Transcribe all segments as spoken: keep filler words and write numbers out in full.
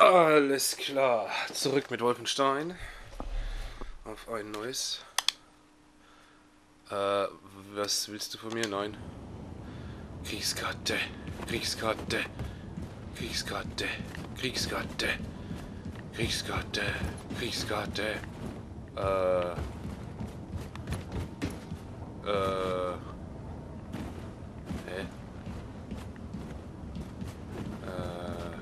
Alles klar. Zurück mit Wolfenstein. Auf ein neues. Äh, was willst du von mir? Nein. Kriegskarte. Kriegskarte. Kriegskarte. Kriegskarte. Kriegskarte. Kriegskarte. Äh. Äh. Hä? Äh.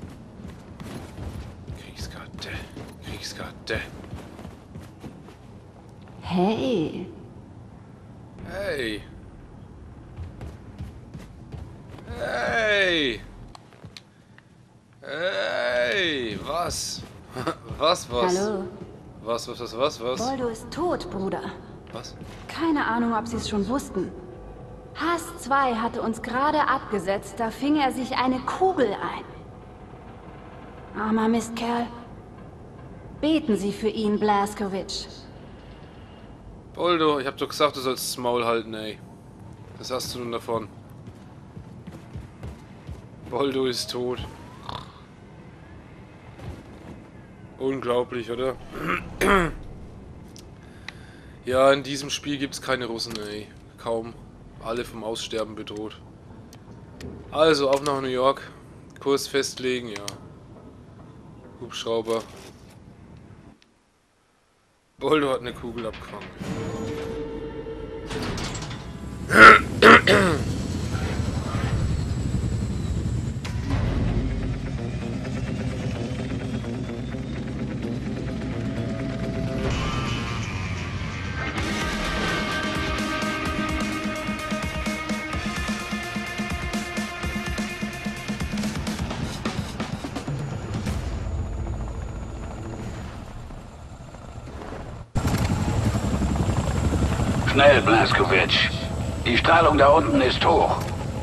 Kriegskarte. Kriegskarte. Hey. Hey. Hey. Hey. Was? Was, was? Hallo. Was, was, was, was, was? Voldo ist tot, Bruder. Was? Keine Ahnung, ob Sie es schon wussten. Haas zwei hatte uns gerade abgesetzt, da fing er sich eine Kugel ein. Armer Mistkerl. Beten Sie für ihn, Blazkowicz. Boldo, ich hab doch gesagt, du sollst das Maul halten, ey. Was hast du nun davon? Boldo ist tot. Unglaublich, oder? Ja, in diesem Spiel gibt's keine Russen, ey. Kaum. Alle vom Aussterben bedroht. Also, auf nach New York. Kurs festlegen, ja. Hubschrauber. Boldo hat eine Kugel abgefangen. Schnell, Blazkowicz. Die Strahlung da unten ist hoch.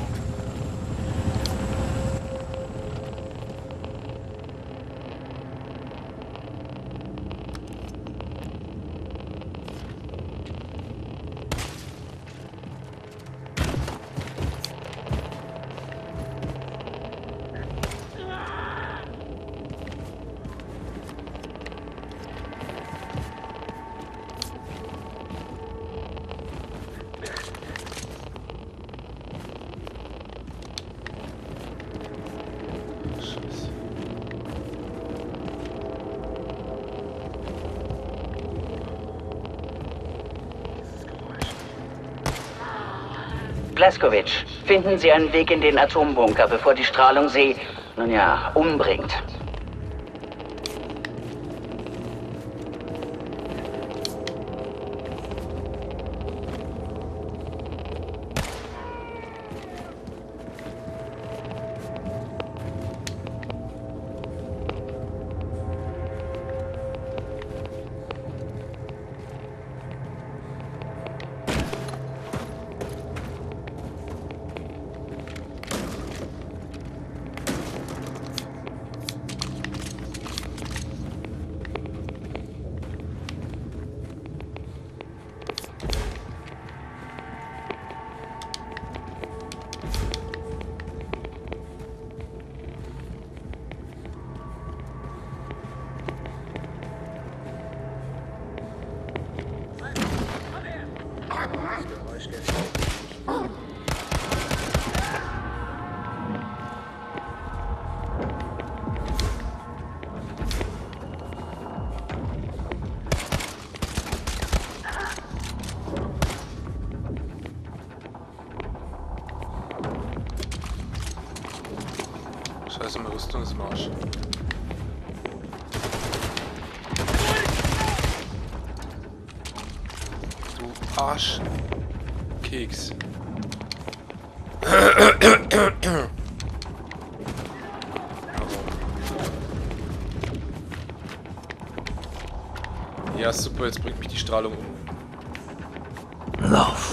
Blazkowicz, finden Sie einen Weg in den Atombunker, bevor die Strahlung Sie, nun ja, umbringt. Scheiße, meine Rüstung ist im Arsch. Du Arschkeks. Ja, super, jetzt bringt mich die Strahlung um. Lauf.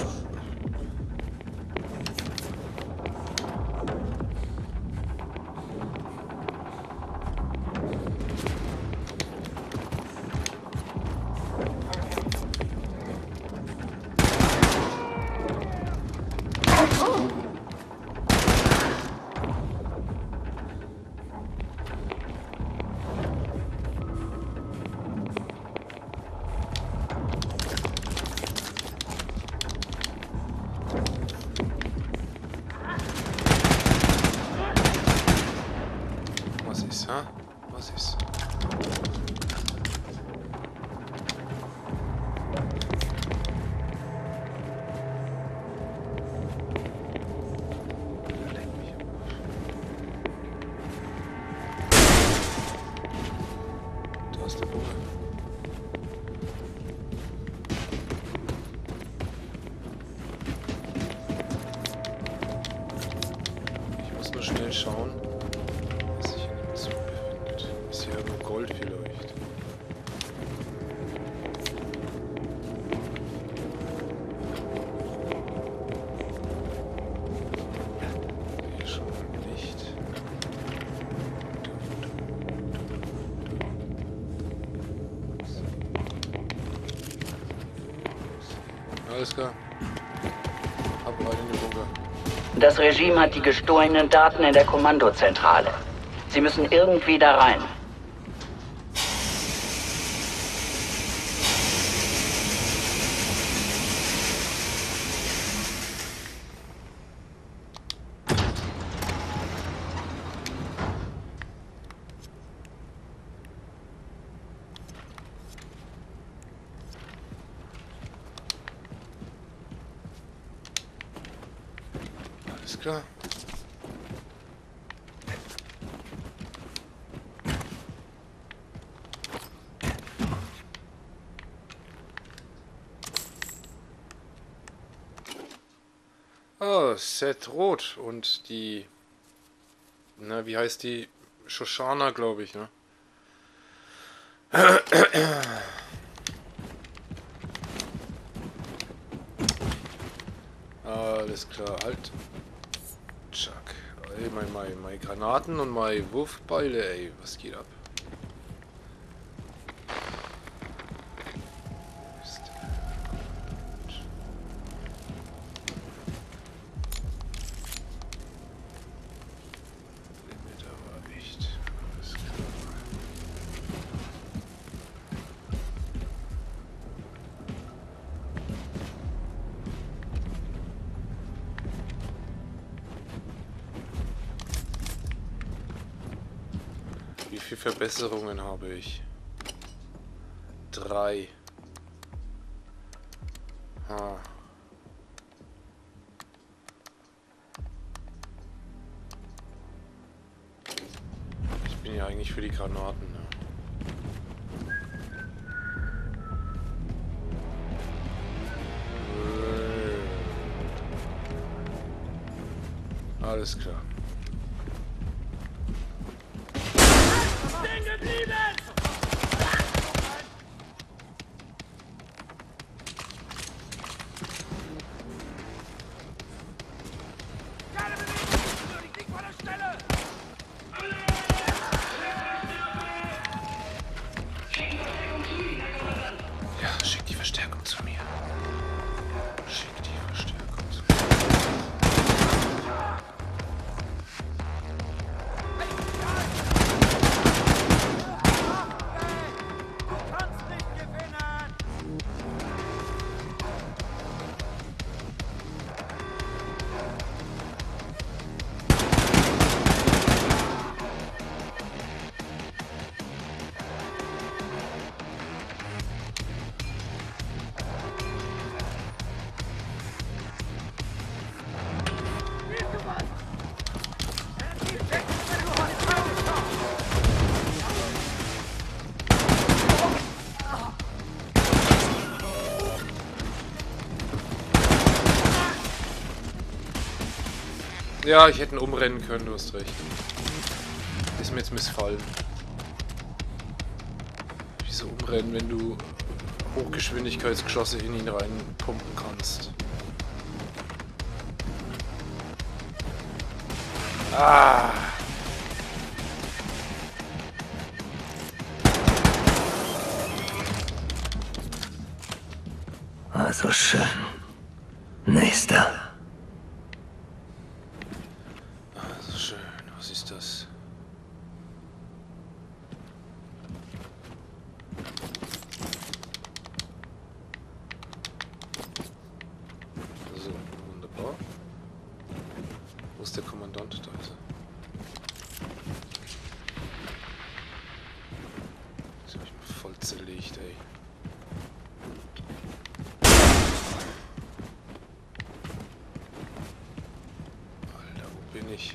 schauen, was sich in dem Zug befindet. Ist hier irgendwo Gold vielleicht? Hier schon mal Licht. Alles klar. Hab rein in den Bunker. Das Regime hat die gestohlenen Daten in der Kommandozentrale. Sie müssen irgendwie da rein. Alles klar. Oh, Set Rot und die, na, wie heißt die? Shoshana, glaube ich, ne? Alles klar, halt. Chuck. Ey, meine, meine, meine Granaten und meine Wurfbeile, ey, was geht ab? Mist. Gut. Limit aber echt. Alles klar. Wie viele Verbesserungen habe ich? Drei. Ha. Ich bin ja eigentlich für die Granaten, ne? Alles klar. Ja, schick die Verstärkung zu mir. Schick die Verstärkung zu mir. Ja, ich hätte ihn umrennen können, du hast recht. Ist mir jetzt missfallen. Wieso umrennen, wenn du Hochgeschwindigkeitsgeschosse in ihn reinpumpen kannst? Ah! Also schön. Nächster. Also schön, was ist das? So, wunderbar. Wo ist der Kommandant? Da ist er. Das hab ich mir voll zerlegt, ey. Alter, wo bin ich?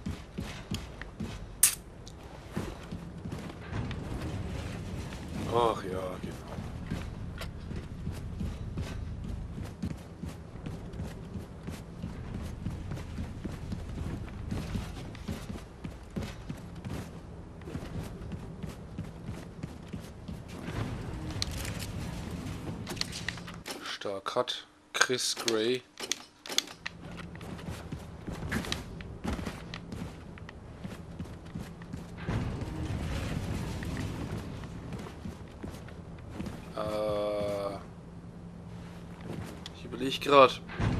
Oh ja, genau. Stark hat Chris Gray. Äh, ich überlege gerade.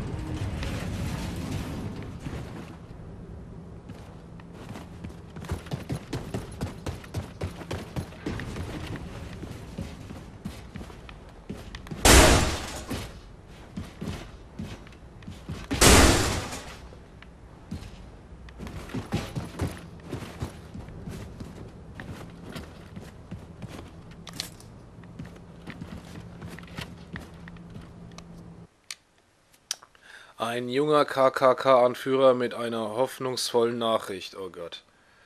Ein junger K K K-Anführer mit einer hoffnungsvollen Nachricht. Oh Gott.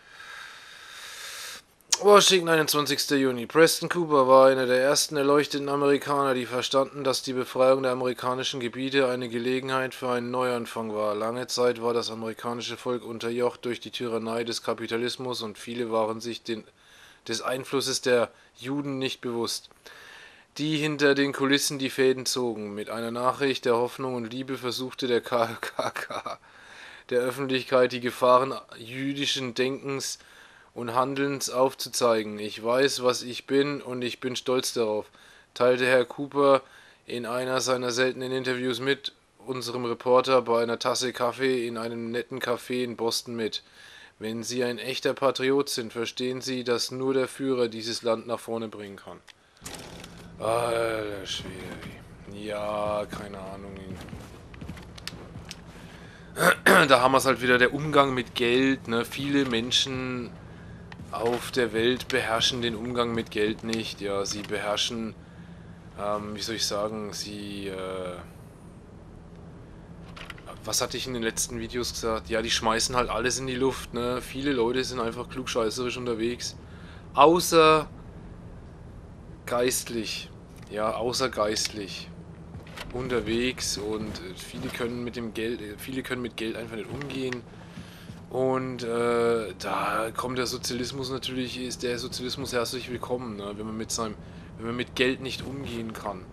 Washington, einundzwanzigster Juni. Preston Cooper war einer der ersten erleuchteten Amerikaner, die verstanden, dass die Befreiung der amerikanischen Gebiete eine Gelegenheit für einen Neuanfang war. Lange Zeit war das amerikanische Volk unterjocht durch die Tyrannei des Kapitalismus und viele waren sich den, des Einflusses der Juden nicht bewusst, die hinter den Kulissen die Fäden zogen. Mit einer Nachricht der Hoffnung und Liebe versuchte der K K K der Öffentlichkeit die Gefahren jüdischen Denkens und Handelns aufzuzeigen. Ich weiß, was ich bin und ich bin stolz darauf, teilte Herr Cooper in einer seiner seltenen Interviews mit unserem Reporter bei einer Tasse Kaffee in einem netten Café in Boston mit. Wenn Sie ein echter Patriot sind, verstehen Sie, dass nur der Führer dieses Land nach vorne bringen kann. Alter Schwede. Ja, keine Ahnung. Da haben wir es halt wieder, der Umgang mit Geld. Ne? Viele Menschen auf der Welt beherrschen den Umgang mit Geld nicht. Ja, sie beherrschen, ähm, wie soll ich sagen, sie... Äh, was hatte ich in den letzten Videos gesagt? Ja, die schmeißen halt alles in die Luft. Ne? Viele Leute sind einfach klugscheißerisch unterwegs. Außer geistlich. Ja, außergeistlich unterwegs und viele können mit dem Geld, viele können mit Geld einfach nicht umgehen und äh, da kommt der Sozialismus natürlich, ist der Sozialismus herzlich willkommen, ne? wenn man mit seinem, wenn man mit Geld nicht umgehen kann.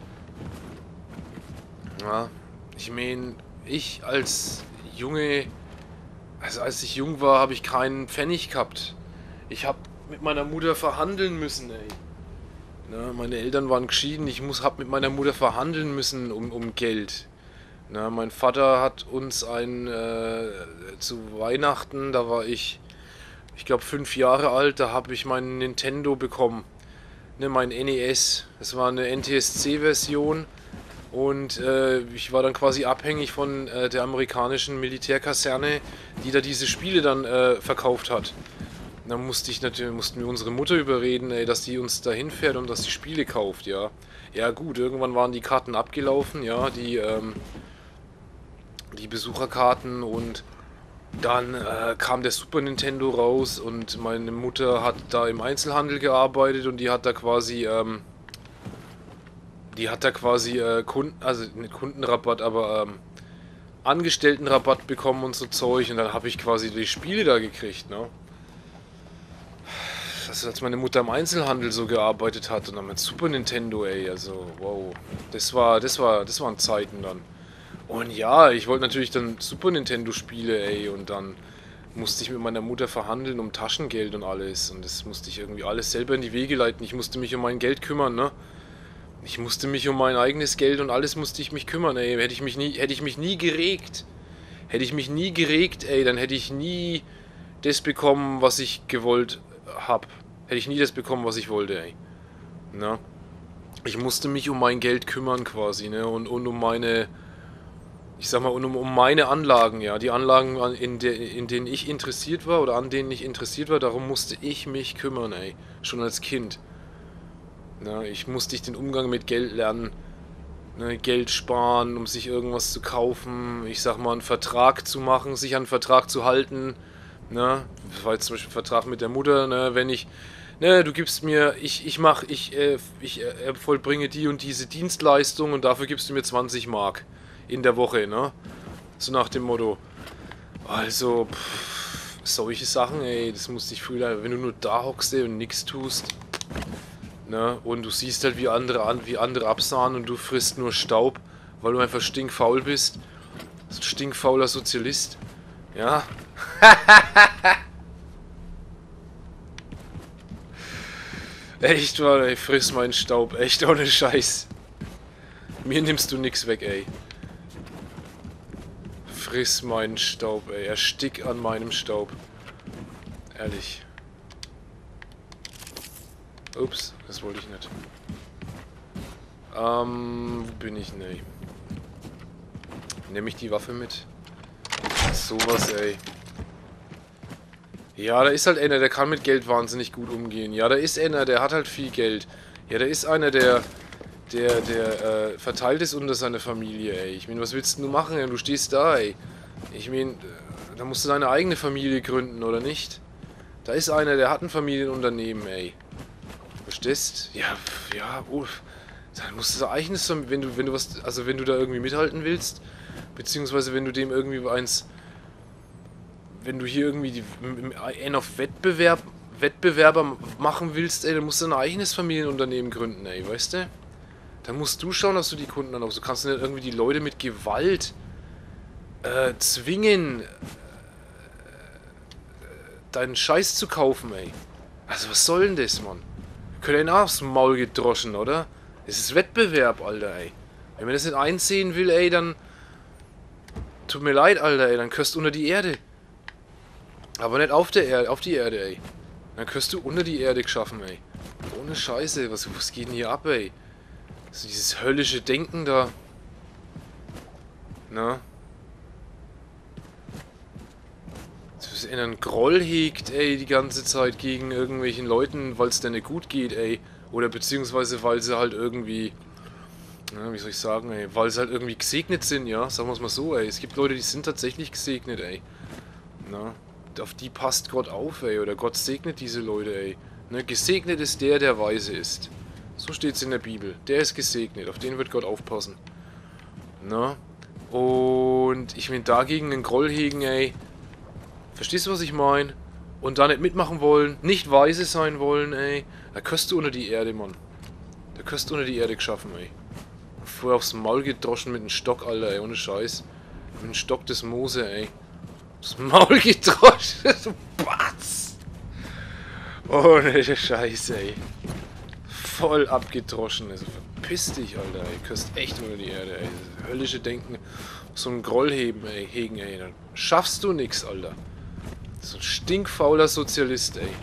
Ja, ich meine, ich als Junge, also als ich jung war, habe ich keinen Pfennig gehabt. Ich habe mit meiner Mutter verhandeln müssen, ey. Na, meine Eltern waren geschieden, ich muss, hab mit meiner Mutter verhandeln müssen um, um Geld. Na, mein Vater hat uns ein, äh, zu Weihnachten, da war ich, ich glaube fünf Jahre alt, da habe ich meinen Nintendo bekommen. Ne, mein N E S, das war eine N T S C-Version und äh, ich war dann quasi abhängig von äh, der amerikanischen Militärkaserne, die da diese Spiele dann äh, verkauft hat. Dann musste ich natürlich, mussten wir unsere Mutter überreden, ey, dass die uns dahin fährt und dass die Spiele kauft, ja. Ja gut, irgendwann waren die Karten abgelaufen, ja, die, ähm, die Besucherkarten und dann äh, kam der Super Nintendo raus und meine Mutter hat da im Einzelhandel gearbeitet und die hat da quasi, ähm, die hat da quasi äh, Kunden, also nicht Kundenrabatt, aber ähm, Angestelltenrabatt bekommen und so Zeug und dann habe ich quasi die Spiele da gekriegt, ne. Das, als meine Mutter im Einzelhandel so gearbeitet hat und dann mit Super Nintendo, ey, also wow, das war, das war, das waren Zeiten dann. Und ja, ich wollte natürlich dann Super Nintendo Spiele, ey, und dann musste ich mit meiner Mutter verhandeln um Taschengeld und alles und das musste ich irgendwie alles selber in die Wege leiten. Ich musste mich um mein Geld kümmern, ne? Ich musste mich um mein eigenes Geld und alles musste ich mich kümmern, ey. Hätte ich mich nie, hätte ich mich nie geregt, hätte ich mich nie geregt, ey, dann hätte ich nie das bekommen, was ich gewollt hab. Hätte ich nie das bekommen, was ich wollte, ey. Na? Ich musste mich um mein Geld kümmern quasi, ne? Und, und um meine, ich sag mal, um, um meine Anlagen, ja. Die Anlagen, in, de, in denen ich interessiert war oder an denen ich interessiert war, darum musste ich mich kümmern, ey. Schon als Kind. Na, ich musste ich den Umgang mit Geld lernen. Ne? Geld sparen, um sich irgendwas zu kaufen. Ich sag mal, einen Vertrag zu machen, sich an einen Vertrag zu halten. Ne? Das war jetzt zum Beispiel ein Vertrag mit der Mutter, ne? Wenn ich Ne, du gibst mir, ich, ich mach, ich, äh, ich äh, vollbringe die und diese Dienstleistung und dafür gibst du mir zwanzig Mark in der Woche, ne? So nach dem Motto. Also, pff, solche Sachen, ey, das musste ich früher, wenn du nur da hockst, ey, und nichts tust, ne? Und du siehst halt, wie andere an, wie andere absahen und du frisst nur Staub, weil du einfach stinkfaul bist. So ein stinkfauler Sozialist. Ja. Echt, Mann, ey, friss meinen Staub. Echt, ohne Scheiß. Mir nimmst du nix weg, ey. Friss meinen Staub, ey. Erstick an meinem Staub. Ehrlich. Ups, das wollte ich nicht. Ähm, wo bin ich, ne? Nehme ich die Waffe mit? Sowas, ey. Ja, da ist halt einer, der kann mit Geld wahnsinnig gut umgehen. Ja, da ist einer, der hat halt viel Geld. Ja, da ist einer, der der, der äh, verteilt es unter seine Familie, ey. Ich meine, was willst du machen, ey? Du stehst da, ey. Ich meine, da musst du deine eigene Familie gründen, oder nicht? Da ist einer, der hat ein Familienunternehmen, ey. Verstehst? Ja, ja, oh. Dann musst du da eigentlich, wenn du, wenn du was, also wenn du da irgendwie mithalten willst, beziehungsweise wenn du dem irgendwie eins, wenn du hier irgendwie die, einen auf Wettbewerb, Wettbewerber machen willst, ey, dann musst du ein eigenes Familienunternehmen gründen, ey, weißt du? Dann musst du schauen, dass du die Kunden dann auch, so kannst du nicht irgendwie die Leute mit Gewalt äh, zwingen, äh, deinen Scheiß zu kaufen, ey. Also was soll denn das, Mann? Wir können einen aufs Maul gedroschen, oder? Es ist Wettbewerb, Alter, ey. Wenn man das nicht einsehen will, ey, dann... Tut mir leid, Alter, ey, dann gehörst du unter die Erde. Aber nicht auf der Erde, auf die Erde, ey. Dann gehörst du unter die Erde geschaffen, ey. Ohne Scheiße, was, was geht denn hier ab, ey? So dieses höllische Denken da. Na? Dass einer einen Groll hegt, ey, die ganze Zeit gegen irgendwelchen Leuten, weil es denen gut geht, ey. Oder beziehungsweise, weil sie halt irgendwie... Ja, wie soll ich sagen, ey? Weil sie halt irgendwie gesegnet sind, ja? Sagen wir es mal so, ey. Es gibt Leute, die sind tatsächlich gesegnet, ey. Na? Auf die passt Gott auf, ey. Oder Gott segnet diese Leute, ey. Ne? Gesegnet ist der, der weise ist. So steht es in der Bibel. Der ist gesegnet. Auf den wird Gott aufpassen. Na? Und ich will dagegen einen Groll hegen, ey. Verstehst du, was ich meine? Und da nicht mitmachen wollen, nicht weise sein wollen, ey. Da gehörst du unter die Erde, Mann. Da gehörst du unter die Erde geschaffen, ey. Vorher aufs Maul gedroschen mit einem Stock, Alter, ey. Ohne Scheiß. Mit einem Stock des Mose, ey. Das Maul gedroschen. So Batz. Ohne Scheiße, ey. Voll abgedroschen. Also verpiss dich, Alter, ey. Du gehörst echt unter die Erde, ey. Das höllische Denken. So einen Groll heben, ey. Hegen, ey. Dann schaffst du nix, Alter. So ein stinkfauler Sozialist, ey.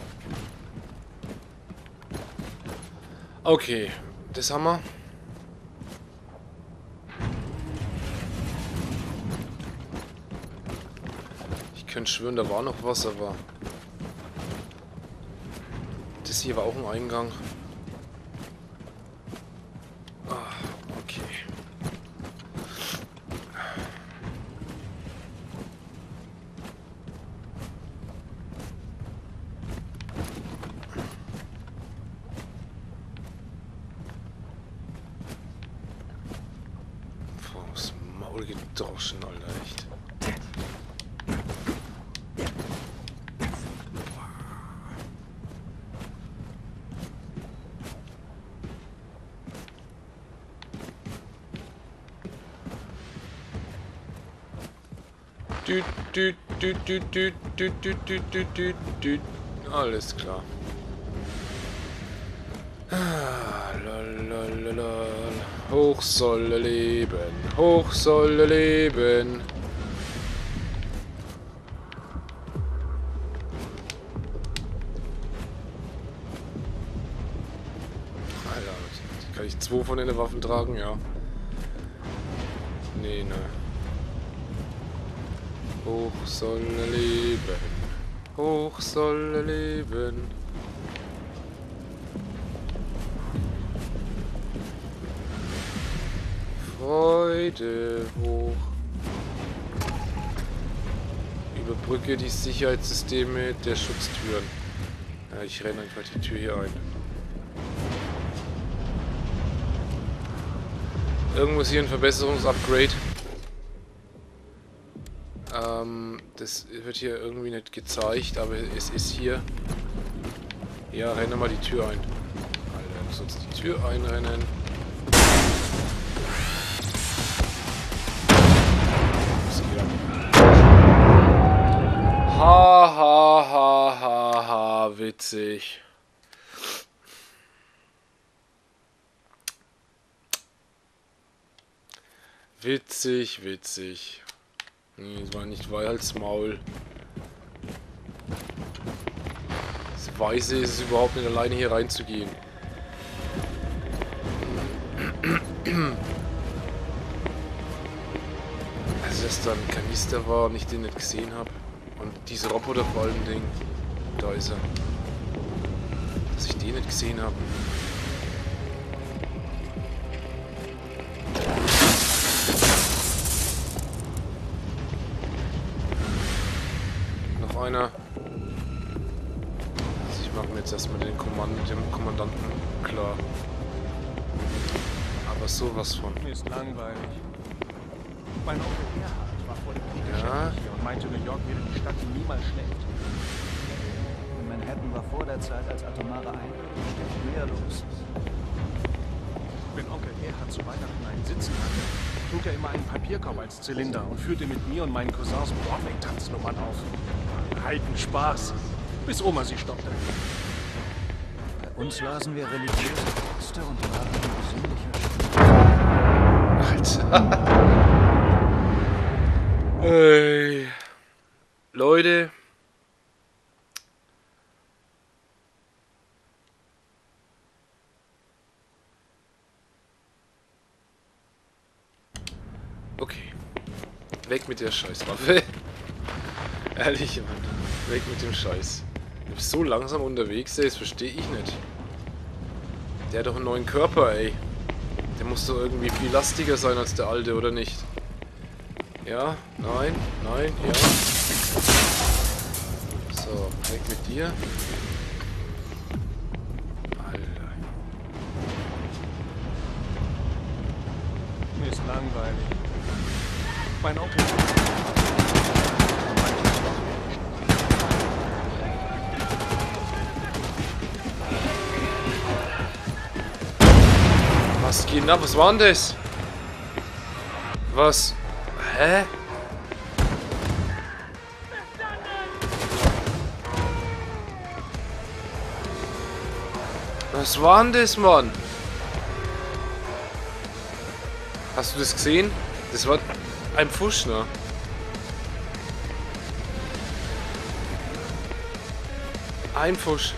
Okay, das haben wir. Ich könnte schwören, da war noch was, aber... Das hier war auch ein Eingang. Ah, okay. Vors Maul gedroschen, Alter, echt. Düt, düt, düt, düt, düt, düt, düt, düt, düt, düt, düt. Alles klar. Ah, lalalala. Hoch soll er leben, hoch soll er leben. Alter, kann ich zwei von den Waffen tragen? Ja. Nee, ne. Hoch soll er leben, hoch soll er leben. Freude hoch. Überbrücke die Sicherheitssysteme der Schutztüren. Ja, ich renne einfach die Tür hier ein. Irgendwo ist hier ein Verbesserungsupgrade. Ähm, das wird hier irgendwie nicht gezeigt, aber es ist hier. Ja, renne mal die Tür ein. Alter, du sollst die Tür einrennen. Was geht ab? Ha, ha, ha, ha, ha, witzig. Witzig, witzig. Nee, es war nicht Weihalsmaul. Das Weise ist es überhaupt nicht, alleine hier reinzugehen. Also, dass da ein Kanister war und ich den nicht gesehen habe. Und diese Roboter vor allem Ding. Da ist er. Dass ich den nicht gesehen habe. Einer. Also ich mache mir jetzt erstmal den Kommand dem Kommandanten klar. Aber sowas von. Mir ist langweilig. Mein Onkel Gerhard war vor dem Krieg Ja. hier und meinte, New York wäre die Stadt, die niemals schläft. In Manhattan war vor der Zeit als atomare Einheit ständig mehr los. Wenn Onkel Gerhard zu Weihnachten einen Sitzen hatte, trug er immer einen Papierkorb als Zylinder und führte mit mir und meinen Cousins Broadway-Tanznummern auf. Halten Spaß, bis Oma sie stoppte. Bei uns lasen wir religiöse Texte und waren besinnlicher Alter. Ey. Leute. Okay. Weg mit der Scheißwaffe. Ehrlich, Mann. Weg mit dem Scheiß. Du bist so langsam unterwegs, ey, das verstehe ich nicht. Der hat doch einen neuen Körper, ey. Der muss doch irgendwie viel lastiger sein als der alte, oder nicht? Ja? Nein? Nein? Ja? So, weg mit dir. Alter. Mir ist langweilig. Mein Onkel... Was geht denn ab? Was war denn das? Was? Hä? Was war denn das, Mann? Hast du das gesehen? Das war ein Pfusch, ne? Ein Pfusch.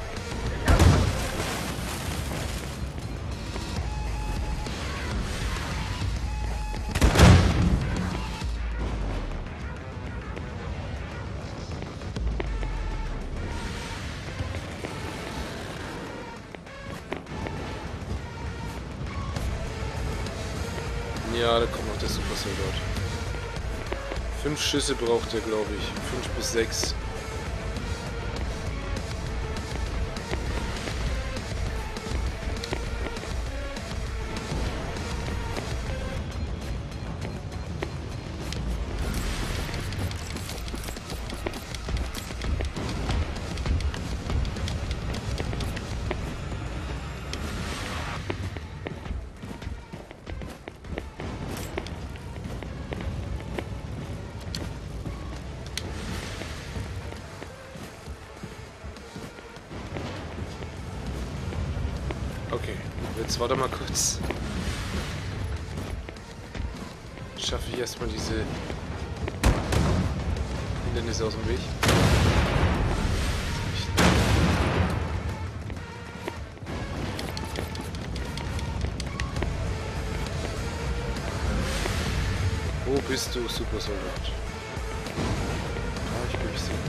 Ja, da kommt noch der Supersoldat. Fünf Schüsse braucht er, glaube ich. Fünf bis sechs. Okay, jetzt warte mal kurz. Schaffe ich erstmal diese Hindernisse aus dem Weg. Wo bist du, Supersoldat? Ah, ich bin nicht sicher.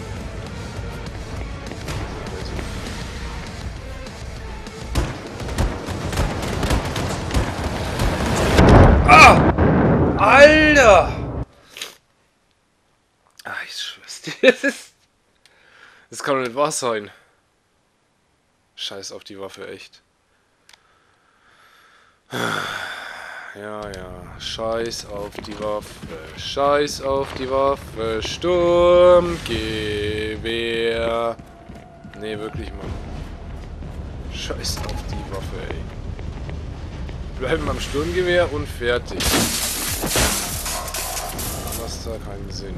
Alter! Ah, ich schwör's dir. Das ist. Das kann doch nicht wahr sein. Scheiß auf die Waffe, echt. Ja, ja. Scheiß auf die Waffe. Scheiß auf die Waffe. Sturmgewehr. Nee, wirklich, Mann. Scheiß auf die Waffe, ey. Bleiben am Sturmgewehr und fertig. Macht da keinen Sinn.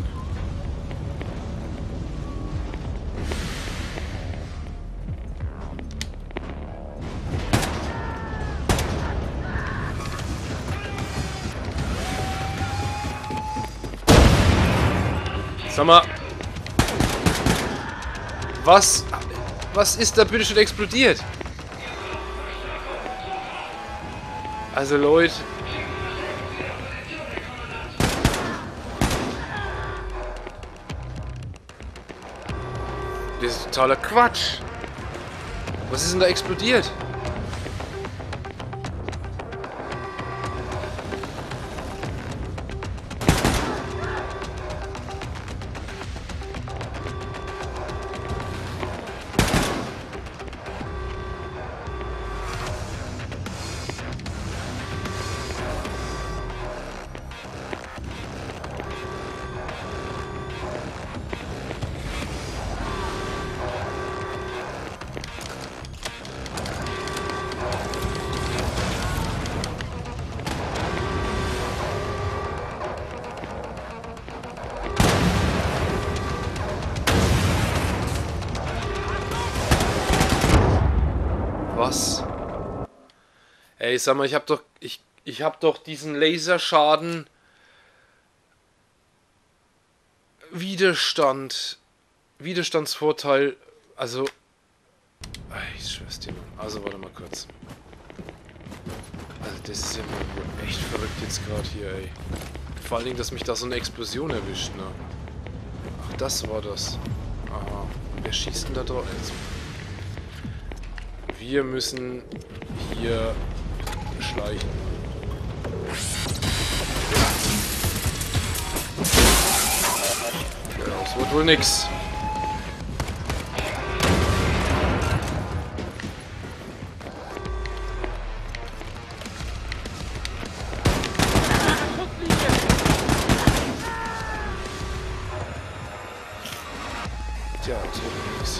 Sag mal. Was? Was ist da bitte schon explodiert? Also Leute. Das ist totaler Quatsch. Was ist denn da explodiert? Was? Ey, sag mal, ich hab doch... Ich, ich hab doch diesen Laserschaden... Widerstand... Widerstandsvorteil... Also... Ich schwör's dir, Mann. Also, warte mal kurz. Also, das ist ja mal echt verrückt jetzt gerade hier, ey. Vor allen Dingen, dass mich da so eine Explosion erwischt, ne? Ach, das war das. Aha. Wer schießt denn da drauf? Also, wir müssen hier schleichen. Ja, das wird wohl nix. Tja, das wird nix.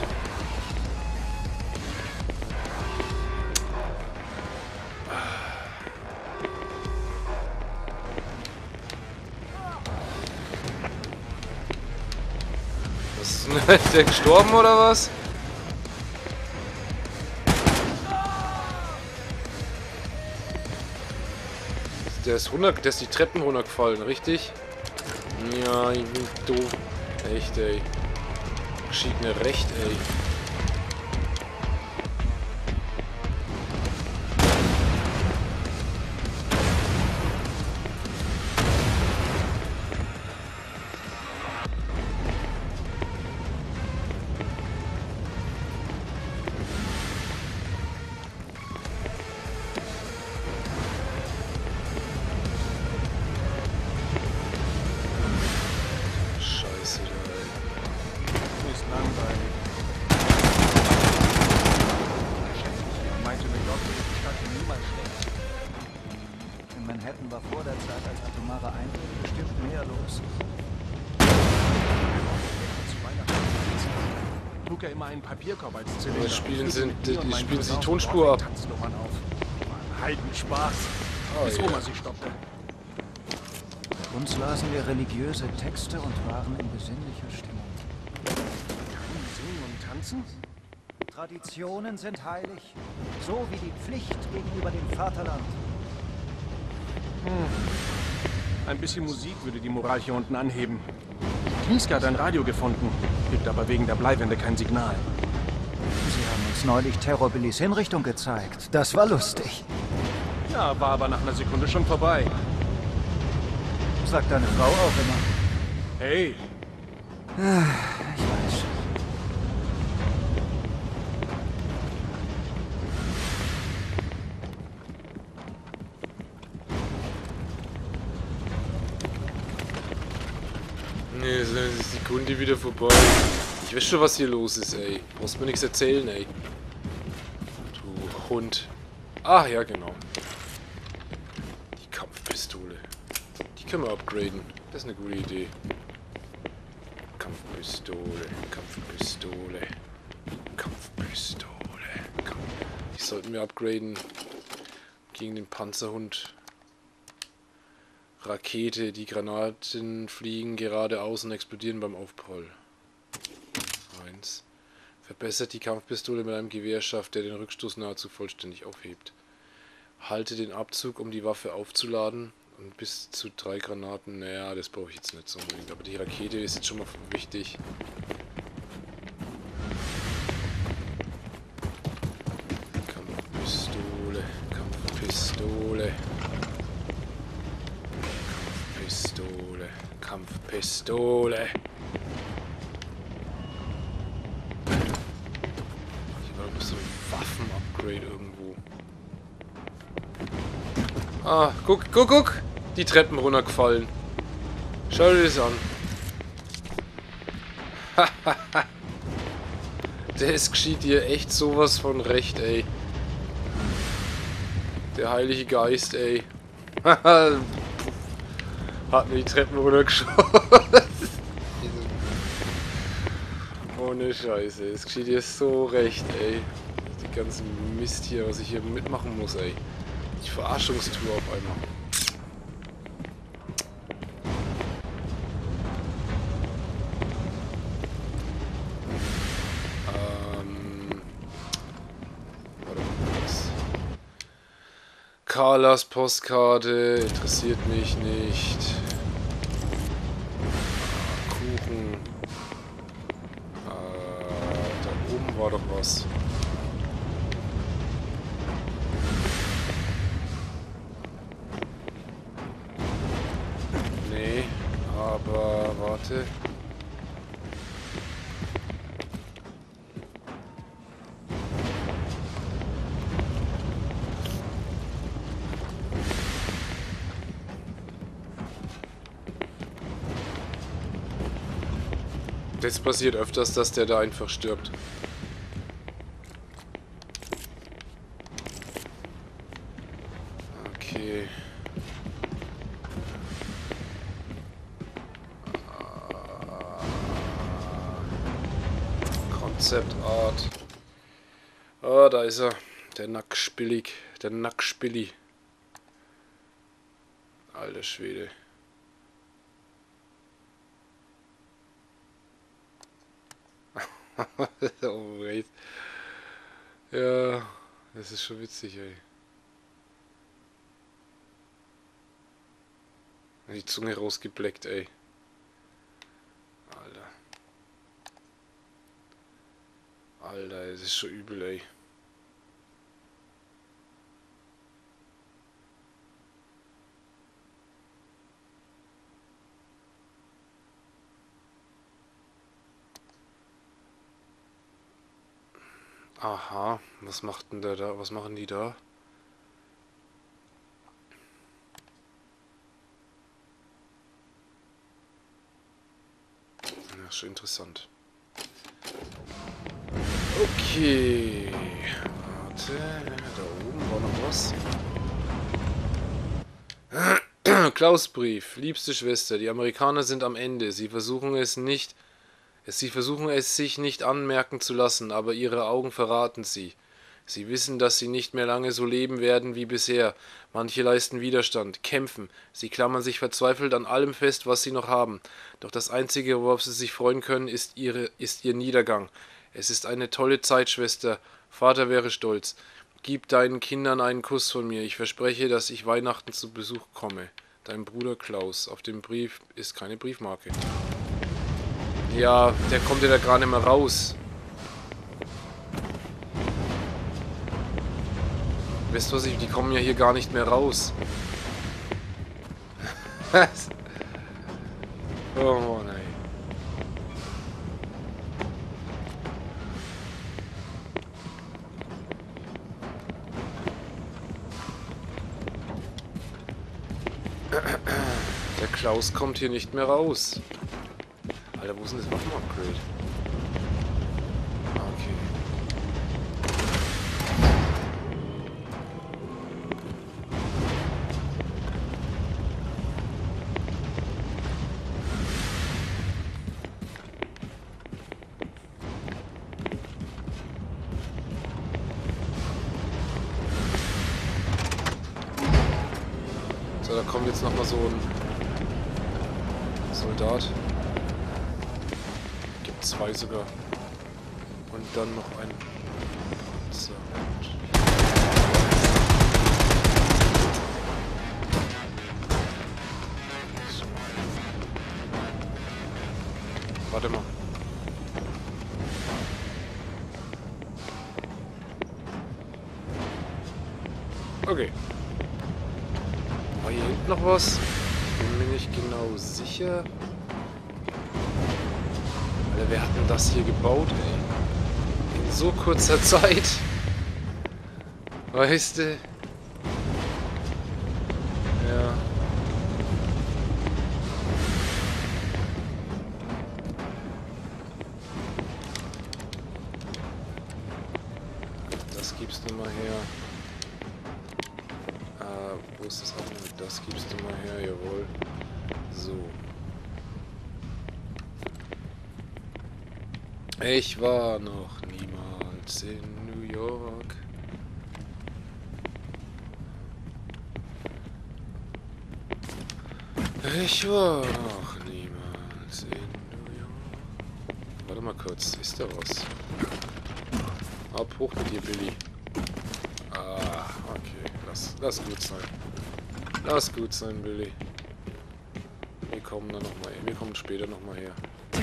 Ist der gestorben oder was? Der ist runter, der ist die Treppen runtergefallen, richtig? Ja, ich bin doof. Echt, ey. Geschieht mir recht, ey. Manhattan war vor der Zeit als atomare Einheit bestimmt mehr los. Zu Weihnachten trug er immer einen Papierkorb als Zylinder. Das Spielen sind, Und die, mein die spielen sie Cousin die Tonspur ab. Tanznummern auf. War ein Heidenspaß. Oh, bis ja. Oma sie stoppte. Uns lasen wir religiöse Texte und waren in besinnlicher Stimmung. Kein Singen und Tanzen? Traditionen sind heilig, so wie die Pflicht gegenüber dem Vaterland. Hm. Ein bisschen Musik würde die Moral hier unten anheben. Knieske hat ein Radio gefunden, gibt aber wegen der Bleiwände kein Signal. Sie haben uns neulich Terrorbillys Hinrichtung gezeigt. Das war lustig. Ja, war aber nach einer Sekunde schon vorbei. Sagt deine Frau auch immer. Hey, Ich weiß. Nee, so ist die Kunde wieder vorbei. Ich weiß schon, was hier los ist, ey. Brauchst mir nichts erzählen, ey. Hund. Ah, ja, genau. Die Kampfpistole. Die können wir upgraden. Das ist eine gute Idee. Kampfpistole, Kampfpistole, Kampfpistole. Kampf die sollten wir upgraden gegen den Panzerhund. Rakete. Die Granaten fliegen geradeaus und explodieren beim Aufprall. Eins. Verbessert die Kampfpistole mit einem Gewehrschaft, der den Rückstoß nahezu vollständig aufhebt. Halte den Abzug, um die Waffe aufzuladen. Und bis zu drei Granaten. Naja, das brauche ich jetzt nicht so unbedingt. Aber die Rakete ist jetzt schon mal wichtig. Kampfpistole. Kampfpistole. Kampfpistole. Kampfpistole. So ein Waffen-Upgrade irgendwo. Ah, guck, guck, guck! Die Treppen runtergefallen. Schau dir das an. Das geschieht dir echt sowas von recht, ey. Der Heilige Geist, ey. Hat mir die Treppen runtergeschossen. Ohne Scheiße, es geschieht dir so recht, ey. Die ganzen Mist hier, was ich hier mitmachen muss, ey. Die Verarschungstour auf einmal. Ähm. Warte mal, was? Carlas Postkarte interessiert mich nicht. Kuchen. War doch was. Nee, aber warte. Das passiert öfters, dass der da einfach stirbt. Okay. Concept Art. Ah, da ist er. Der Nackspillig. Der Nackspilli. Alter Schwede. Oh, wait. Ja, das ist schon witzig, ey. Die Zunge rausgebleckt, ey. Alter. Alter, das ist schon übel, ey. Aha, was macht denn der da? Was machen die da? Ja, schon interessant. Okay. Warte, da oben war noch was. Klausbrief, liebste Schwester, die Amerikaner sind am Ende. Sie versuchen es nicht. Sie versuchen es sich nicht anmerken zu lassen, aber ihre Augen verraten sie. Sie wissen, dass sie nicht mehr lange so leben werden wie bisher. Manche leisten Widerstand, kämpfen. Sie klammern sich verzweifelt an allem fest, was sie noch haben. Doch das Einzige, worauf sie sich freuen können, ist, ihre, ist ihr Niedergang. Es ist eine tolle Zeit, Schwester. Vater wäre stolz. Gib deinen Kindern einen Kuss von mir. Ich verspreche, dass ich Weihnachten zu Besuch komme. Dein Bruder Klaus. Auf dem Brief ist keine Briefmarke. Ja, der kommt ja da gerade nicht mehr raus. Weißt du was, ich, die kommen ja hier gar nicht mehr raus. Oh nein. Der Klaus kommt hier nicht mehr raus. Alter, wo ist denn das Waffen-Upgrade? Okay. Da kommt jetzt nochmal so ein Soldat. Gibt zwei sogar. Und dann noch ein Panzer. Warte mal. Okay. War hier hinten noch was? Bin mir nicht genau sicher. Alter, wer hat denn das hier gebaut, ey? In so kurzer Zeit. Weißt du? Ja. Das gibst du mal her. Äh, wo ist das andere? Das gibst du mal her, jawohl. So. Ich war noch niemals in New York. Ich war noch niemals in New York. Warte mal kurz, ist da was? Ab hoch mit dir, Billy. Ah, okay. Lass, lass gut sein. Lass gut sein, Billy. Wir kommen dann nochmal her. Wir kommen später nochmal her.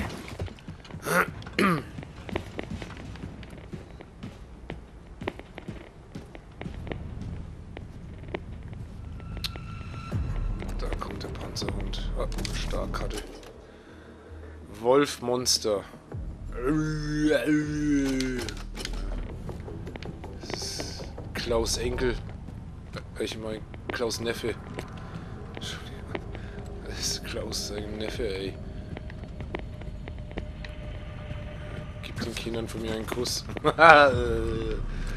Da kommt der Panzerhund. Ah, Starkkarte. Wolfmonster. Klaus Enkel. Ich meine, Klaus Neffe. Das ist Klaus sein Neffe, ey. Gib den Kindern von mir einen Kuss. äh,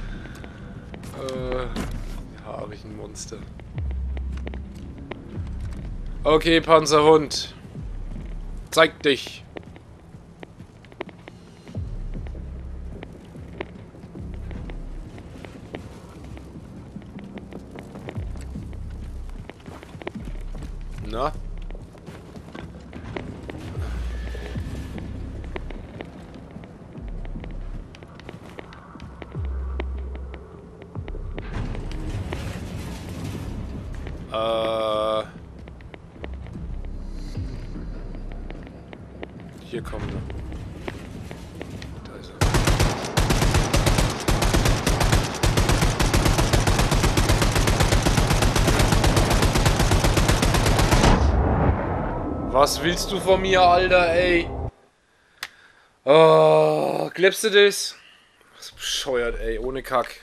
äh, habe ich ein Monster. Okay, Panzerhund. Zeig dich. Na? Äh. Hier kommen wir. Da ist er. Was willst du von mir, Alter, ey? Oh, glaubst du das? Was ist bescheuert, ey, ohne Kack.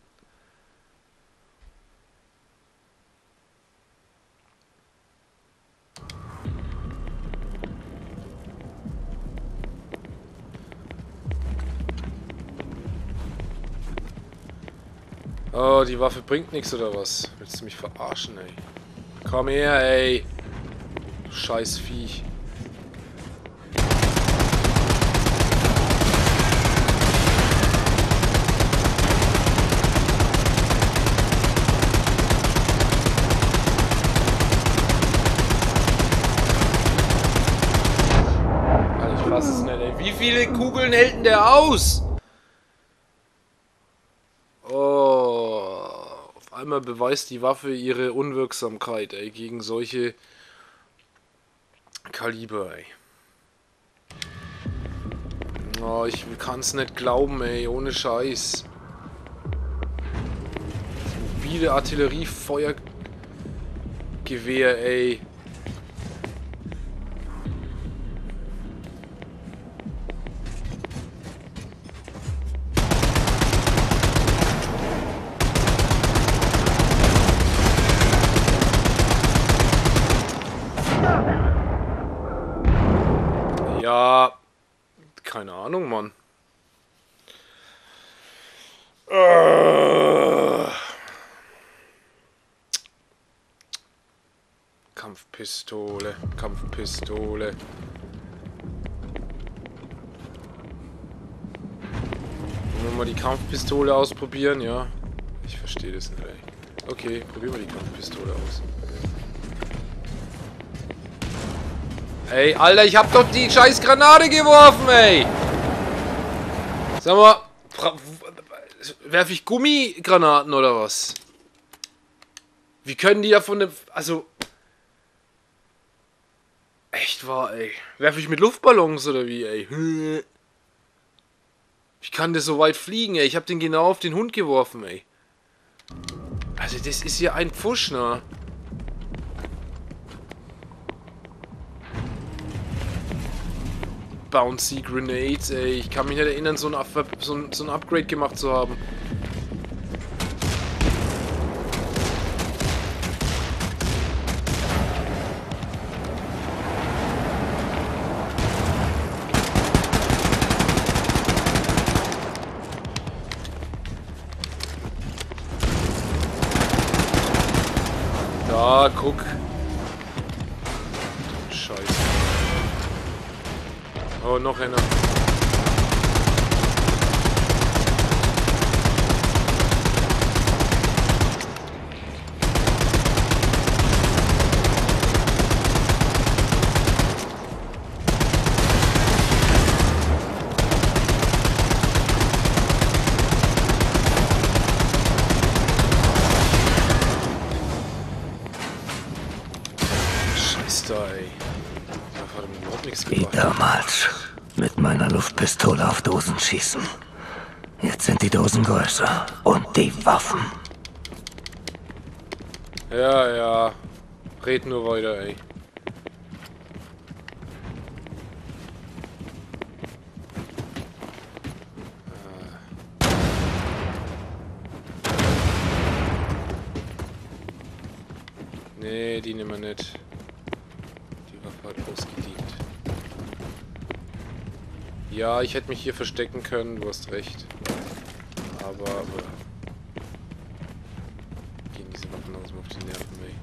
Oh, die Waffe bringt nichts oder was? Willst du mich verarschen, ey? Komm her, ey. Scheiß Viech. Alter, ich fass es nicht, ey. Wie viele Kugeln hält denn der aus? Oh, auf einmal beweist die Waffe ihre Unwirksamkeit, ey, gegen solche Kaliber, ey. Oh, ich kann's nicht glauben, ey, ohne Scheiß. Das mobile Artilleriefeuergewehr, ey. Ja, keine Ahnung, Mann. Uh. Kampfpistole, Kampfpistole. Wollen wir mal die Kampfpistole ausprobieren, ja? Ich verstehe das nicht, ey. Okay, probieren wir die Kampfpistole aus. Ey, Alter, ich hab doch die scheiß Granate geworfen, ey. Sag mal, werfe ich Gummigranaten oder was? Wie können die ja von dem... Also... Echt wahr, ey. Werfe ich mit Luftballons oder wie, ey? Ich kann das so weit fliegen, ey. Ich hab den genau auf den Hund geworfen, ey. Also das ist ja ein Pfusch, ne? Bouncy Grenades, ey. Ich kann mich nicht erinnern, so ein, so ein, so ein Upgrade gemacht zu haben. Da, guck. Scheiße. Oh, noch einer. Scheiße, ey. Da hat mir überhaupt nichts Wie gebracht. damals. Mit meiner Luftpistole auf Dosen schießen. Jetzt sind die Dosen größer. Und die Waffen. Ja, ja. Red nur weiter, ey. Nee, die nehmen wir nicht. Die Waffe hat ausgedient. Ja, ich hätte mich hier verstecken können, du hast recht. Aber, aber... Gehen diese Waffen aus auf die Nerven, ey.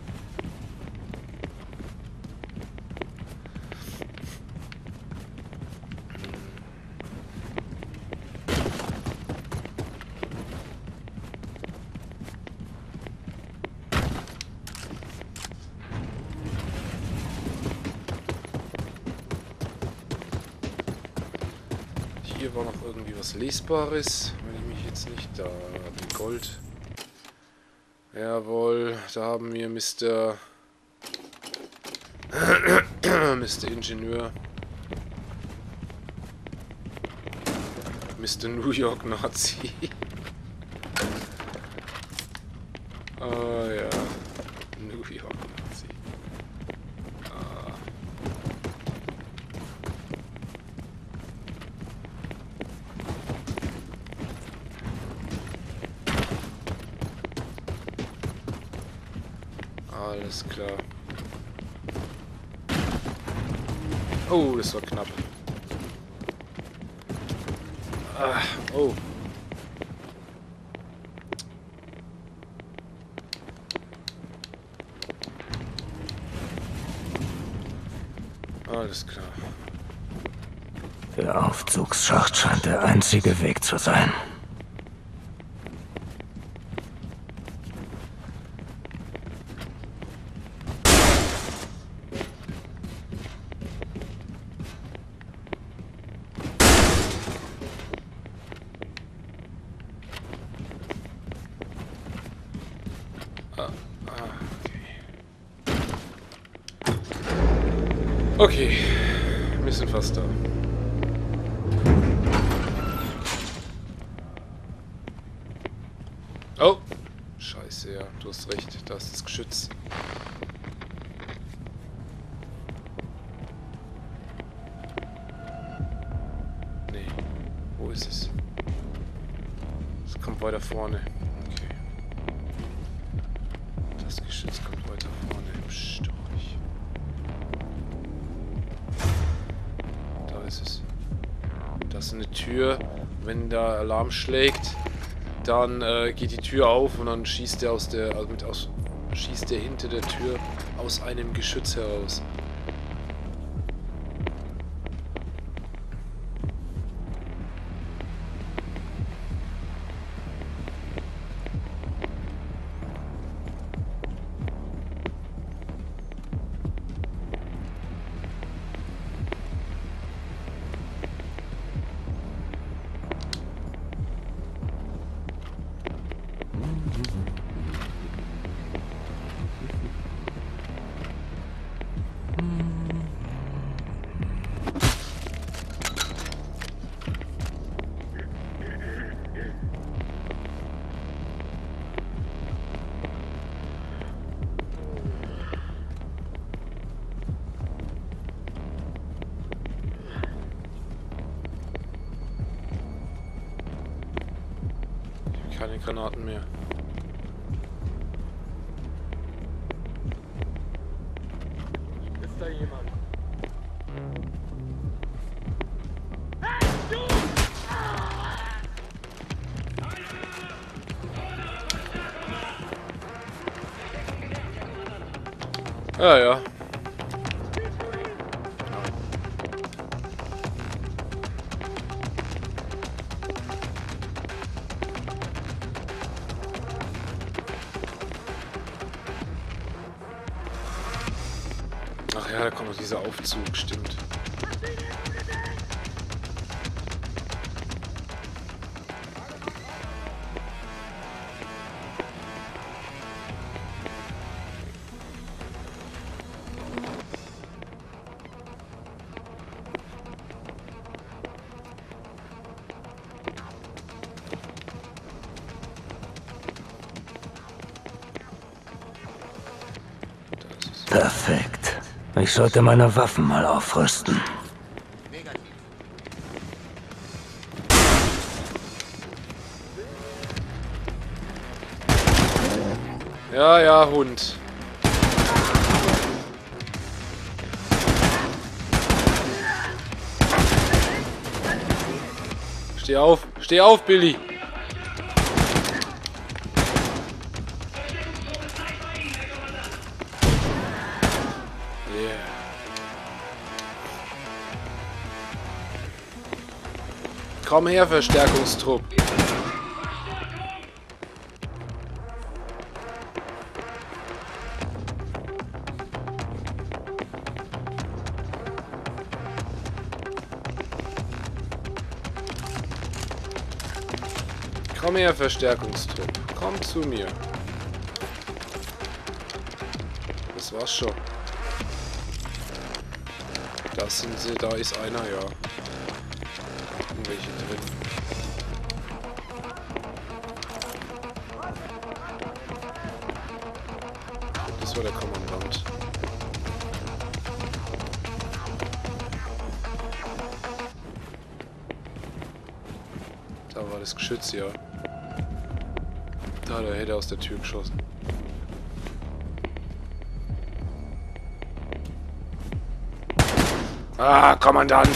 Hier war noch irgendwie was Lesbares, wenn ich mich jetzt nicht... Da haben wir Gold. Jawohl, da haben wir Mister Mister Ingenieur. Mister New York Nazi. Ah ja. New York Nazi. Ah. Alles klar. Oh, das war knapp. Ah, oh. Alles klar. Der Aufzugsschacht scheint der einzige Weg zu sein. Okay, wir sind fast da. Oh, scheiße, ja, du hast recht, da ist das Geschütz. Nee, wo ist es? Es kommt weiter vorne. Okay. Das Geschütz kommt weiter vorne im Storch. Ist es. Das ist eine Tür. Wenn der Alarm schlägt, dann äh, geht die Tür auf und dann schießt der aus der also mit aus schießt der hinter der Tür aus einem Geschütz heraus. Keine Granaten mehr. Ist da jemand? Ja, ja. Ach ja, da kommt noch dieser Aufzug, stimmt. Perfekt. Ich sollte meine Waffen mal aufrüsten. Ja, ja, Hund. Steh auf, steh auf, Billy. Komm her, Verstärkungstrupp. Komm her, Verstärkungstrupp. Komm zu mir. Das war's schon. Da sind sie, da ist einer, ja. Welche drin. Das war der Kommandant. Da war das Geschütz, ja. Da, der hätte aus der Tür geschossen. Ah, Kommandant!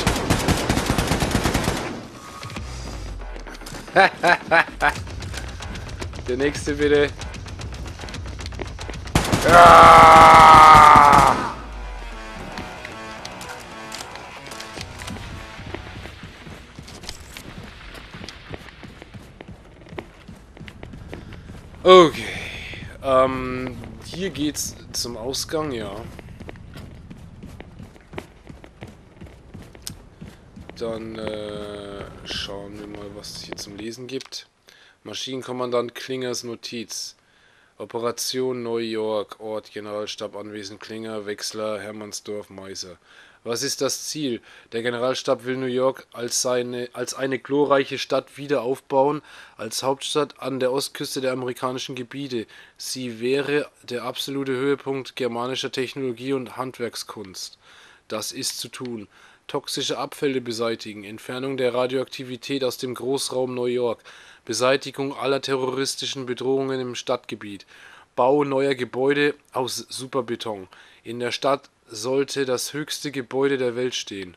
Der nächste bitte. Ah! Okay. Ähm, hier geht's zum Ausgang, ja. Dann äh, schauen wir mal, was es hier zum Lesen gibt. Maschinenkommandant Klingers Notiz. Operation New York, Ort Generalstab Anwesen Klinger, Wechsler, Hermannsdorf, Meiser. Was ist das Ziel? Der Generalstab will New York als, seine, als eine glorreiche Stadt wieder aufbauen, als Hauptstadt an der Ostküste der amerikanischen Gebiete. Sie wäre der absolute Höhepunkt germanischer Technologie und Handwerkskunst. Das ist zu tun. Toxische Abfälle beseitigen, Entfernung der Radioaktivität aus dem Großraum New York, Beseitigung aller terroristischen Bedrohungen im Stadtgebiet, Bau neuer Gebäude aus Superbeton. In der Stadt sollte das höchste Gebäude der Welt stehen.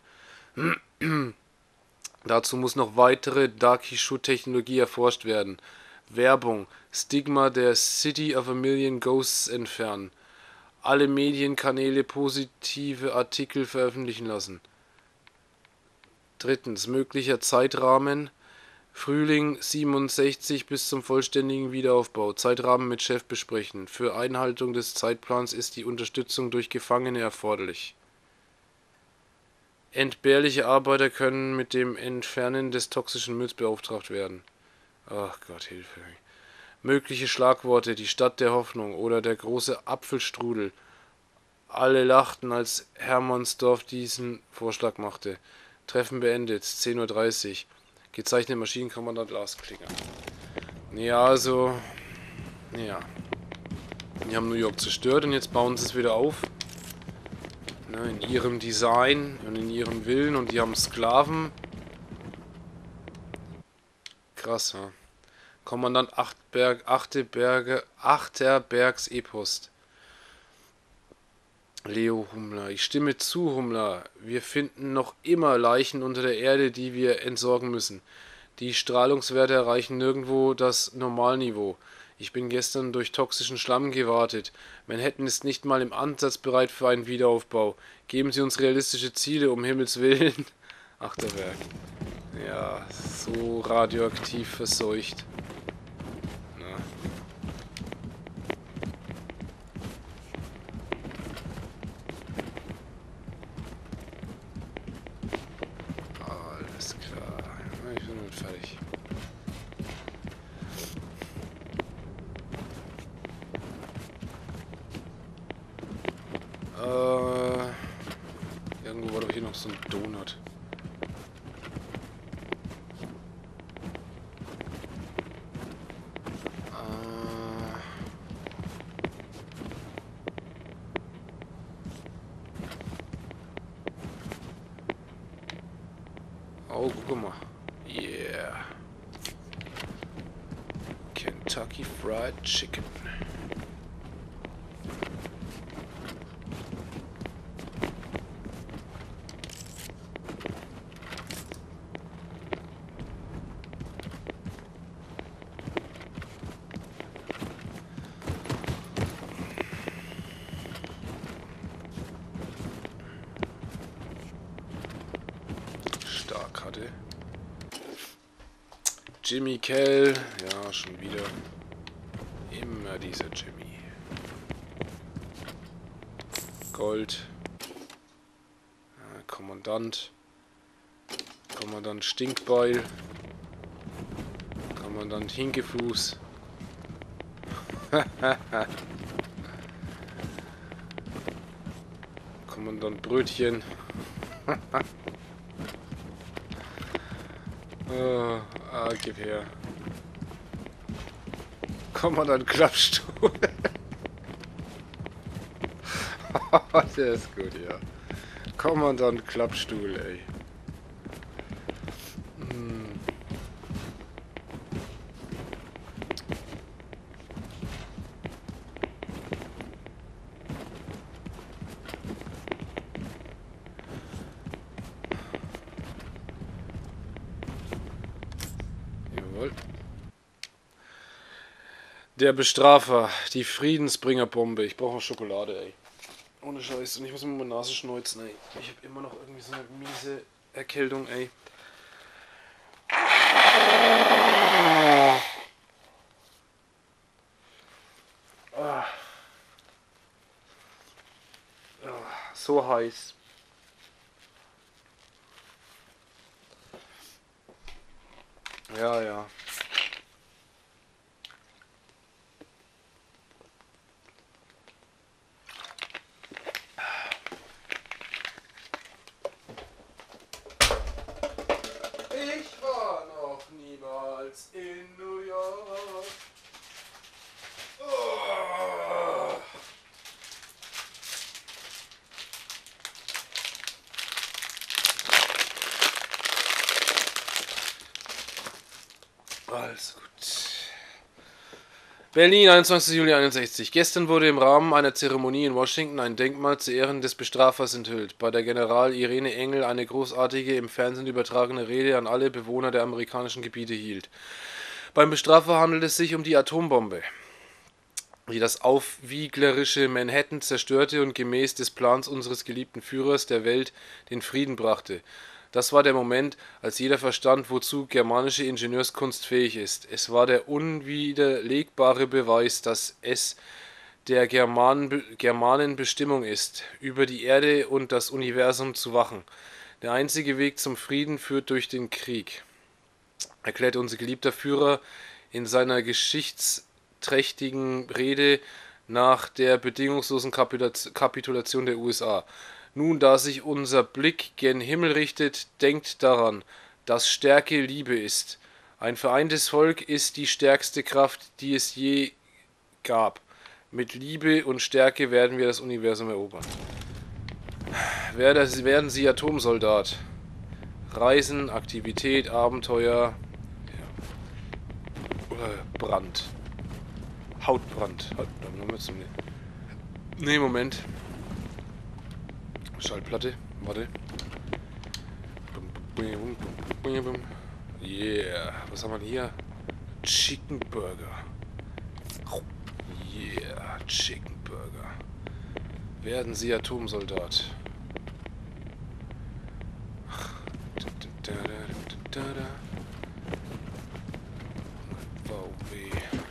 Dazu muss noch weitere Darkishu-Technologie erforscht werden. Werbung, Stigma der City of a Million Ghosts entfernen. Alle Medienkanäle positive Artikel veröffentlichen lassen. Drittens, möglicher Zeitrahmen Frühling siebenundsechzig bis zum vollständigen Wiederaufbau. Zeitrahmen mit Chef besprechen. Für Einhaltung des Zeitplans ist die Unterstützung durch Gefangene erforderlich. Entbehrliche Arbeiter können mit dem Entfernen des toxischen Mülls beauftragt werden. Ach Gott, Hilfe. Mögliche Schlagworte, die Stadt der Hoffnung oder der große Apfelstrudel. Alle lachten, als Hermannsdorf diesen Vorschlag machte. Treffen beendet, zehn Uhr dreißig. Gezeichnet Maschinenkommandant Lars Klinger. Ja, also... Ja. Die haben New York zerstört und jetzt bauen sie es wieder auf. Ne, in ihrem Design und in ihrem Willen, und die haben Sklaven. Krass, ja. Kommandant Achtberg, Achterberge, Achterbergs E-Post. Leo Hummler. Ich stimme zu, Hummler. Wir finden noch immer Leichen unter der Erde, die wir entsorgen müssen. Die Strahlungswerte erreichen nirgendwo das Normalniveau. Ich bin gestern durch toxischen Schlamm gewartet. Manhattan ist nicht mal im Ansatz bereit für einen Wiederaufbau. Geben Sie uns realistische Ziele, um Himmels Willen. Achterberg. Ja, so radioaktiv verseucht. Na. Alles klar. Na, ich bin damit fertig. Äh, irgendwo war doch hier noch so ein Donut. Äh, oh, guck mal. Yeah. Kentucky Fried Chicken. Hatte. Jimmy Kell, ja, schon wieder. Immer dieser Jimmy. Gold. Ja, Kommandant. Kommandant Stinkbeil. Kommandant Hinkefuß. Kommandant Brötchen. Oh, ah, gib her. Kommandant Klappstuhl. Der ist gut, ja. Kommandant Klappstuhl, ey. Hm. Der Bestrafer, die Friedensbringerbombe. Ich brauche Schokolade, ey. Ohne Scheiß. Und ich muss mir meine Nase schneuzen, ey. Ich habe immer noch irgendwie so eine miese Erkältung, ey. Ah. Ah, so heiß. Ja, ja. Ich war noch niemals in New York. Oh. Also gut. Berlin, einundzwanzigster Juli einundsechzig. Gestern wurde im Rahmen einer Zeremonie in Washington ein Denkmal zu Ehren des Bestrafers enthüllt, bei der General Irene Engel eine großartige, im Fernsehen übertragene Rede an alle Bewohner der amerikanischen Gebiete hielt. Beim Bestrafer handelt es sich um die Atombombe, die das aufwieglerische Manhattan zerstörte und gemäß des Plans unseres geliebten Führers der Welt den Frieden brachte. Das war der Moment, als jeder verstand, wozu germanische Ingenieurskunst fähig ist. Es war der unwiderlegbare Beweis, dass es der Germanen, Germanen Bestimmung ist, über die Erde und das Universum zu wachen. Der einzige Weg zum Frieden führt durch den Krieg, erklärte unser geliebter Führer in seiner Geschichts geschichtsträchtigen Rede nach der bedingungslosen Kapitulation der U S A. Nun, da sich unser Blick gen Himmel richtet, denkt daran, dass Stärke Liebe ist. Ein vereintes Volk ist die stärkste Kraft, die es je gab. Mit Liebe und Stärke werden wir das Universum erobern. Werden Sie Atomsoldat. Reisen, Aktivität, Abenteuer. Ja. Oder Brand. Hautbrand. Ne, Moment. Schallplatte. Warte. Yeah. Was haben wir hier? Chicken Burger. Yeah. Chicken Burger. Werden Sie Atomsoldat. V W.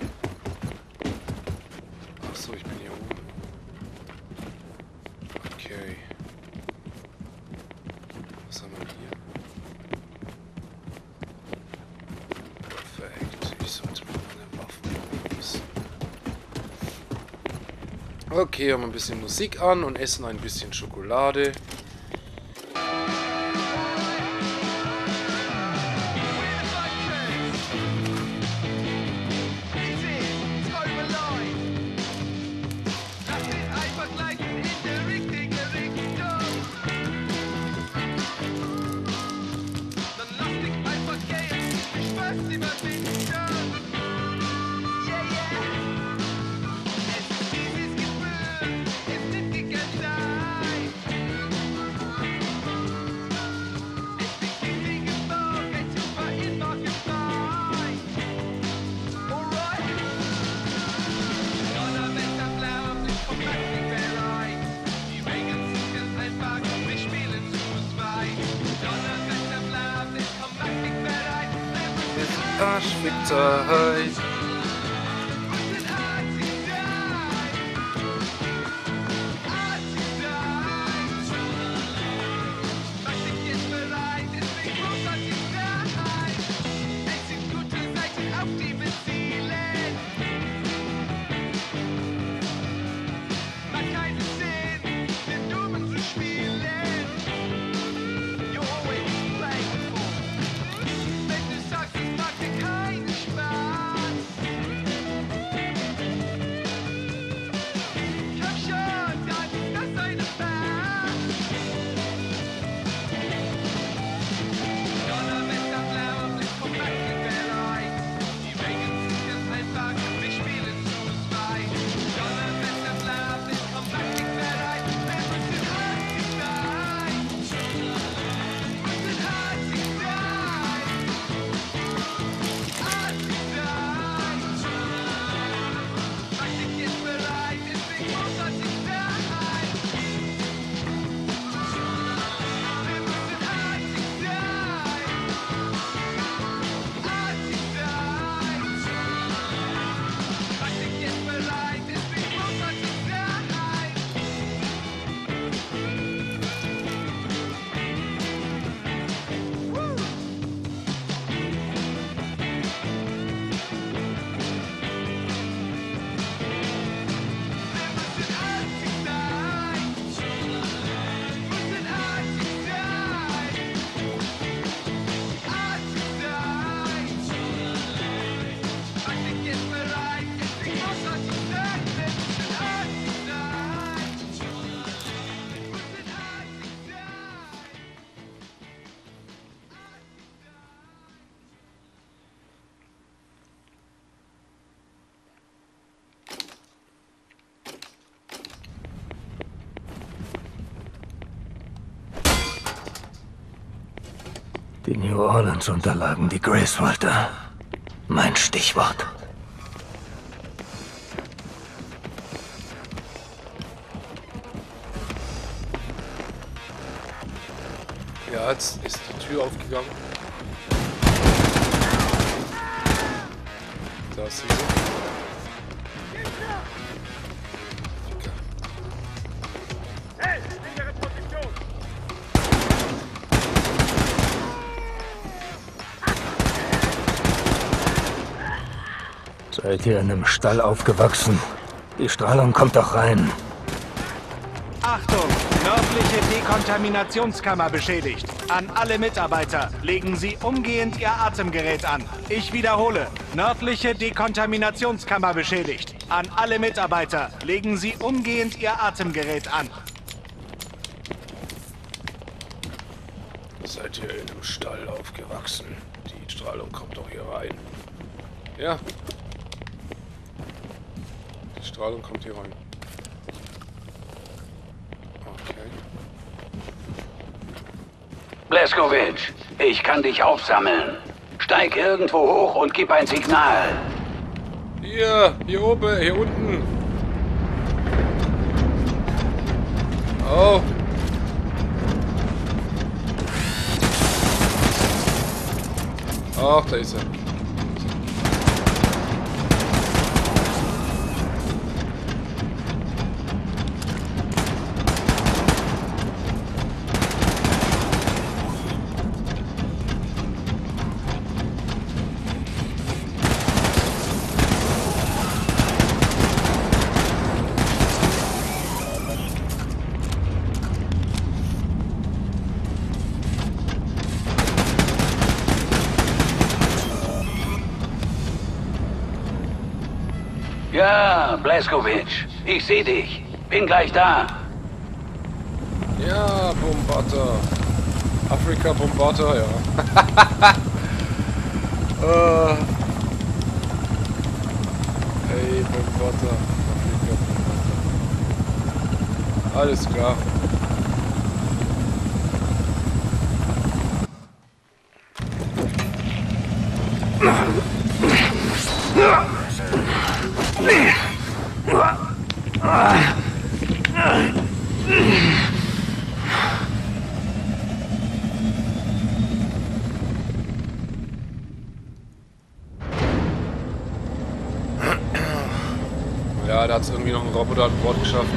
Achso, ich bin hier oben. Okay. Was haben wir hier? Perfekt. Ich sollte mal meine Waffen nutzen. Okay, haben wir ein bisschen Musik an und essen ein bisschen Schokolade. Arschfickzeit. Die New Orleans unterlagen die Grace Walter. Mein Stichwort. Ja, jetzt ist die Tür aufgegangen. Da ist sie. Hey, sichere Position! Seid ihr in einem Stall aufgewachsen? Die Strahlung kommt doch rein. Achtung! Nördliche Dekontaminationskammer beschädigt. An alle Mitarbeiter, legen Sie umgehend Ihr Atemgerät an. Ich wiederhole, nördliche Dekontaminationskammer beschädigt. An alle Mitarbeiter, legen Sie umgehend Ihr Atemgerät an. Seid ihr in einem Stall aufgewachsen? Die Strahlung kommt doch hier rein. Ja. Die Strahlung kommt hier rein. Okay. Blazkowicz, ich kann dich aufsammeln. Steig irgendwo hoch und gib ein Signal. Hier, hier oben, hier unten. Oh. Ach, da ist er. Ja, Blazkowicz, ich sehe dich. Bin gleich da. Ja, Bombarder. Afrika Bombarder, ja. uh. Hey, Bombarder. Afrika Bombarder. Alles klar. Ja, da hat es irgendwie noch ein Roboter an Bord geschafft.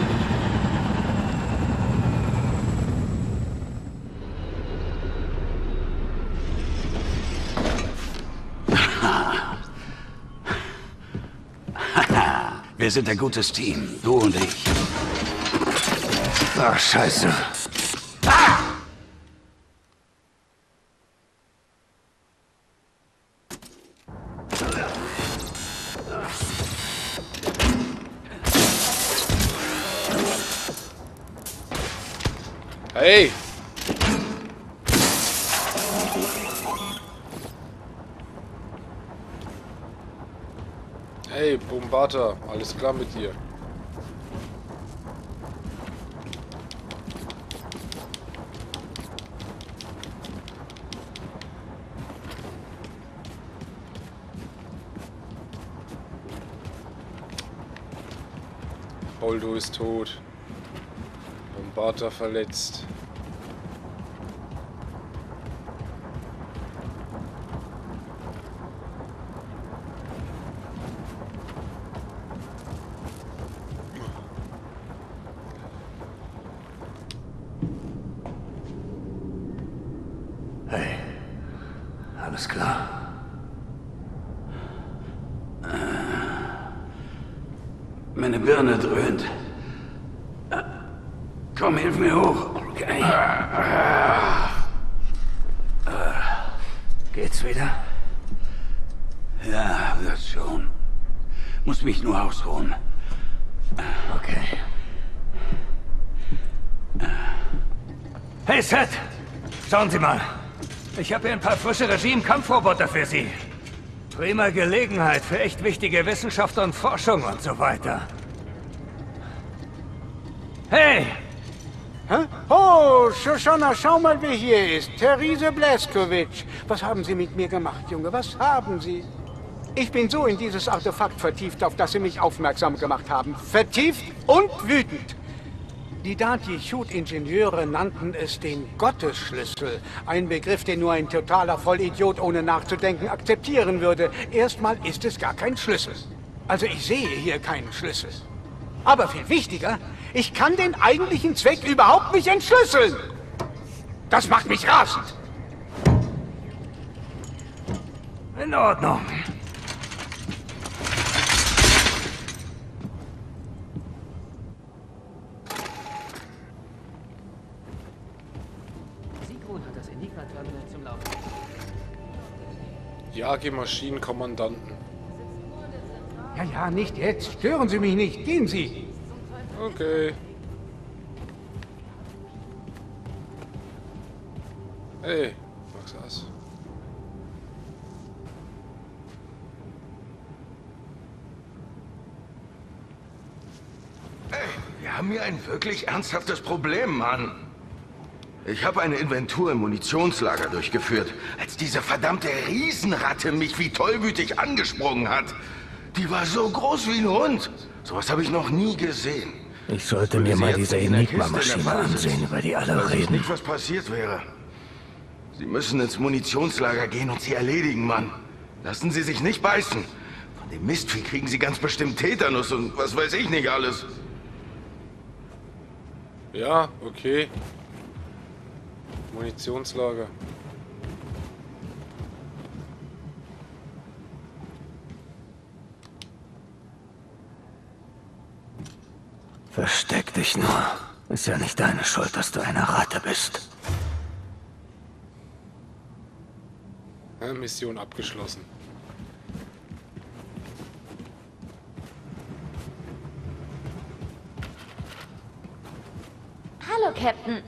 Wir sind ein gutes Team, du und ich. Ach, scheiße. Hey! Hey, Bombarder, alles klar mit dir? Holdo ist tot. Bombarder verletzt. Hey, alles klar? Meine Birne dröhnt. Komm, hilf mir hoch. Okay. Geht's wieder? Ja, wird schon. Muss mich nur ausruhen. Okay. Hey, Seth! Schauen Sie mal. Ich habe hier ein paar frische Regime-Kampfroboter für Sie. Prima Gelegenheit für echt wichtige Wissenschaft und Forschung und so weiter. Hey! Hä? Oh, Shoshana, schau mal, wer hier ist. Therese Blazkowicz. Was haben Sie mit mir gemacht, Junge? Was haben Sie? Ich bin so in dieses Artefakt vertieft, auf das Sie mich aufmerksam gemacht haben. Vertieft und wütend. Die Dati-Chute-Ingenieure nannten es den Gottesschlüssel. Ein Begriff, den nur ein totaler Vollidiot ohne nachzudenken akzeptieren würde. Erstmal ist es gar kein Schlüssel. Also ich sehe hier keinen Schlüssel. Aber viel wichtiger, ich kann den eigentlichen Zweck überhaupt nicht entschlüsseln. Das macht mich rasend. In Ordnung. A G-Maschinenkommandanten. Ja, ja, nicht jetzt. Stören Sie mich nicht. Gehen Sie. Okay. Hey, was ist das? Hey, wir haben hier ein wirklich ernsthaftes Problem, Mann. Ich habe eine Inventur im Munitionslager durchgeführt, als diese verdammte Riesenratte mich wie tollwütig angesprungen hat. Die war so groß wie ein Hund. Sowas habe ich noch nie gesehen. Ich sollte mir mal diese Enigma-Maschine ansehen, über die alle Weiß ich reden. nicht, was passiert wäre. Sie müssen ins Munitionslager gehen und sie erledigen, Mann. Lassen Sie sich nicht beißen. Von dem Mistvieh kriegen Sie ganz bestimmt Tetanus und was weiß ich nicht alles. Ja, okay. Munitionslager. Versteck dich nur. Ist ja nicht deine Schuld, dass du eine Ratte bist. Ja, Mission abgeschlossen. Hallo, Captain.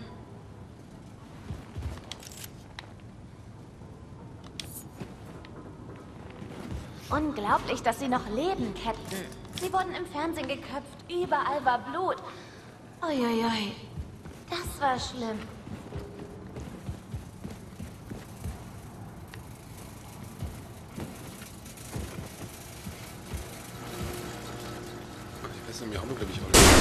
Unglaublich, dass Sie noch leben, Captain. Sie wurden im Fernsehen geköpft. Überall war Blut. Uiuiui. Das war schlimm. Ich weiß nicht, wir haben, glaube ich, alle.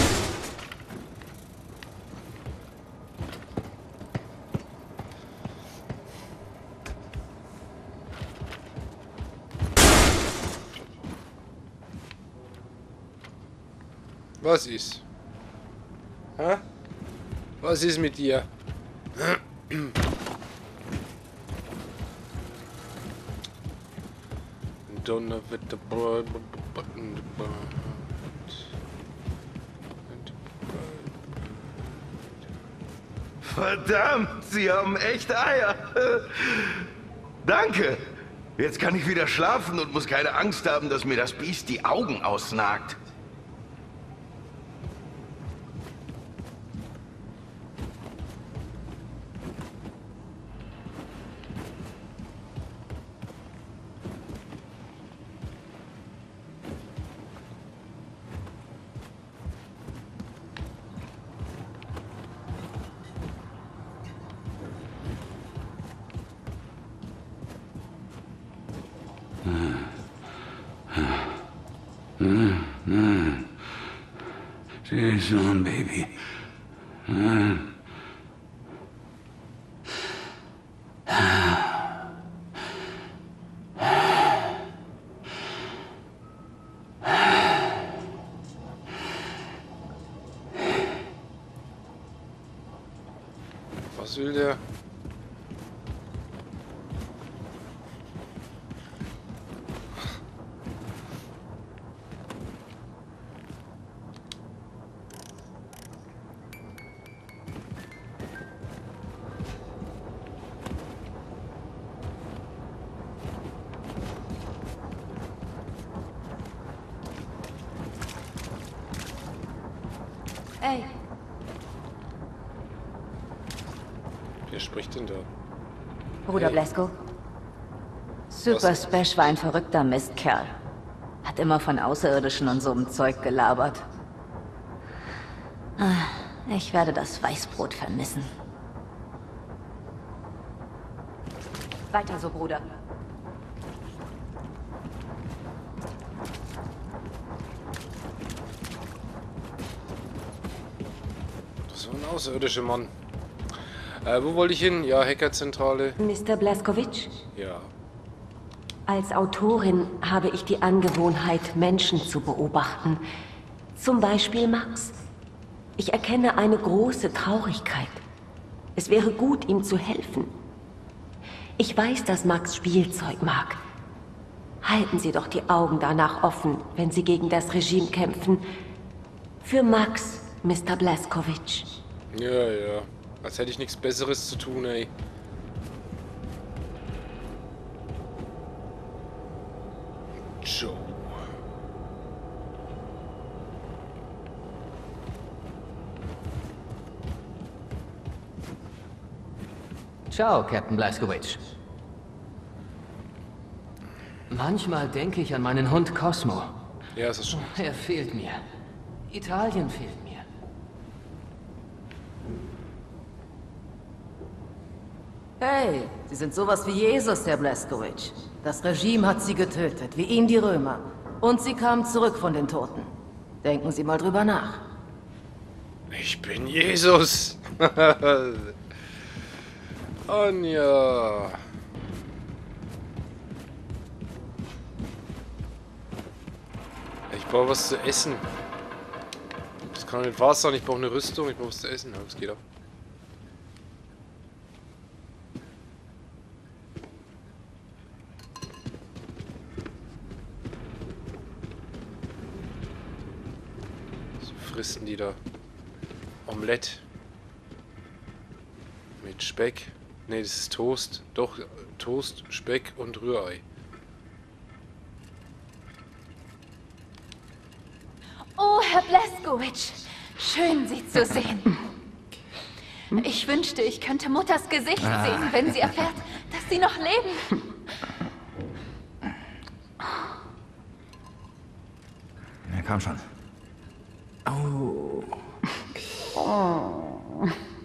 Was ist? Hä? Was ist mit dir? Donner wird der Boy button the bar. Verdammt, Sie haben echt Eier. Danke. Jetzt kann ich wieder schlafen und muss keine Angst haben, dass mir das Biest die Augen ausnagt. She's on, baby. Was will der? Ey, Wer spricht denn da? Bruder Hey. Blasco. Super Spesh war ein verrückter Mistkerl. Hat immer von Außerirdischen und so einem Zeug gelabert. Ah, ich werde das Weißbrot vermissen. Weiter so, Bruder. Das war ein außerirdischer Mann. Äh, wo wollte ich hin? Ja, Hackerzentrale. Mister Blaskowitsch, Ja. als Autorin habe ich die Angewohnheit, Menschen zu beobachten. Zum Beispiel Max. Ich erkenne eine große Traurigkeit. Es wäre gut, ihm zu helfen. Ich weiß, dass Max Spielzeug mag. Halten Sie doch die Augen danach offen, wenn Sie gegen das Regime kämpfen. Für Max, Mister Blaskowitsch. Ja, ja. Als hätte ich nichts Besseres zu tun, ey. Joe. Ciao, Captain Blazkowicz. Manchmal denke ich an meinen Hund Cosmo. Ja, ist das schon. Er fehlt mir. Italien fehlt mir. Hey, Sie sind sowas wie Jesus, Herr Blazkowicz. Das Regime hat Sie getötet, wie ihn die Römer. Und Sie kamen zurück von den Toten. Denken Sie mal drüber nach. Ich bin Jesus. Anja. Ich brauche was zu essen. Das kann nicht wahr sein. Ich brauche eine Rüstung. Ich brauche was zu essen. Aber es geht auch. So fristen die da. Omelette. Mit Speck. Ne, das ist Toast. Doch, Toast, Speck und Rührei. Oh, Herr Blazkowicz. Schön, Sie zu sehen. Ich wünschte, ich könnte Mutters Gesicht Ah. sehen, wenn sie erfährt, dass Sie noch leben. Na komm schon. Oh. Oh.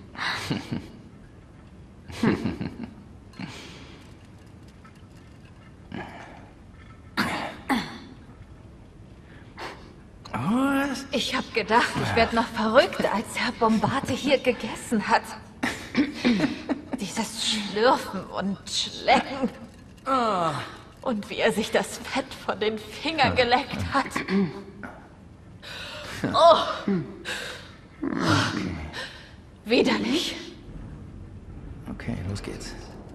Ich habe gedacht, ich werde noch verrückt, als Herr Bombate hier gegessen hat. Dieses Schlürfen und Schlecken. Und wie er sich das Fett von den Fingern geleckt hat. Oh. Widerlich. Okay, los geht's.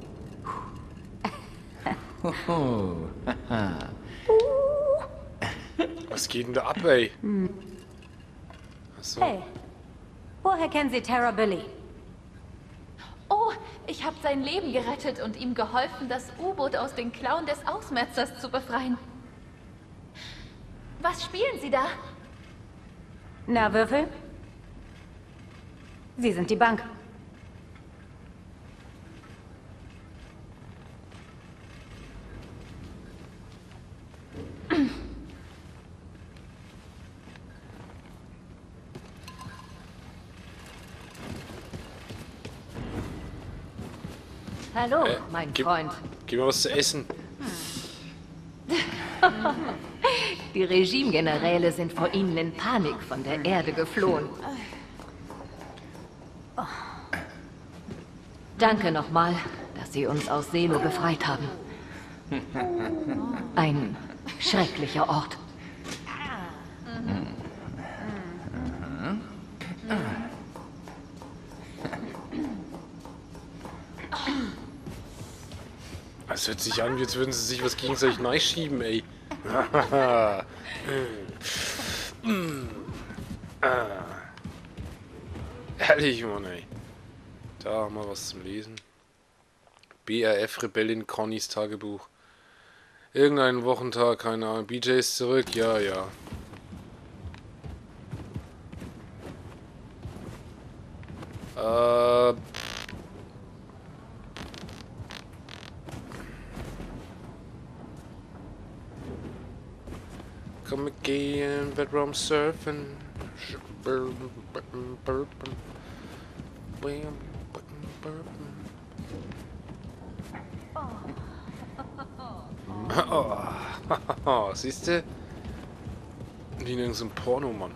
Was geht denn da ab, ey? Achso. Hey, woher kennen Sie Terra Billy? Oh, ich habe sein Leben gerettet und ihm geholfen, das U-Boot aus den Klauen des Ausmetzers zu befreien. Was spielen Sie da? Na, Würfel? Sie sind die Bank. Hallo, Äh, mein gib, Freund. Gib mir was zu essen. Die Regimegeneräle sind vor Ihnen in Panik von der Erde geflohen. Danke nochmal, dass Sie uns aus Selo befreit haben. Ein schrecklicher Ort. Es hört sich an, als würden sie sich was gegenseitig schieben, ey. Ehrlich, Mann, ey. Da haben wir was zum Lesen. B R F-Rebellin Connys Tagebuch. Irgendein Wochentag, keine Ahnung. B J ist zurück, ja, ja. Äh... Come again, bedroom surfing. Oh, siehst du? Wie in irgendeinem Porno, Mann.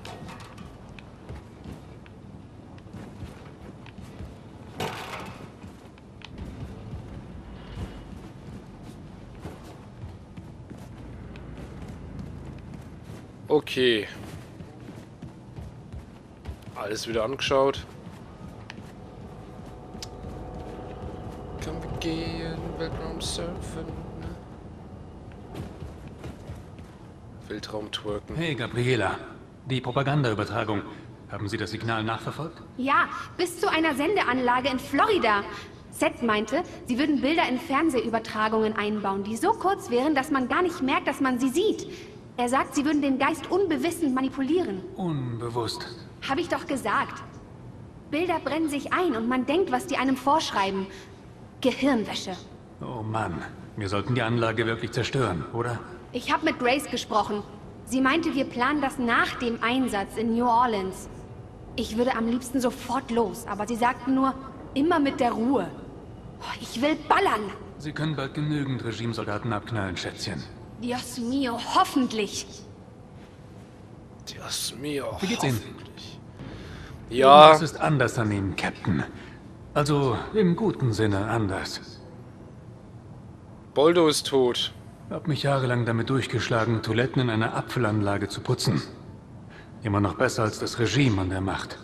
Okay. Alles wieder angeschaut. Kann wir gehen, Weltraum surfen. Weltraum twerken. Hey, Gabriela. Die Propagandaübertragung. Haben Sie das Signal nachverfolgt? Ja, bis zu einer Sendeanlage in Florida. Seth meinte, sie würden Bilder in Fernsehübertragungen einbauen, die so kurz wären, dass man gar nicht merkt, dass man sie sieht. Er sagt, sie würden den Geist unbewissend manipulieren. Unbewusst. Hab ich doch gesagt. Bilder brennen sich ein und man denkt, was die einem vorschreiben. Gehirnwäsche. Oh Mann, wir sollten die Anlage wirklich zerstören, oder? Ich habe mit Grace gesprochen. Sie meinte, wir planen das nach dem Einsatz in New Orleans. Ich würde am liebsten sofort los, aber sie sagten nur, immer mit der Ruhe. Ich will ballern. Sie können bald genügend Regimesoldaten abknallen, Schätzchen. Dios mio, hoffentlich. Dios mio, Wie geht's Ihnen? Ja. Das ist anders an Ihnen, Captain. Also im guten Sinne anders. Boldo ist tot. Hab mich jahrelang damit durchgeschlagen, Toiletten in einer Abfüllanlage zu putzen. Immer noch besser als das Regime an der Macht.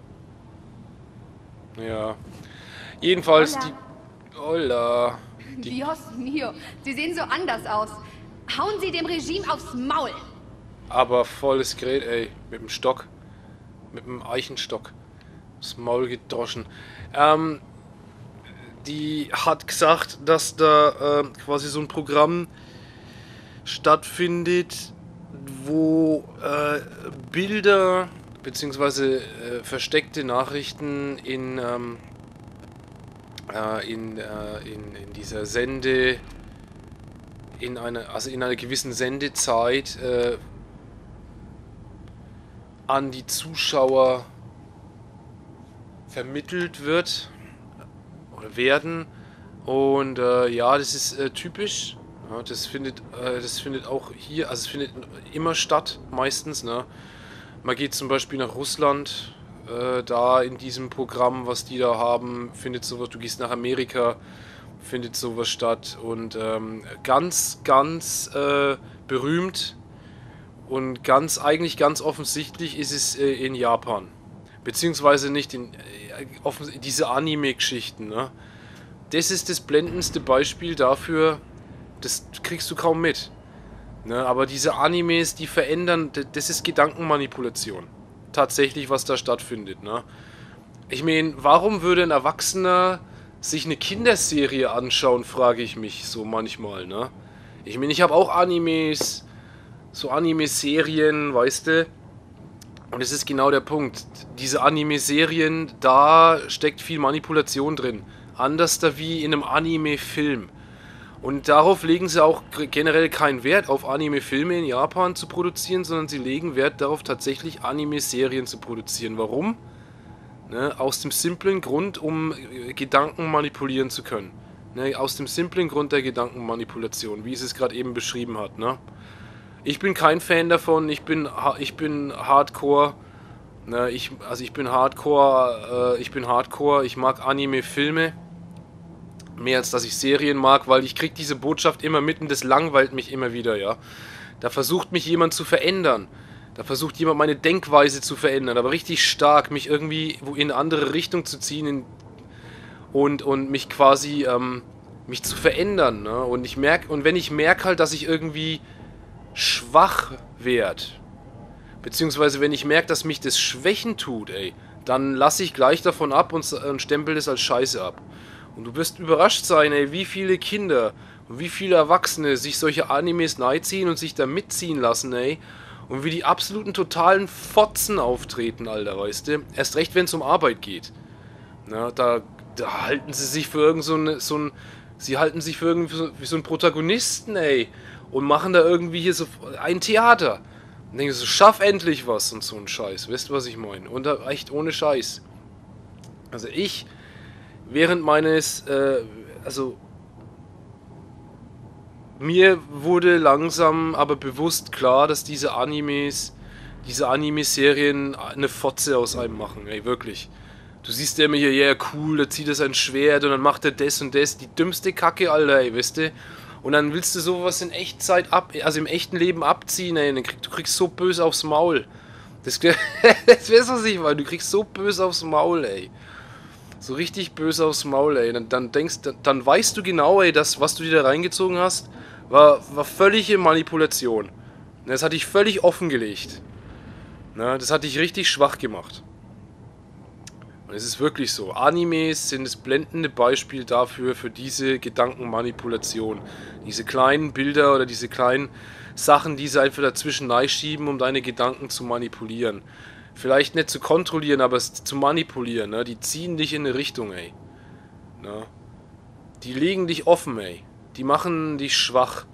Ja. Jedenfalls die... Hola. Die, Dios mio, Sie sehen so anders aus. Hauen Sie dem Regime aufs Maul. aber volles Gerät, ey. Mit dem Stock. Mit dem Eichenstock. Das Maul gedroschen. Ähm... Die hat gesagt, dass da äh, quasi so ein Programm stattfindet, wo äh, Bilder bzw. Äh, versteckte Nachrichten in, ähm, äh, in, äh, in, in dieser Sende, in einer, also in einer gewissen Sendezeit äh, an die Zuschauer vermittelt wird. Werden und äh, ja, das ist äh, typisch. Ja, das findet, äh, das findet auch hier, also es findet immer statt, meistens. Ne? Man geht zum Beispiel nach Russland, äh, da in diesem Programm, was die da haben, findet sowas. Du gehst nach Amerika, findet sowas statt und ähm, ganz, ganz äh, berühmt und ganz, eigentlich ganz offensichtlich ist es äh, in Japan. Beziehungsweise nicht in äh, offen, diese Anime-Geschichten, ne? Das ist das blendendste Beispiel dafür, das kriegst du kaum mit. Ne? Aber diese Animes, die verändern, das ist Gedankenmanipulation. Tatsächlich, was da stattfindet, ne? Ich meine, warum würde ein Erwachsener sich eine Kinderserie anschauen, frage ich mich so manchmal, ne? Ich meine, ich habe auch Animes, so Anime-Serien, weißt du? Und es ist genau der Punkt. Diese Anime-Serien, da steckt viel Manipulation drin. Anders da wie in einem Anime-Film. Und darauf legen sie auch generell keinen Wert, auf Anime-Filme in Japan zu produzieren, sondern sie legen Wert darauf, tatsächlich Anime-Serien zu produzieren. Warum? Ne, aus dem simplen Grund, um Gedanken manipulieren zu können. Ne, aus dem simplen Grund der Gedankenmanipulation, wie es es gerade eben beschrieben hat, ne? Ich bin kein Fan davon, ich bin ich bin Hardcore, ne, ich, also ich bin Hardcore, äh, ich bin Hardcore, ich mag Anime-Filme, mehr als dass ich Serien mag, weil ich krieg diese Botschaft immer mit und das langweilt mich immer wieder, ja. Da versucht mich jemand zu verändern, da versucht jemand meine Denkweise zu verändern, aber richtig stark, mich irgendwie in eine andere Richtung zu ziehen in, und, und mich quasi, ähm, mich zu verändern, ne, und ich merke, und wenn ich merke halt, dass ich irgendwie schwach werd, beziehungsweise wenn ich merke, dass mich das Schwächen tut, ey, dann lasse ich gleich davon ab und, und stempel das als Scheiße ab. Und du wirst überrascht sein, ey, wie viele Kinder und wie viele Erwachsene sich solche Animes neiziehen und sich da mitziehen lassen, ey, und wie die absoluten totalen Fotzen auftreten, Alter, weißt du? Erst recht, wenn es um Arbeit geht. Na, da, da halten sie sich für irgend so ein, so ein, sie halten sich für irgendwie so, wie so einen Protagonisten, ey, und machen da irgendwie hier so ein Theater. Und denken so, schaff endlich was und so ein Scheiß. Wisst ihr, was ich meine? Und da echt ohne Scheiß. Also ich, während meines, äh, also mir wurde langsam aber bewusst klar, dass diese Animes, diese Anime-Serien eine Fotze aus einem machen, ey, wirklich. Du siehst ja immer hier, ja, yeah, cool, da zieht er sein Schwert und dann macht er das und das. Die dümmste Kacke, Alter, ey, weißt du? Und dann willst du sowas in Echtzeit ab, also im echten Leben abziehen, ey. Dann krieg, du kriegst so böse aufs Maul. Das, das weißt du, was ich meine. Du kriegst so böse aufs Maul, ey. So richtig böse aufs Maul, ey. Dann, dann denkst, dann, dann weißt du genau, ey, das, was du dir da reingezogen hast, war, war völlige Manipulation. Das hat dich völlig offengelegt. Na, das hat dich richtig schwach gemacht. Und es ist wirklich so. Animes sind das blendende Beispiel dafür, für diese Gedankenmanipulation. Diese kleinen Bilder oder diese kleinen Sachen, die sie einfach dazwischen schieben, um deine Gedanken zu manipulieren. Vielleicht nicht zu kontrollieren, aber es zu manipulieren. Ne? Die ziehen dich in eine Richtung, ey. Ne? Die legen dich offen, ey. Die machen dich schwach.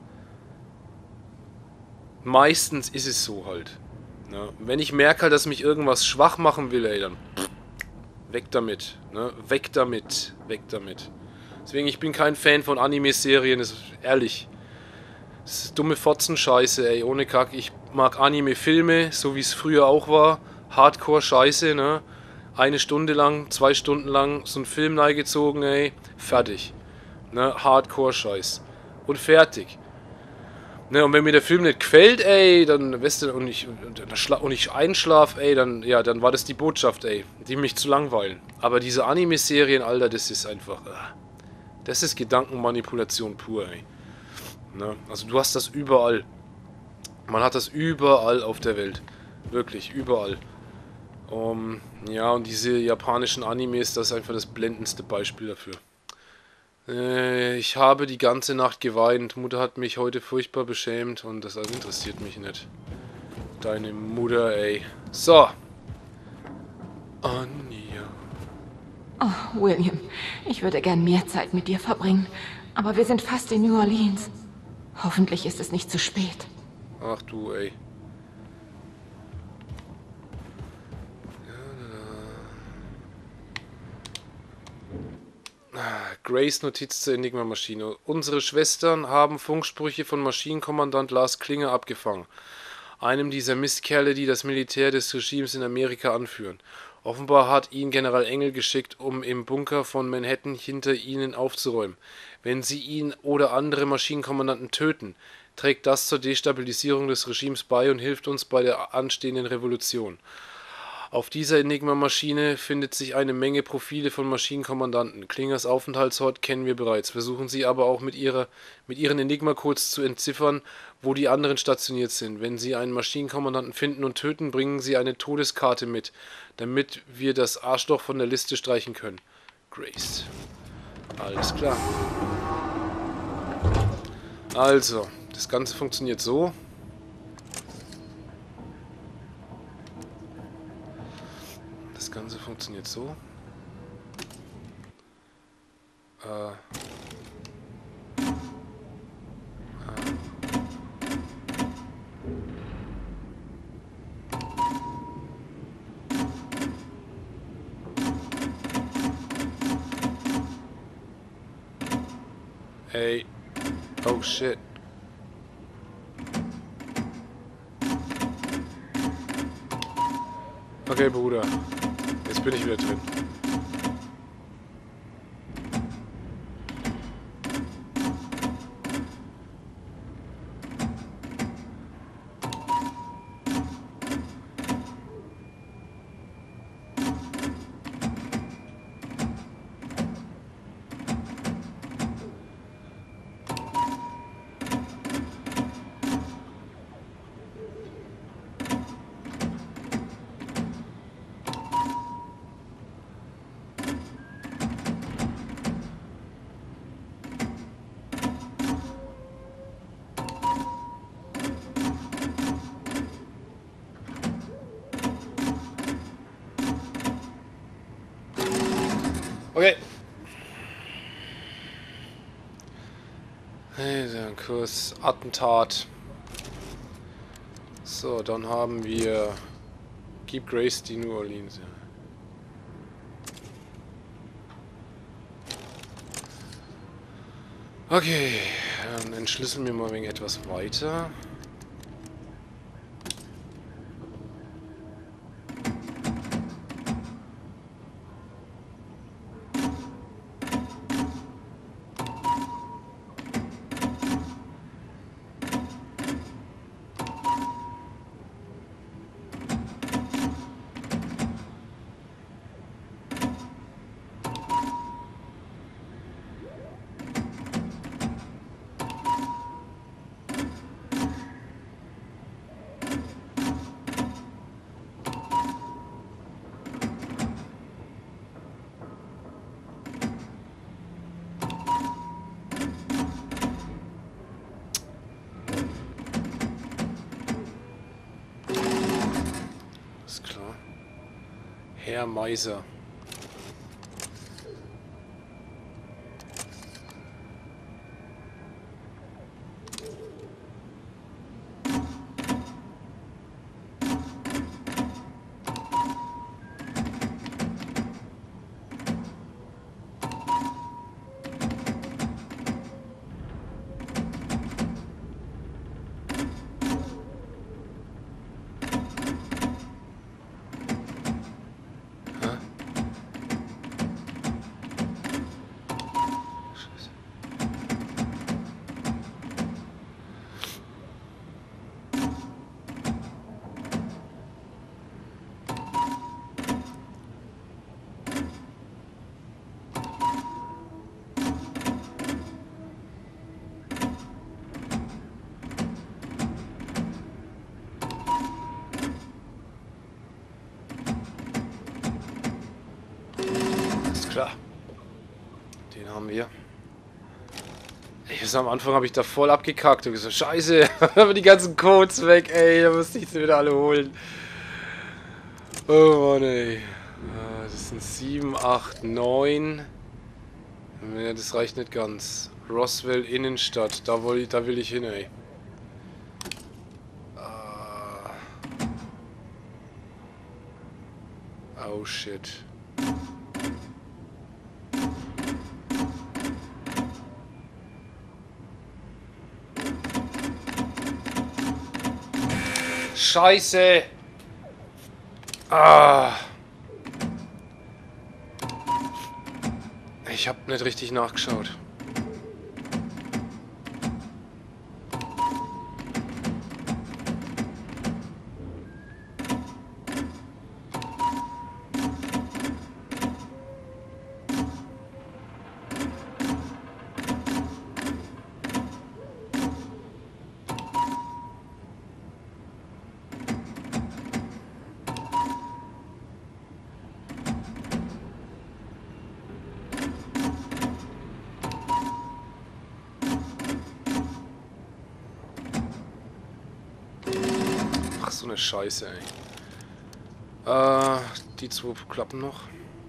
Meistens ist es so halt. Ne? Wenn ich merke halt, dass mich irgendwas schwach machen will, ey, dann pff, weg damit. Ne? Weg damit. Weg damit. Deswegen, ich bin kein Fan von Anime-Serien, ist ehrlich. Das ist dumme Fotzenscheiße, ey, ohne Kack. Ich mag Anime-Filme, so wie es früher auch war. Hardcore-Scheiße, ne? Eine Stunde lang, zwei Stunden lang so ein Film reingezogen, ey. Fertig. Ne? Hardcore-Scheiß. Und fertig. Ne, und wenn mir der Film nicht gefällt, ey, dann, weißt du, und ich, und ich einschlaf, ey, dann, ja, dann war das die Botschaft, ey, die mich zu langweilen. Aber diese Anime-Serien, Alter, das ist einfach, das ist Gedankenmanipulation pur, ey. Ne? Also du hast das überall. Man hat das überall auf der Welt. Wirklich, überall. Um, ja, und diese japanischen Animes, das ist einfach das blendendste Beispiel dafür. Ich habe die ganze Nacht geweint. Mutter hat mich heute furchtbar beschämt und das alles interessiert mich nicht. Deine Mutter, ey. So. Anja. Oh, William, ich würde gern mehr Zeit mit dir verbringen. Aber wir sind fast in New Orleans. Hoffentlich ist es nicht zu spät. Ach du, ey. Grace Notiz zur Enigma-Maschine. Unsere Schwestern haben Funksprüche von Maschinenkommandant Lars Klinger abgefangen. Einem dieser Mistkerle, die das Militär des Regimes in Amerika anführen. Offenbar hat ihn General Engel geschickt, um im Bunker von Manhattan hinter ihnen aufzuräumen. Wenn sie ihn oder andere Maschinenkommandanten töten, trägt das zur Destabilisierung des Regimes bei und hilft uns bei der anstehenden Revolution. Auf dieser Enigma-Maschine findet sich eine Menge Profile von Maschinenkommandanten. Klingers Aufenthaltsort kennen wir bereits. Versuchen Sie aber auch mit, ihrer, mit Ihren Enigma-Codes zu entziffern, wo die anderen stationiert sind. Wenn Sie einen Maschinenkommandanten finden und töten, bringen Sie eine Todeskarte mit, damit wir das Arschloch von der Liste streichen können. Grace. Alles klar. Also, das Ganze funktioniert so. Das Ganze funktioniert so. Äh. Hey. Oh shit. Okay, Bruder. Jetzt bin ich wieder drin. Okay. Hey, dann Kurs Attentat. So, dann haben wir Gib Grace die New Orleans. Okay, dann entschlüsseln wir mal wegen etwas weiter. Herr Meiser. Klar. Den haben wir. Ich weiß, am Anfang habe ich da voll abgekackt und gesagt, scheiße, aber die ganzen Codes weg, ey, da musste ich sie wieder alle holen. Oh Mann, ey. Das sind sieben, acht, neun. Ja, das reicht nicht ganz. Roswell Innenstadt, da, will ich, da will ich hin, ey. Oh shit. Scheiße! Ah! Ich hab nicht richtig nachgeschaut. Ach, so eine Scheiße, ey. Äh, die zwei klappen noch.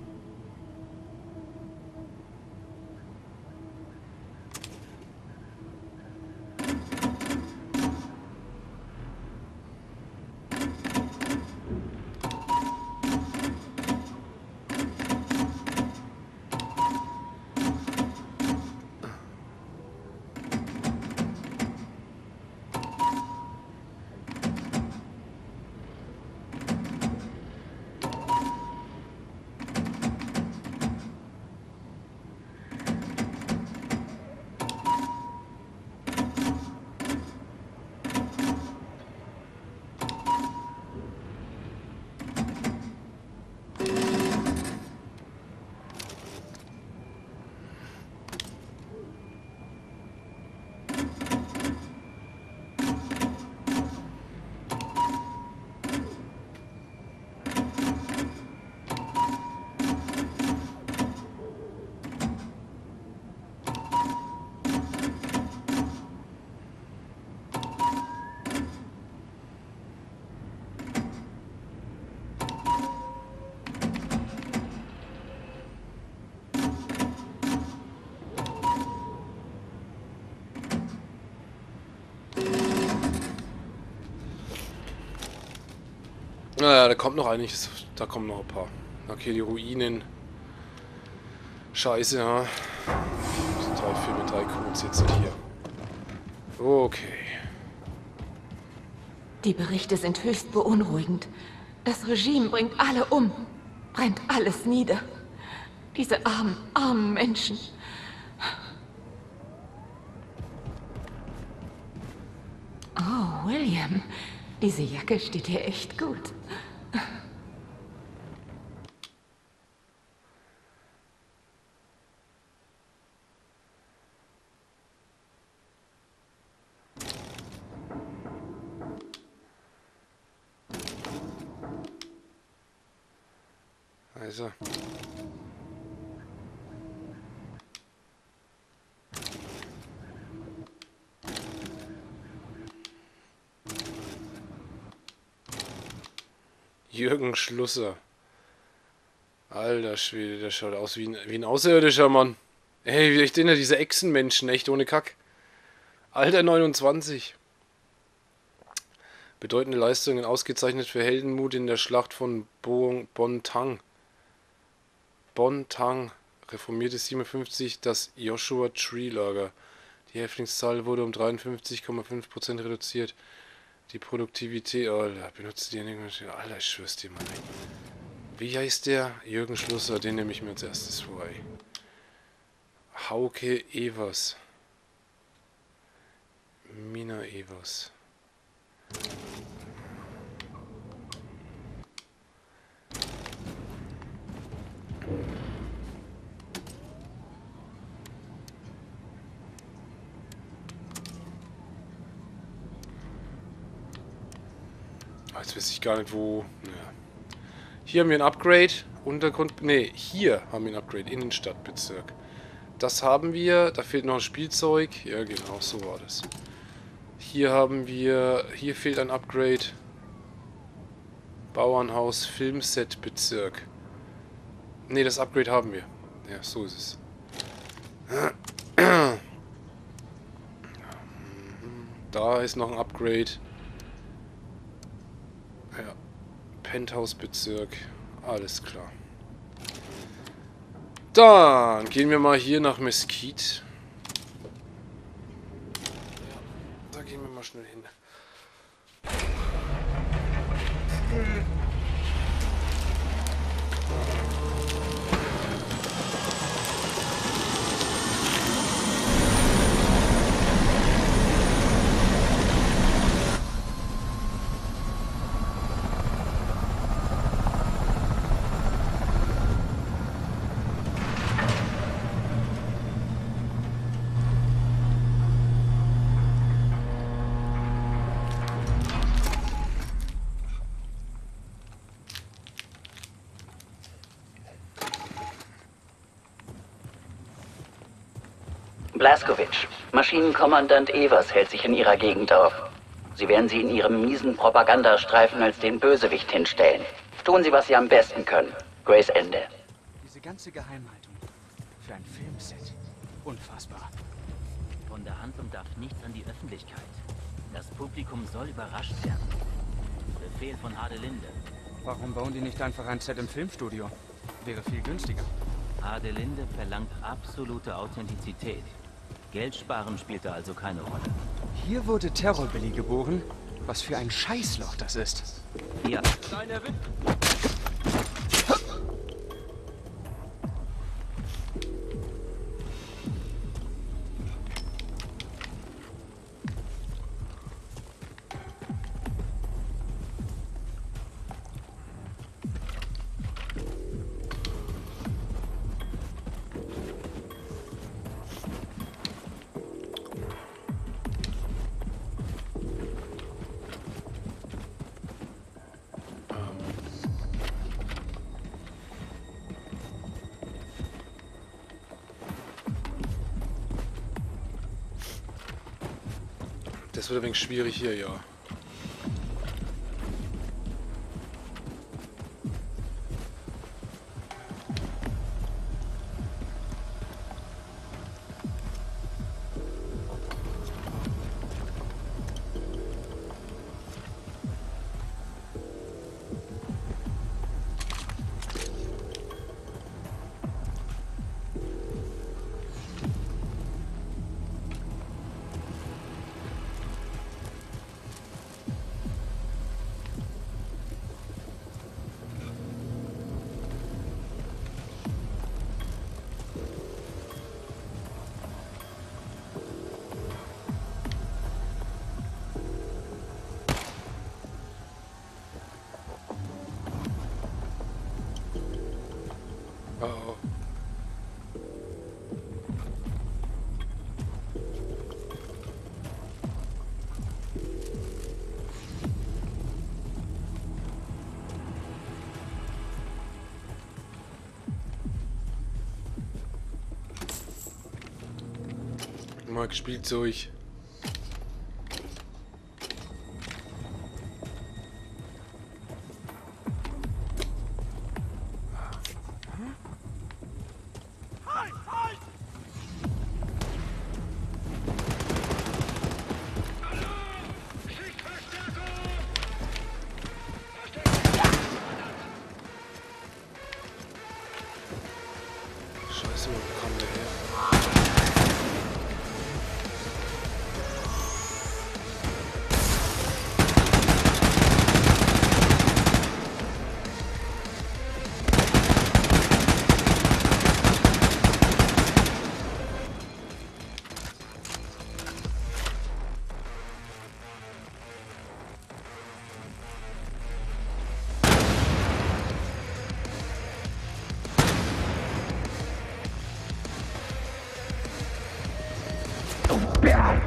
Naja, da kommt noch einiges. Da kommen noch ein paar. Okay, die Ruinen. Scheiße, ja. drei, vier mit drei Codes jetzt hier. Okay. Die Berichte sind höchst beunruhigend. Das Regime bringt alle um. Brennt alles nieder. Diese armen, armen Menschen. Oh, William. Diese Jacke steht dir echt gut. Also. Jürgen Schlusser. Alter Schwede, der schaut aus wie ein, wie ein Außerirdischer, Mann. Ey, ich denke, diese Echsenmenschen, echt ohne Kack. Alter neunundzwanzig. Bedeutende Leistungen, ausgezeichnet für Heldenmut in der Schlacht von Bo Bontang. Bontang, reformierte siebenundfünfzig das Joshua Tree Lager. Die Häftlingszahl wurde um dreiundfünfzig Komma fünf Prozent reduziert. Die Produktivität, oh, da benutzt die Alter, ich schwör's dir, Mann. Ey. Wie heißt der? Jürgen Schlusser, den nehme ich mir als erstes vor, ey. Hauke Evers. Mina Evers. Jetzt weiß ich gar nicht, wo... Ja. Hier haben wir ein Upgrade. Untergrund... Ne, hier haben wir ein Upgrade. Innenstadtbezirk. Das haben wir. Da fehlt noch ein Spielzeug. Ja, genau, so war das. Hier haben wir... Hier fehlt ein Upgrade. Bauernhaus, Filmset-Bezirk. Ne, das Upgrade haben wir. Ja, so ist es. Da ist noch ein Upgrade. Ja. Penthouse-Bezirk. Alles klar. Dann gehen wir mal hier nach Mesquite. Ja, da gehen wir mal schnell hin. Blazkowicz, Maschinenkommandant Evers hält sich in Ihrer Gegend auf. Sie werden Sie in Ihrem miesen Propagandastreifen als den Bösewicht hinstellen. Tun Sie, was Sie am besten können. Grace Ende. Diese ganze Geheimhaltung für ein Filmset. Unfassbar. Von der Handlung darf nichts an die Öffentlichkeit. Das Publikum soll überrascht werden. Befehl von Adelinde. Warum bauen die nicht einfach ein Set im Filmstudio? Wäre viel günstiger. Adelinde verlangt absolute Authentizität. Geld sparen spielte also keine Rolle. Hier wurde Terror Billy geboren. Was für ein Scheißloch das ist. Ja. Das wird ein wenig schwierig hier, ja. Oh. Mark Spielzeug.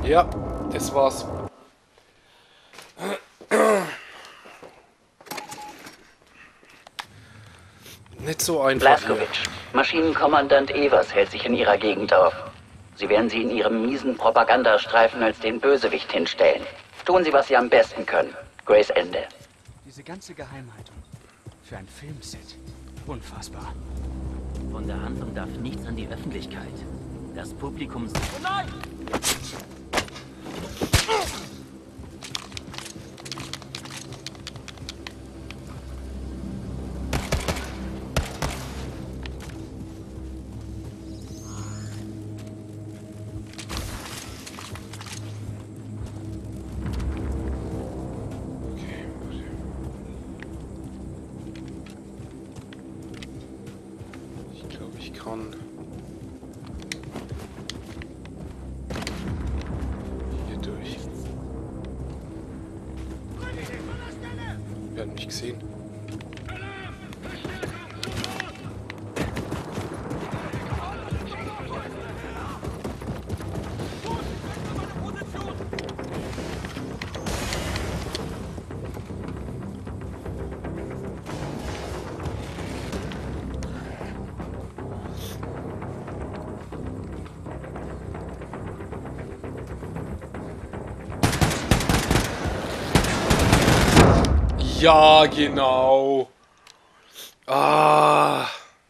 Ja, das war's. Nicht so einfach. Blazkowicz, Maschinenkommandant Evers hält sich in ihrer Gegend auf. Sie werden sie in ihrem miesen Propagandastreifen als den Bösewicht hinstellen. Tun Sie, was Sie am besten können. Grace Ende. Diese ganze Geheimhaltung. Für ein Filmset. Unfassbar. Von der Handlung darf nichts an die Öffentlichkeit. Das Publikum... Oh nein! Hier durch. Wir haben mich gesehen. Ja, genau. Ah.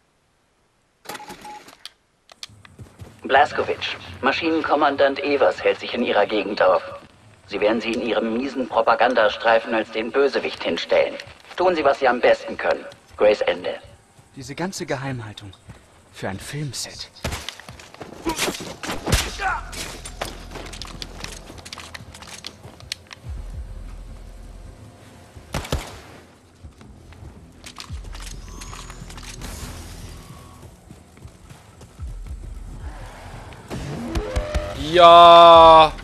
Blazkowicz, Maschinenkommandant Evers hält sich in ihrer Gegend auf. Sie werden sie in ihrem miesen Propagandastreifen als den Bösewicht hinstellen. Tun Sie, was Sie am besten können. Grace Ende. Diese ganze Geheimhaltung. Für ein Filmset. Ja.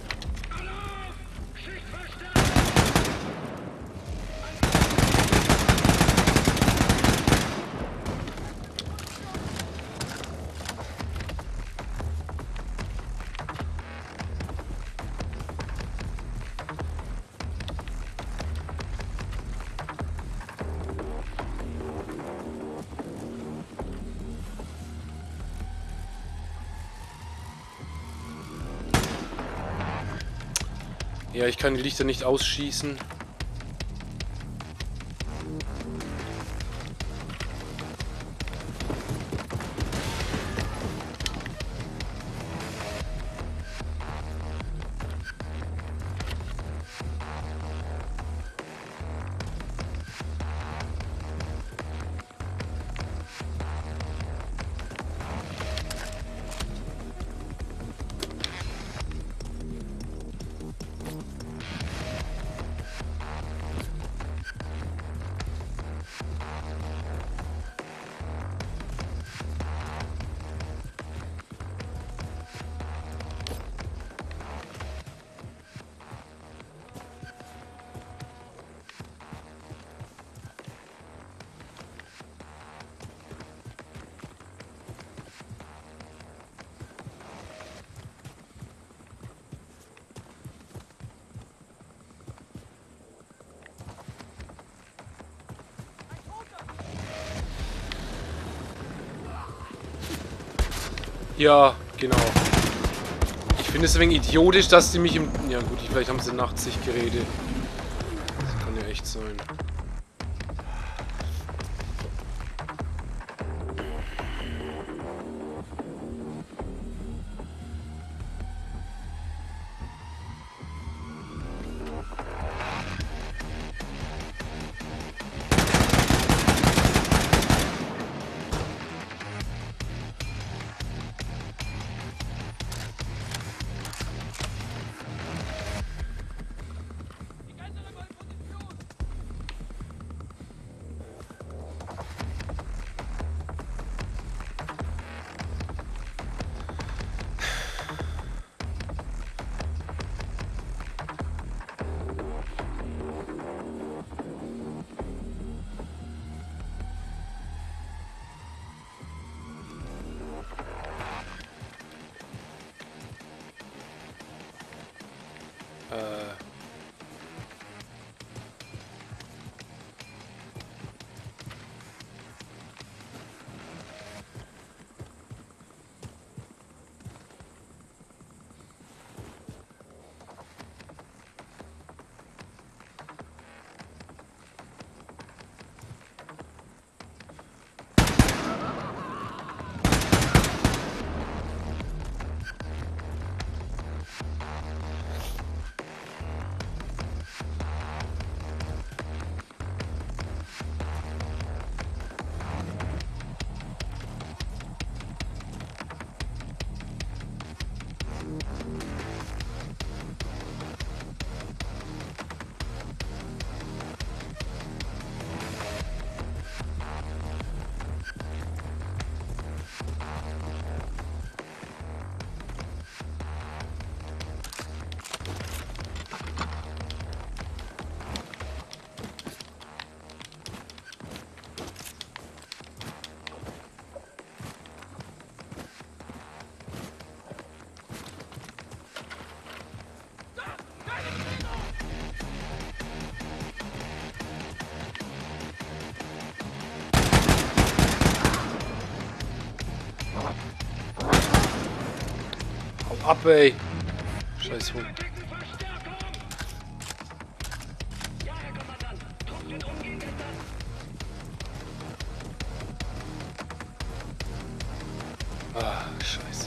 Ja, ich kann die Lichter nicht ausschießen. Ja, genau. Ich finde es ein wenig idiotisch, dass die mich im... Ja gut, vielleicht haben sie nachts sich geredet. Das kann ja echt sein. ab, ey. Scheiß Hund. Ah, Scheiße.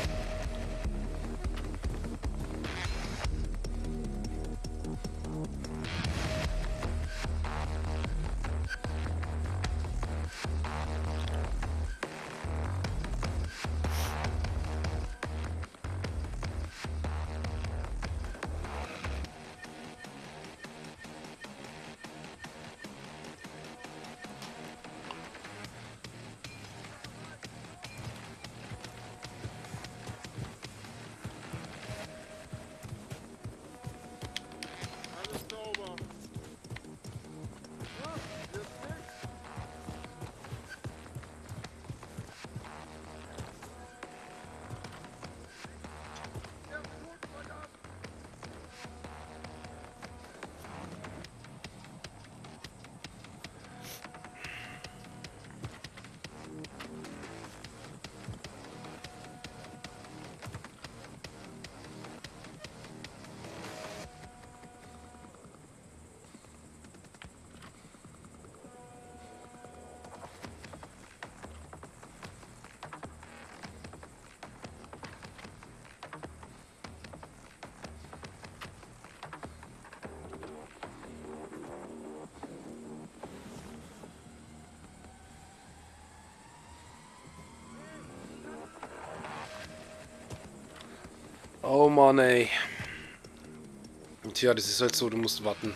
Oh Mann, ey. Tja, das ist halt so, du musst warten.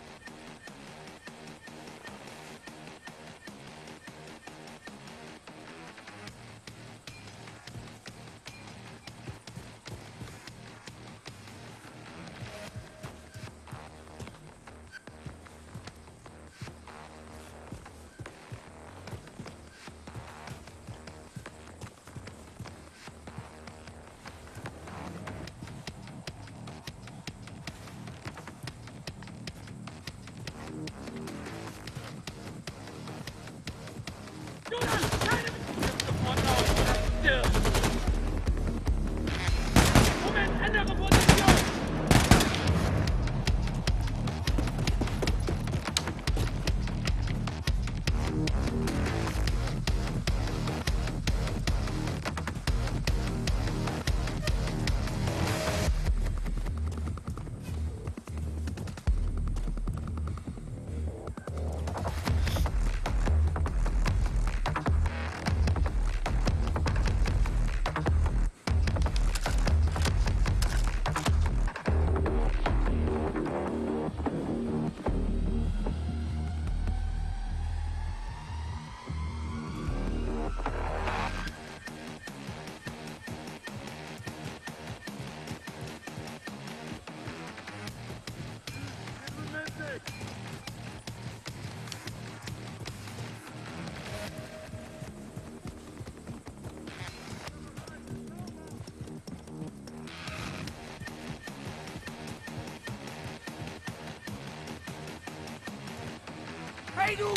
Hey du!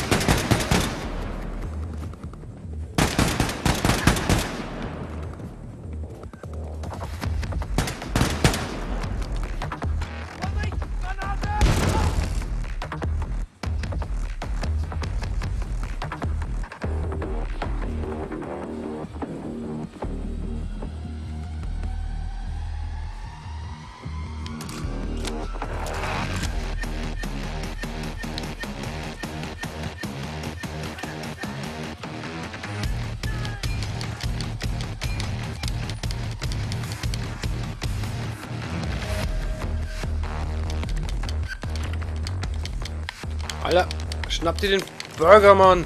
Alter, schnapp dir den Burger, Mann.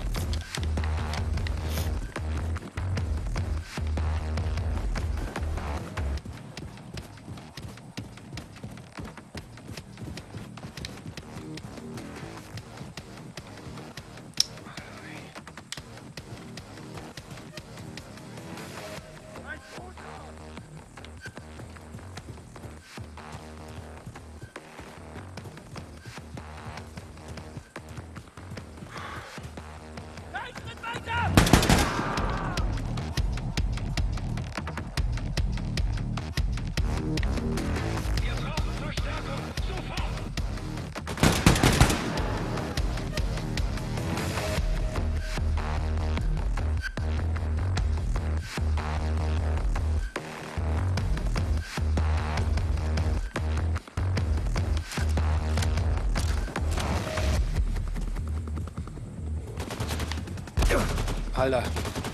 Alter.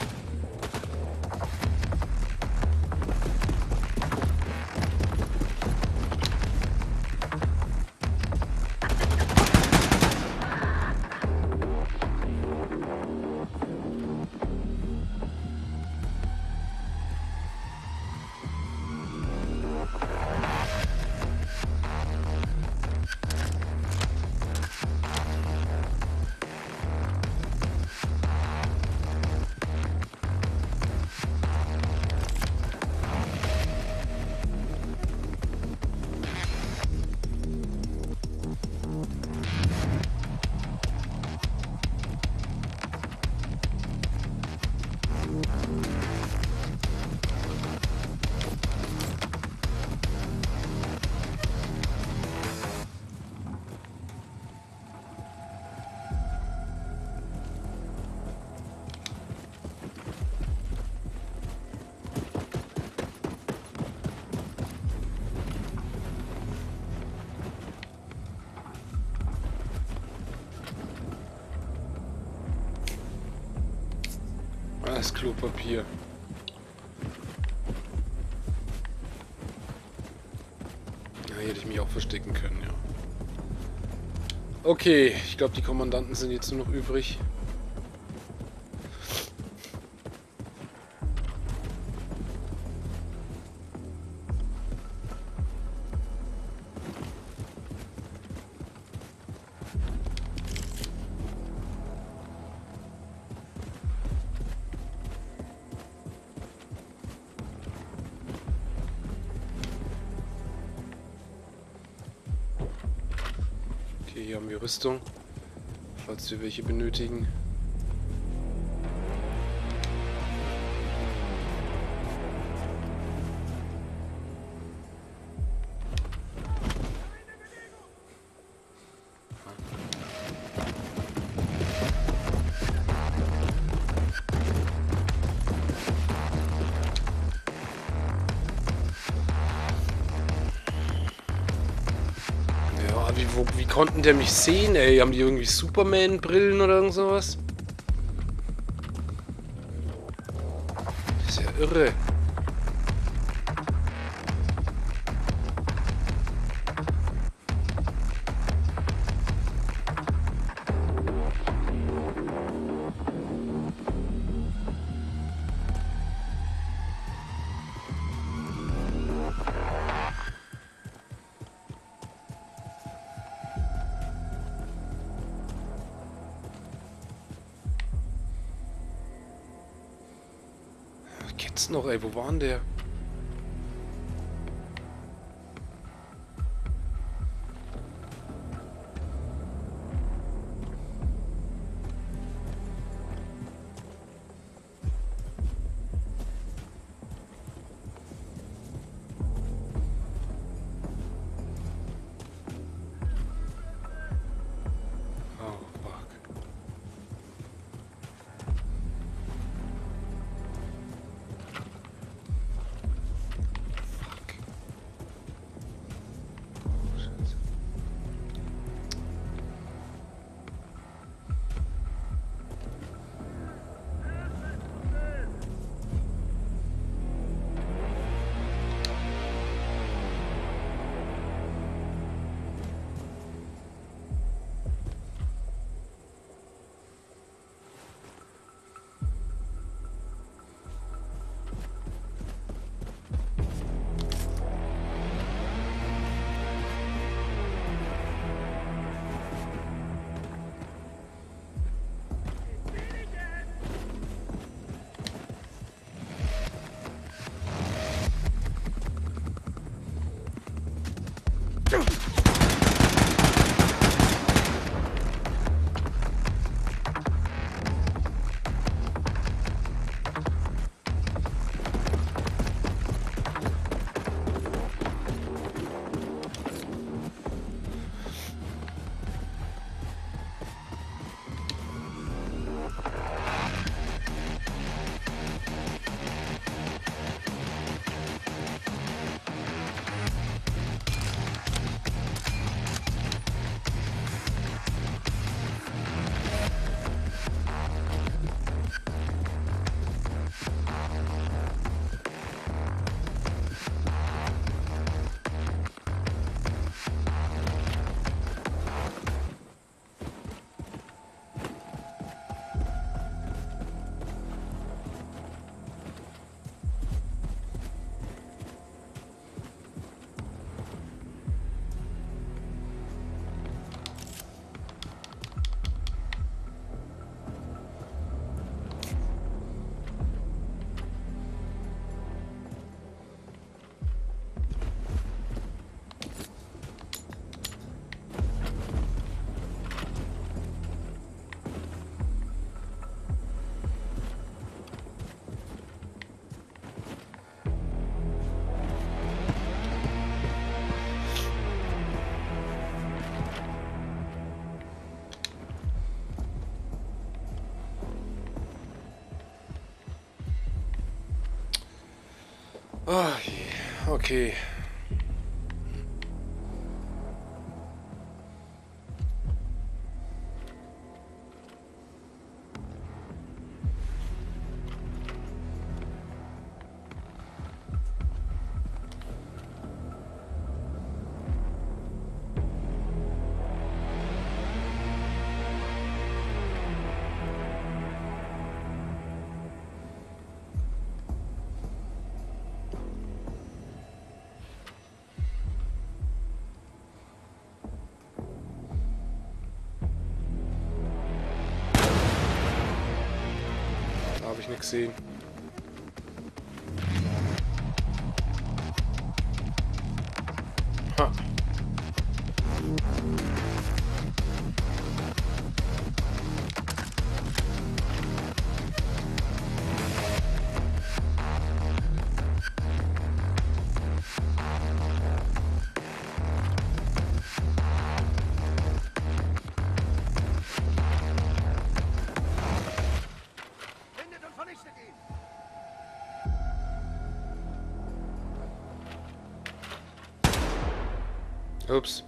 Das Klopapier. Ja, hier hätte ich mich auch verstecken können, ja. Okay, ich glaube, die Kommandanten sind jetzt nur noch übrig. Hier haben wir Rüstung, falls wir welche benötigen. Wie, wo, wie konnten der mich sehen, ey? Haben die irgendwie Superman-Brillen oder irgend sowas? Das ist ja irre. Geht's noch, ey? Wo war denn der? Oh je, okay. Habe ich nicht gesehen. Ha. Ups.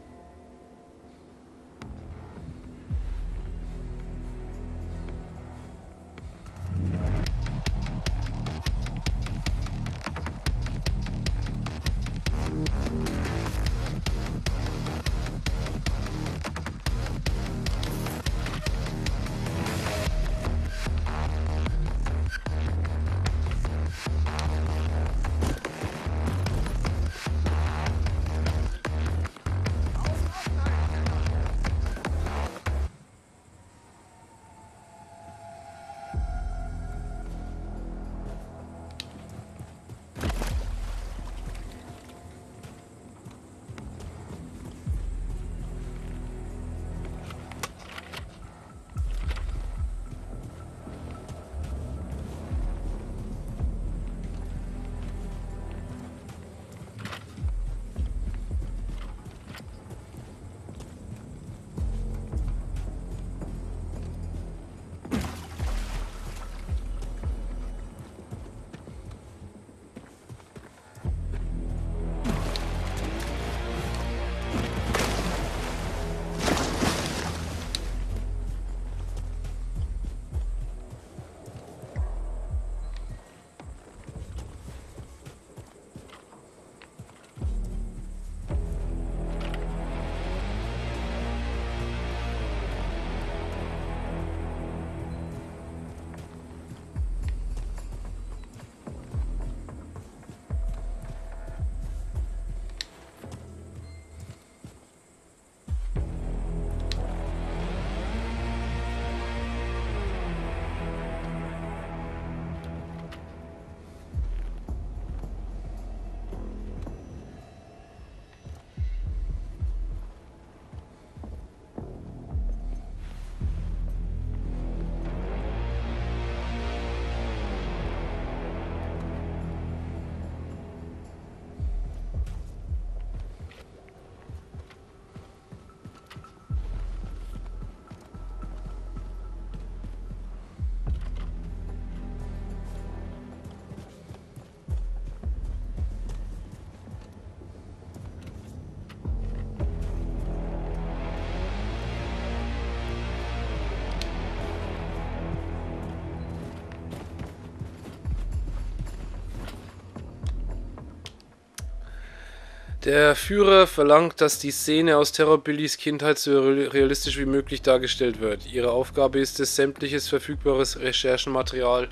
Der Führer verlangt, dass die Szene aus Terrorbillys Kindheit so realistisch wie möglich dargestellt wird. Ihre Aufgabe ist es, sämtliches verfügbares Recherchenmaterial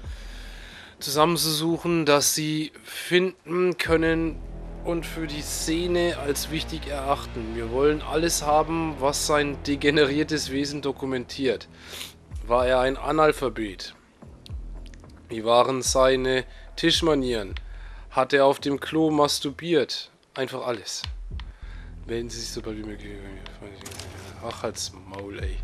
zusammenzusuchen, das sie finden können und für die Szene als wichtig erachten. Wir wollen alles haben, was sein degeneriertes Wesen dokumentiert. War er ein Analphabet? Wie waren seine Tischmanieren? Hat er auf dem Klo masturbiert? Einfach alles. Melden Sie sich so bald wie möglich. Ach, halt's Maul, ey.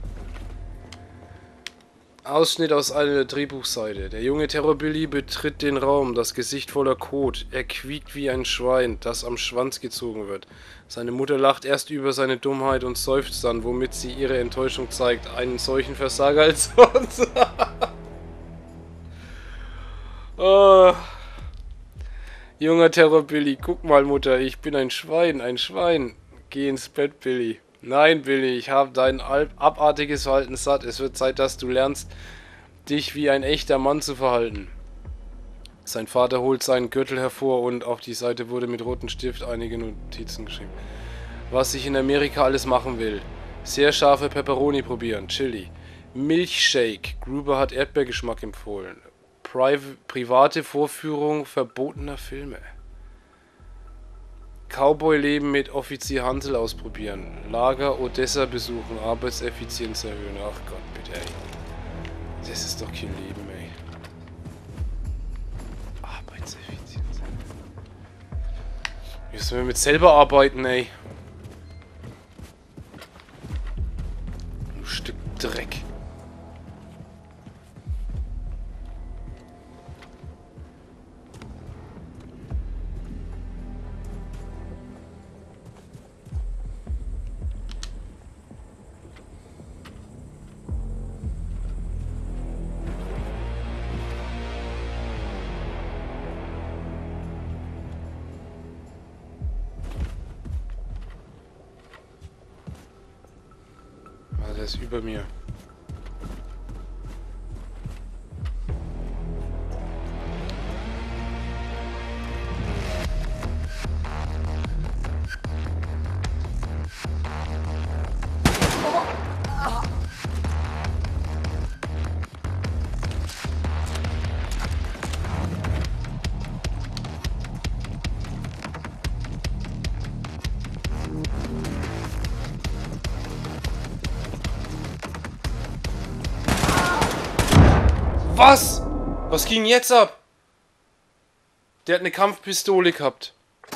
Ausschnitt aus einer Drehbuchseite. Der junge Terrorbilly betritt den Raum, das Gesicht voller Kot. Er quiekt wie ein Schwein, das am Schwanz gezogen wird. Seine Mutter lacht erst über seine Dummheit und seufzt dann, womit sie ihre Enttäuschung zeigt. Einen solchen Versager als uns. Oh. Junger Terror Billy, guck mal, Mutter, ich bin ein Schwein, ein Schwein. Geh ins Bett, Billy. Nein, Billy, ich habe dein abartiges Verhalten satt. Es wird Zeit, dass du lernst, dich wie ein echter Mann zu verhalten. Sein Vater holt seinen Gürtel hervor und auf die Seite wurde mit rotem Stift einige Notizen geschrieben. Was ich in Amerika alles machen will. Sehr scharfe Pepperoni probieren, Chili. Milchshake, Gruber hat Erdbeergeschmack empfohlen. Pri private Vorführung verbotener Filme. Cowboy-Leben mit Offizier Hansel ausprobieren. Lager Odessa besuchen, Arbeitseffizienz erhöhen. Ach Gott, bitte, ey. Das ist doch kein Leben, ey. Arbeitseffizienz. Müssen wir mit selber arbeiten, ey. Ein Stück Dreck. Der ist über mir. Was? Was ging jetzt ab? Der hat eine Kampfpistole gehabt.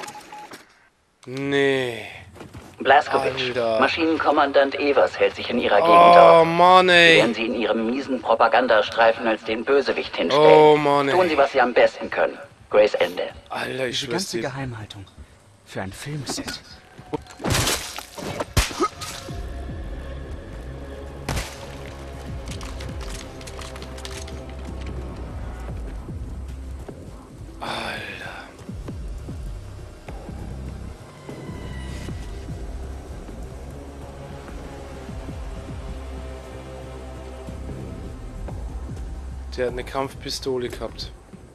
Nee. Blazkowicz, Alter. Maschinenkommandant Evers hält sich in ihrer Gegend Oh, auf. Mann, ey. Sie werden sie in ihrem miesen Propagandastreifen als den Bösewicht hinstellen. Oh, Mann, ey. Tun sie, was sie am besten können. Grace Ende. Alter, ich Diese schwör's ganze dir. Geheimhaltung. Für ein Filmset. Alter. Der hat eine Kampfpistole gehabt.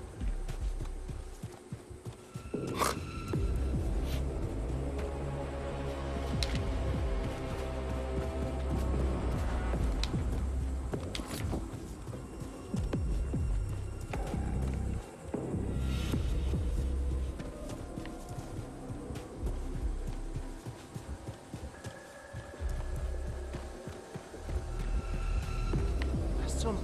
Was zum...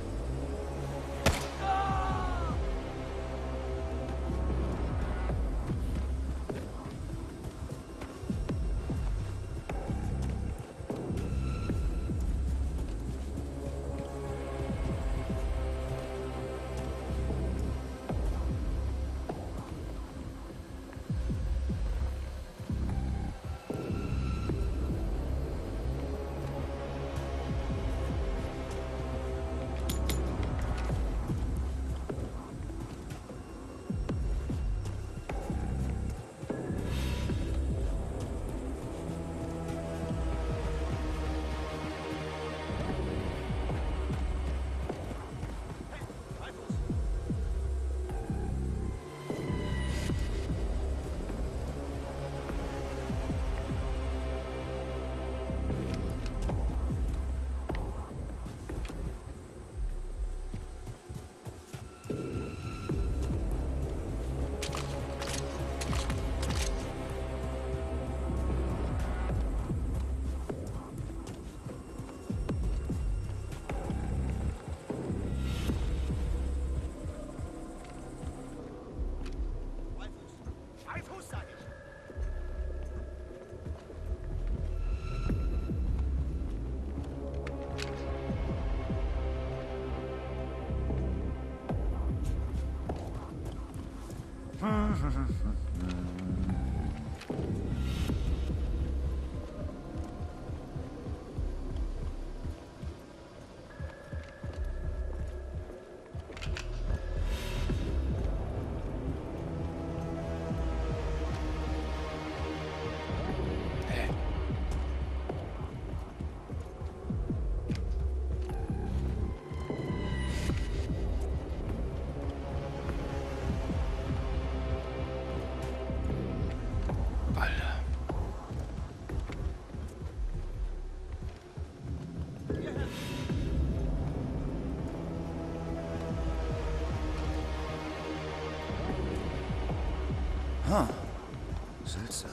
Huh. Seltsam.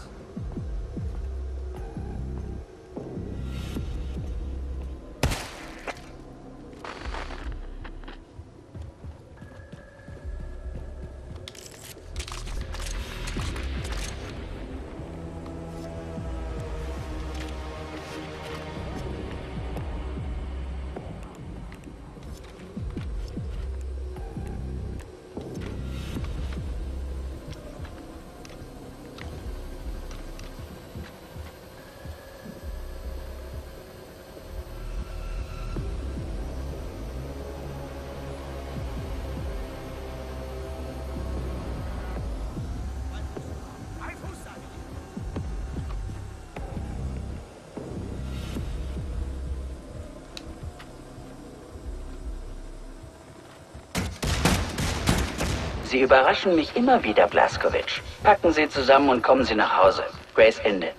Sie überraschen mich immer wieder, Blazkowicz. Packen Sie zusammen und kommen Sie nach Hause. Grace Ende.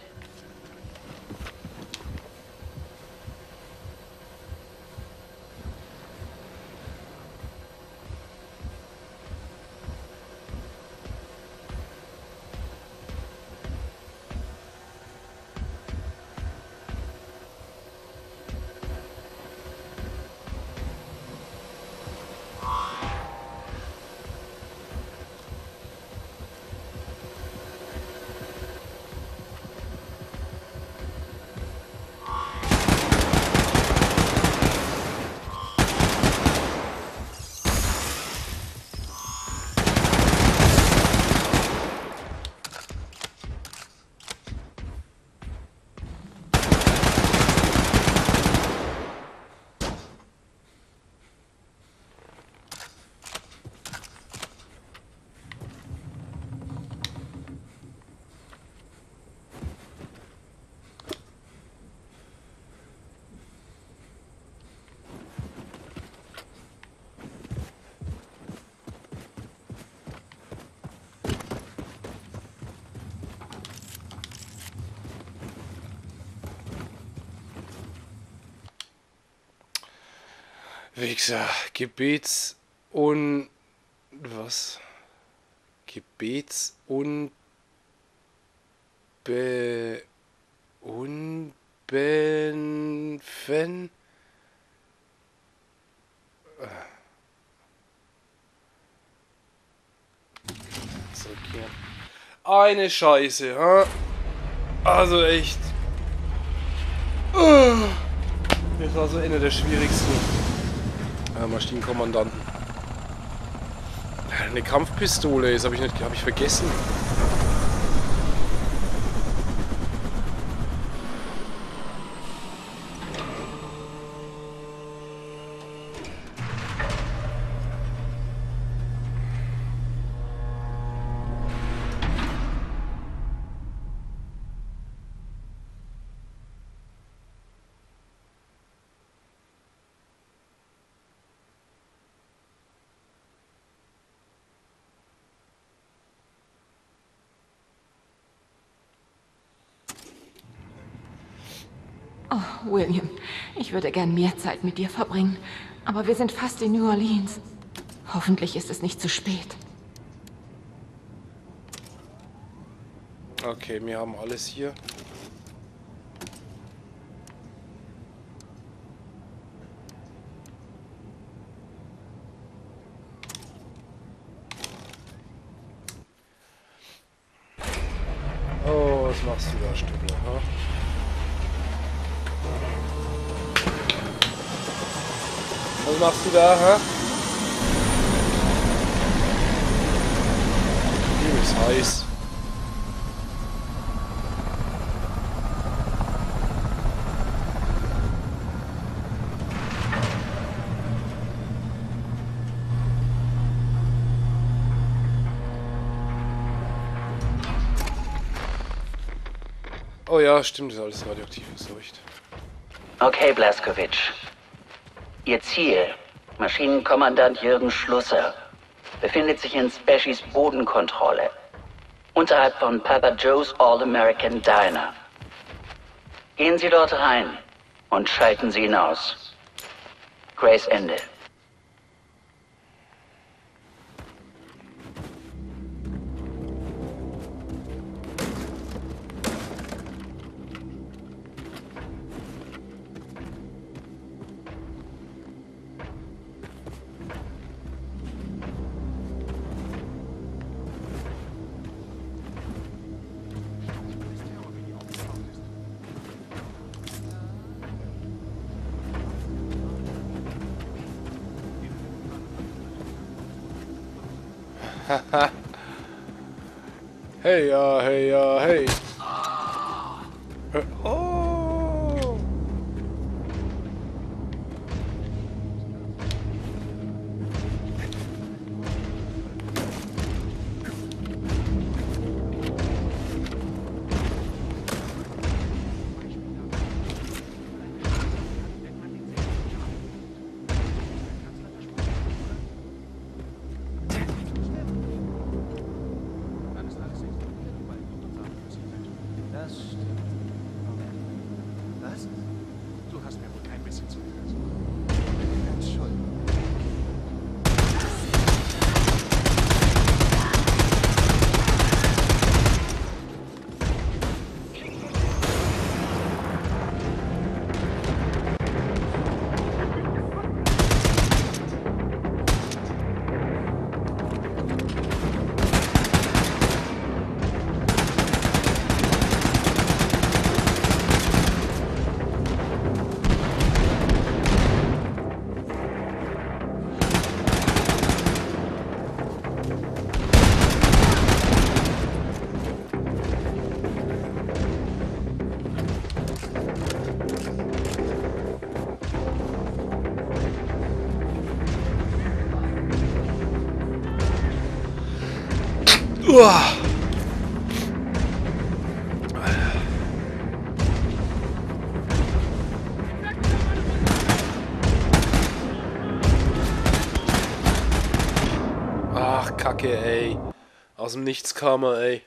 Wichser, Gebets und was? Gebets und Be Unbenfen? Zurückkehren. Eine Scheiße, ha? Also echt. Das war so einer der schwierigsten äh, Maschinenkommandanten. Eine Kampfpistole, das habe ich nicht, habe ich vergessen. Oh, William, ich würde gern mehr Zeit mit dir verbringen, aber wir sind fast in New Orleans. Hoffentlich ist es nicht zu spät. Okay, wir haben alles hier. Oh, was machst du da, Stückler? Ha? Was machst du da, hä? Hier ist heiß. Oh ja, stimmt, das ist alles radioaktives Leucht. Okay, Blazkowicz. Ihr Ziel, Maschinenkommandant Jürgen Schlusser, befindet sich in Species Bodenkontrolle, unterhalb von Papa Joe's All-American Diner. Gehen Sie dort rein und schalten Sie ihn aus. Grace Ende. Hey, ja, hey, ja, hey. Oh. Das stimmt. Moment. Was? Du hast mir wohl kein bisschen zugehört. Entschuldigung. Uah. Ach, Kacke, ey. Aus dem Nichts kam er, ey.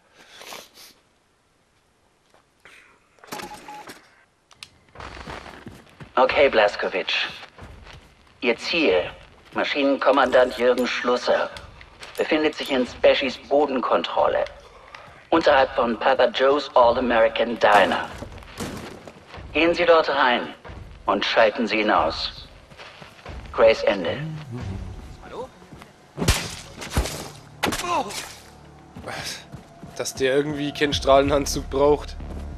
Okay, Blazkowicz. Ihr Ziel, Maschinenkommandant Jürgen Schlusser, befindet sich in Speshis Bodenkontrolle. Unterhalb von Papa Joe's All-American Diner. Gehen Sie dort rein und schalten Sie ihn aus. Grace Ende. Dass der irgendwie keinen Strahlenanzug braucht.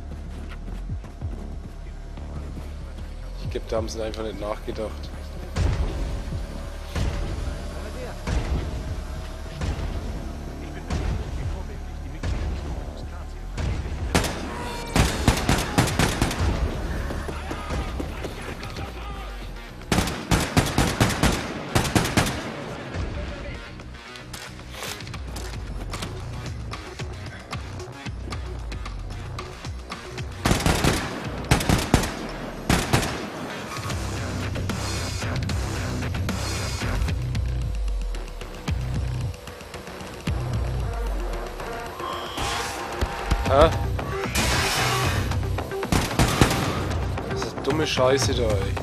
Ich glaube, da haben sie einfach nicht nachgedacht. Hä? Das ist dumme Scheiße da, ey.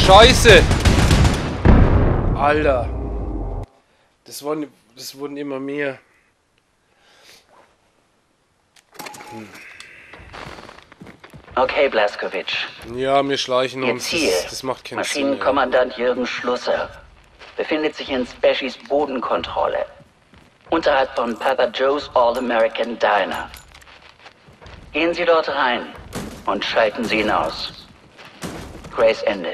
Scheiße! Alter. Das wurden, das wurden immer mehr. Hm. Okay, Blazkowicz. Ja, wir schleichen Ihr uns. Ziel, Das, das macht keinen Sinn. Maschinenkommandant Jürgen Schlusser, befindet sich in Species Bodenkontrolle. Unterhalb von Papa Joe's All-American Diner. Gehen Sie dort rein und schalten Sie ihn aus. Grace Ende.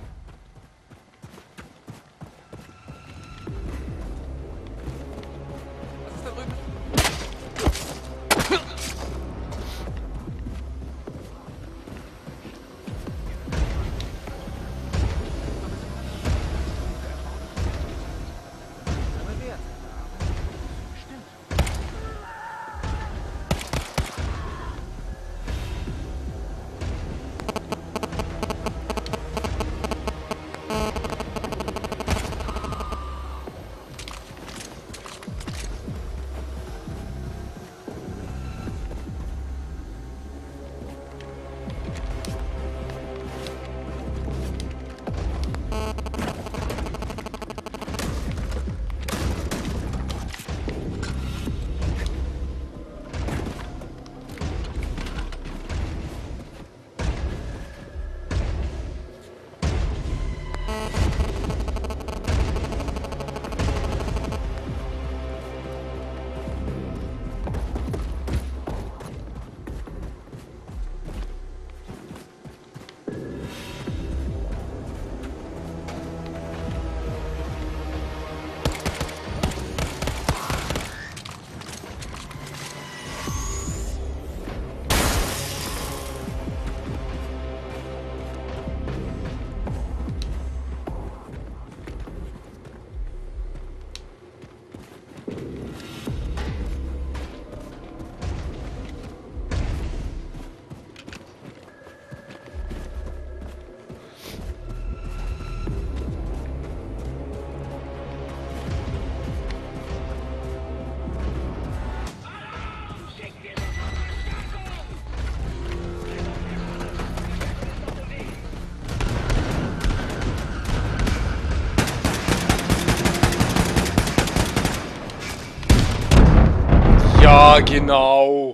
Ja, genau.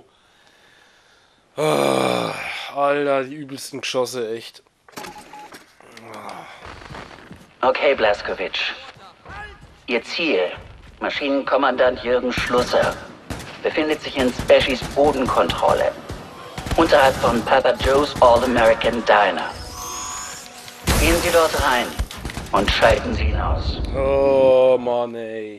Ah, Alter, die übelsten Geschosse, echt. Okay, Blazkowicz. Ihr Ziel, Maschinenkommandant Jürgen Schlusser, befindet sich in Species Bodenkontrolle. Unterhalb von Papa Joe's All-American Diner. Gehen Sie dort rein und schalten Sie ihn aus. Oh, Mann, ey.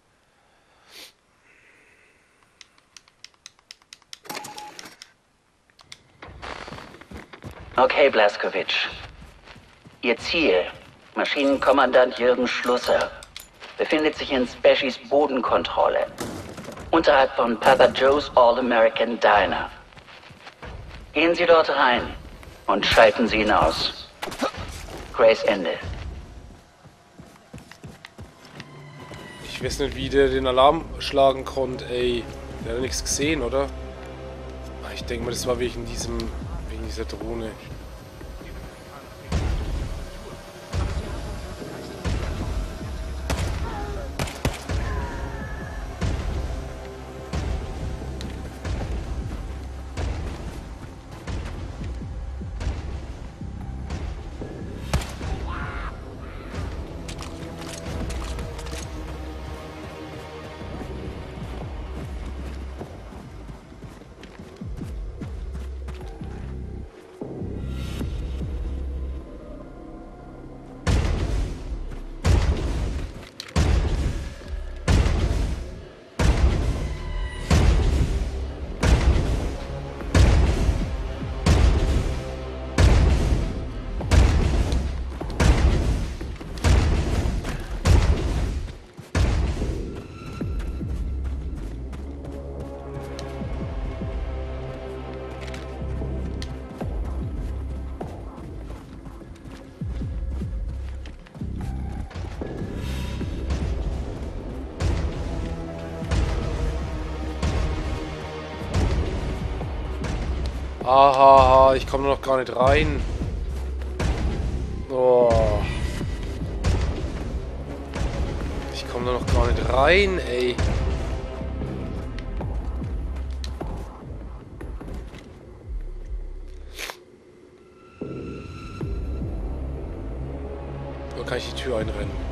Okay, Blazkowicz. Ihr Ziel, Maschinenkommandant Jürgen Schlusser, befindet sich in Species Bodenkontrolle. Unterhalb von Papa Joe's All-American Diner. Gehen Sie dort rein und schalten Sie ihn aus. Grace Ende. Ich weiß nicht, wie der den Alarm schlagen konnte, ey. Der hat nichts gesehen, oder? Ich denke mal, das war wegen diesem... wegen dieser Drohne. Aha, ich komme noch gar nicht rein. Oh. Ich komme da noch gar nicht rein, ey. Oder kann ich die Tür einrennen?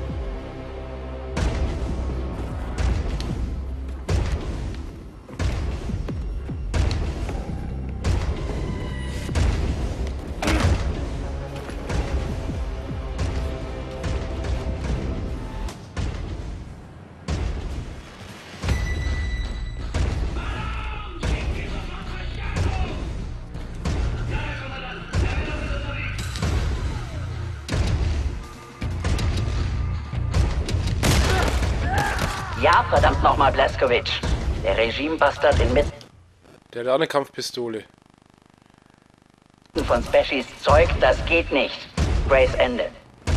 Ja, verdammt nochmal, Blazkowicz. Der Regime-Bastard inmitten Der hat eine Kampfpistole. von Species Zeug, das geht nicht. Grace Ende.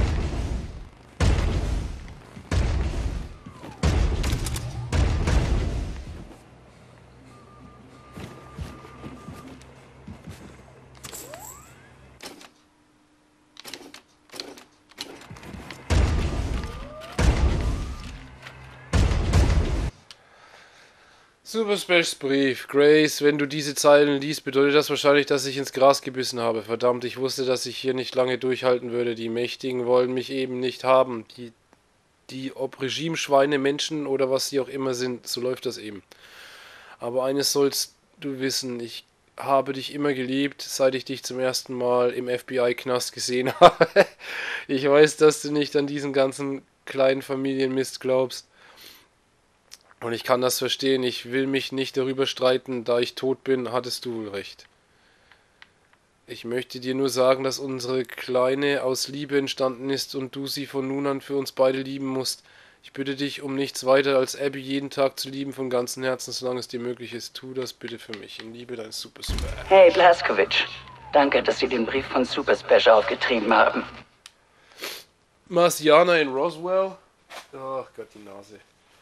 Super Specials Brief. Grace, wenn du diese Zeilen liest, bedeutet das wahrscheinlich, dass ich ins Gras gebissen habe. Verdammt, ich wusste, dass ich hier nicht lange durchhalten würde. Die Mächtigen wollen mich eben nicht haben. Die, die ob Regimeschweine, Menschen oder was sie auch immer sind, so läuft das eben. Aber eines sollst du wissen, ich habe dich immer geliebt, seit ich dich zum ersten Mal im F B I-Knast gesehen habe. Ich weiß, dass du nicht an diesen ganzen kleinen Familienmist glaubst. Und ich kann das verstehen, ich will mich nicht darüber streiten, da ich tot bin, hattest du wohl recht. Ich möchte dir nur sagen, dass unsere Kleine aus Liebe entstanden ist und du sie von nun an für uns beide lieben musst. Ich bitte dich um nichts weiter, als Abby jeden Tag zu lieben von ganzem Herzen, solange es dir möglich ist. Tu das bitte für mich. In Liebe, dein Super Special. Hey, Blazkowicz. Danke, dass Sie den Brief von Super Special aufgetrieben haben. Marciana in Roswell? Ach Gott, die Nase.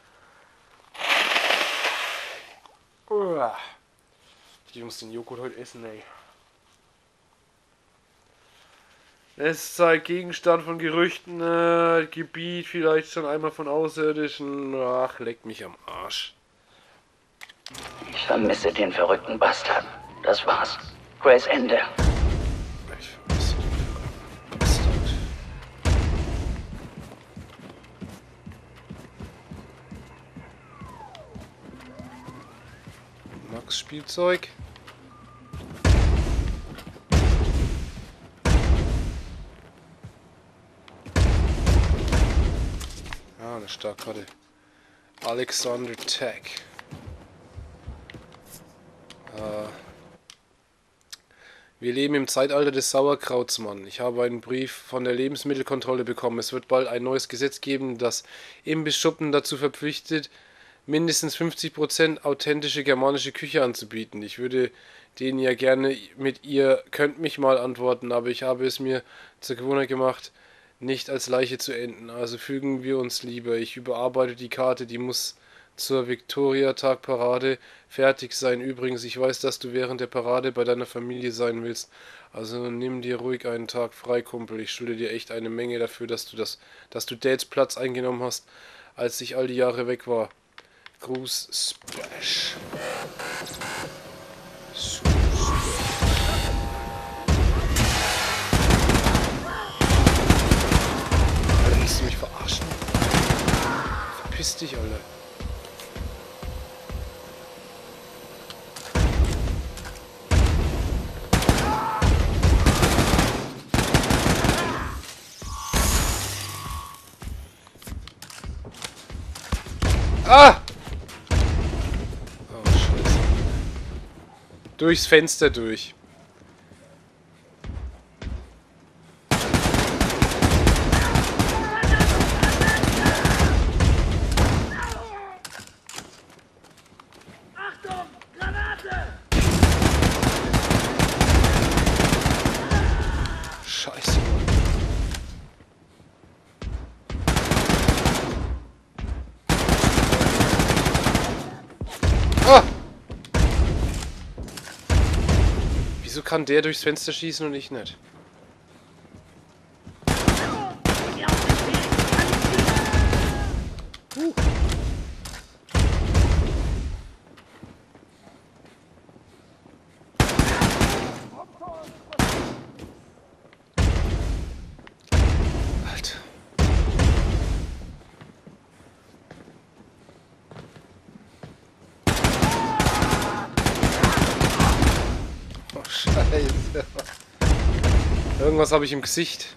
Ich muss den Joghurt heute essen, ey. Es sei Gegenstand von Gerüchten, äh, Gebiet vielleicht schon einmal von Außerirdischen. Ach, leck mich am Arsch. Ich vermisse den verrückten Bastard. Das war's. Grace Ende. Ich vermisse den verrückten Bastard. Max Spielzeug. Ah, eine Startkarte. Alexander Tech. Äh, wir leben im Zeitalter des Sauerkrauts, Mann. Ich habe einen Brief von der Lebensmittelkontrolle bekommen. Es wird bald ein neues Gesetz geben, das Imbissschuppen dazu verpflichtet, mindestens fünfzig Prozent authentische germanische Küche anzubieten. Ich würde denen ja gerne mit ihr könnt mich mal antworten, aber ich habe es mir zur Gewohnheit gemacht, nicht als Leiche zu enden. Also fügen wir uns lieber. Ich überarbeite die Karte, die muss zur Viktoria-Tag-Parade fertig sein. Übrigens, ich weiß, dass du während der Parade bei deiner Familie sein willst. Also nimm dir ruhig einen Tag frei, Kumpel. Ich schulde dir echt eine Menge dafür, dass du das, dass du Dads Platz eingenommen hast, als ich all die Jahre weg war. Gruß Splash. Super Splash. Alter, willst du mich verarschen? Verpiss dich, Alter. Ah! Oh, Scheiße. Durchs Fenster durch. Achtung! Granate! Scheiße. Ah! Wieso kann der durchs Fenster schießen und ich nicht? Uh. Alter. Oh, Scheiße. Irgendwas habe ich im Gesicht.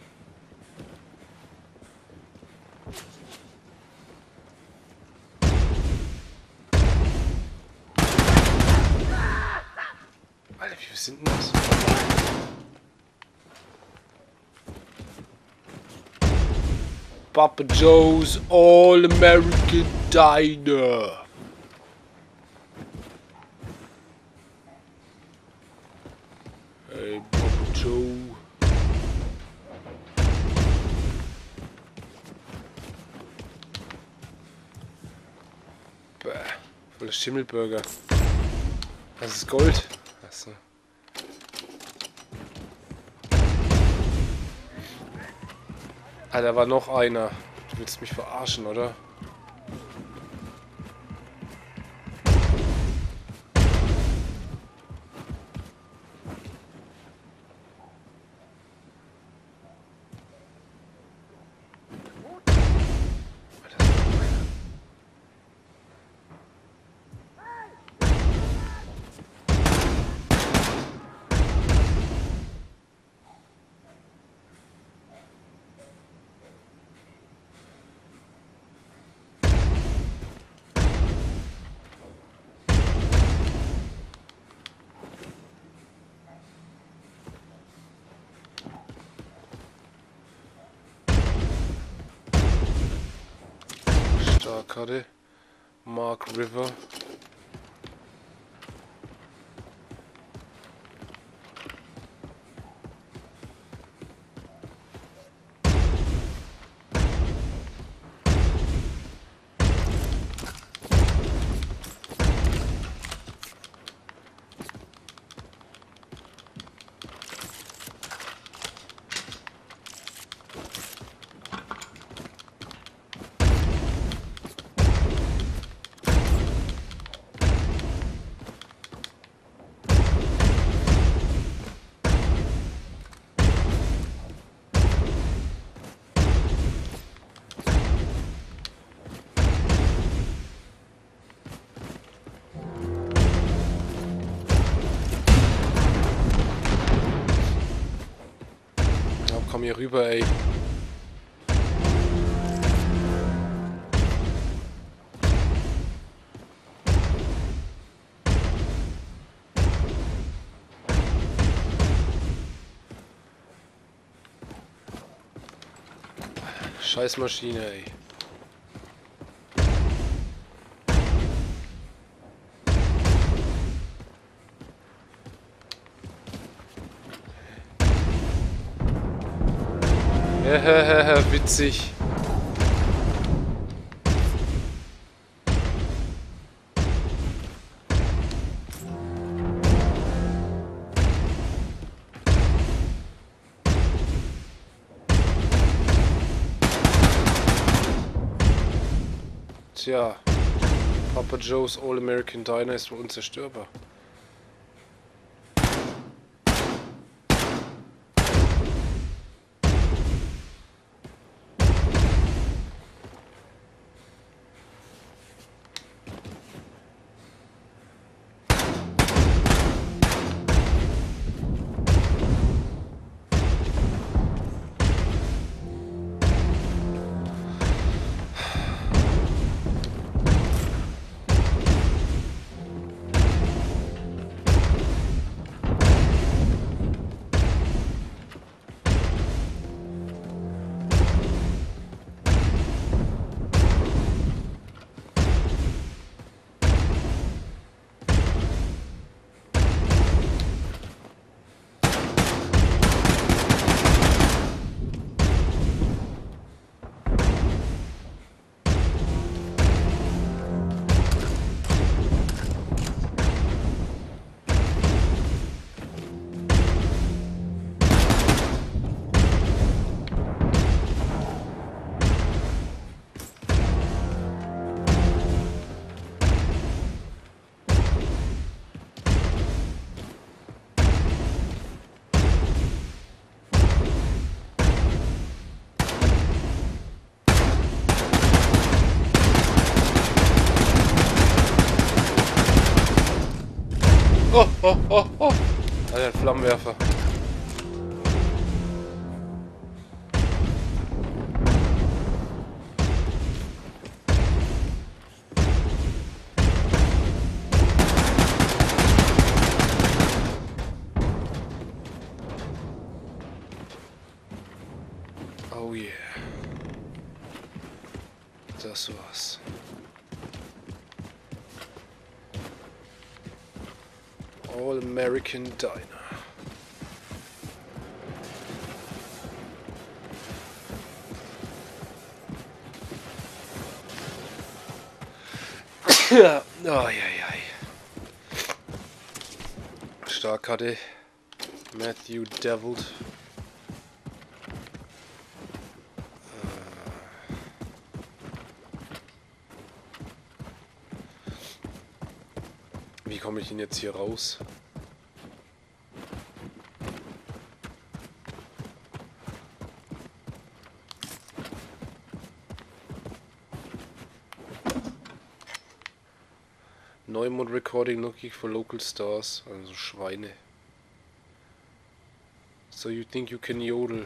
Alter, wie sind denn das? Papa Joe's All-American Diner. Hey, Papa Joe. Bäh, voller Schimmelburger. Das ist Gold. Achso. Ah, da war noch einer. Du willst mich verarschen, oder? Startkarte. Mark River. Komm hier rüber, ey. Scheiß Maschine, ey. Hahaha, witzig. Tja, Papa Joe's All-American Diner ist wohl unzerstörbar. oh, oh, oh. Alter, ein Flammenwerfer. Oh yeah. Das war's. All American Diner. Ja, oh, ja, ja. Starkkarte. Matthew Devilled. Wie komme ich denn jetzt hier raus? Neumond Recording looking for local stars. Also Schweine. So you think you can yodel?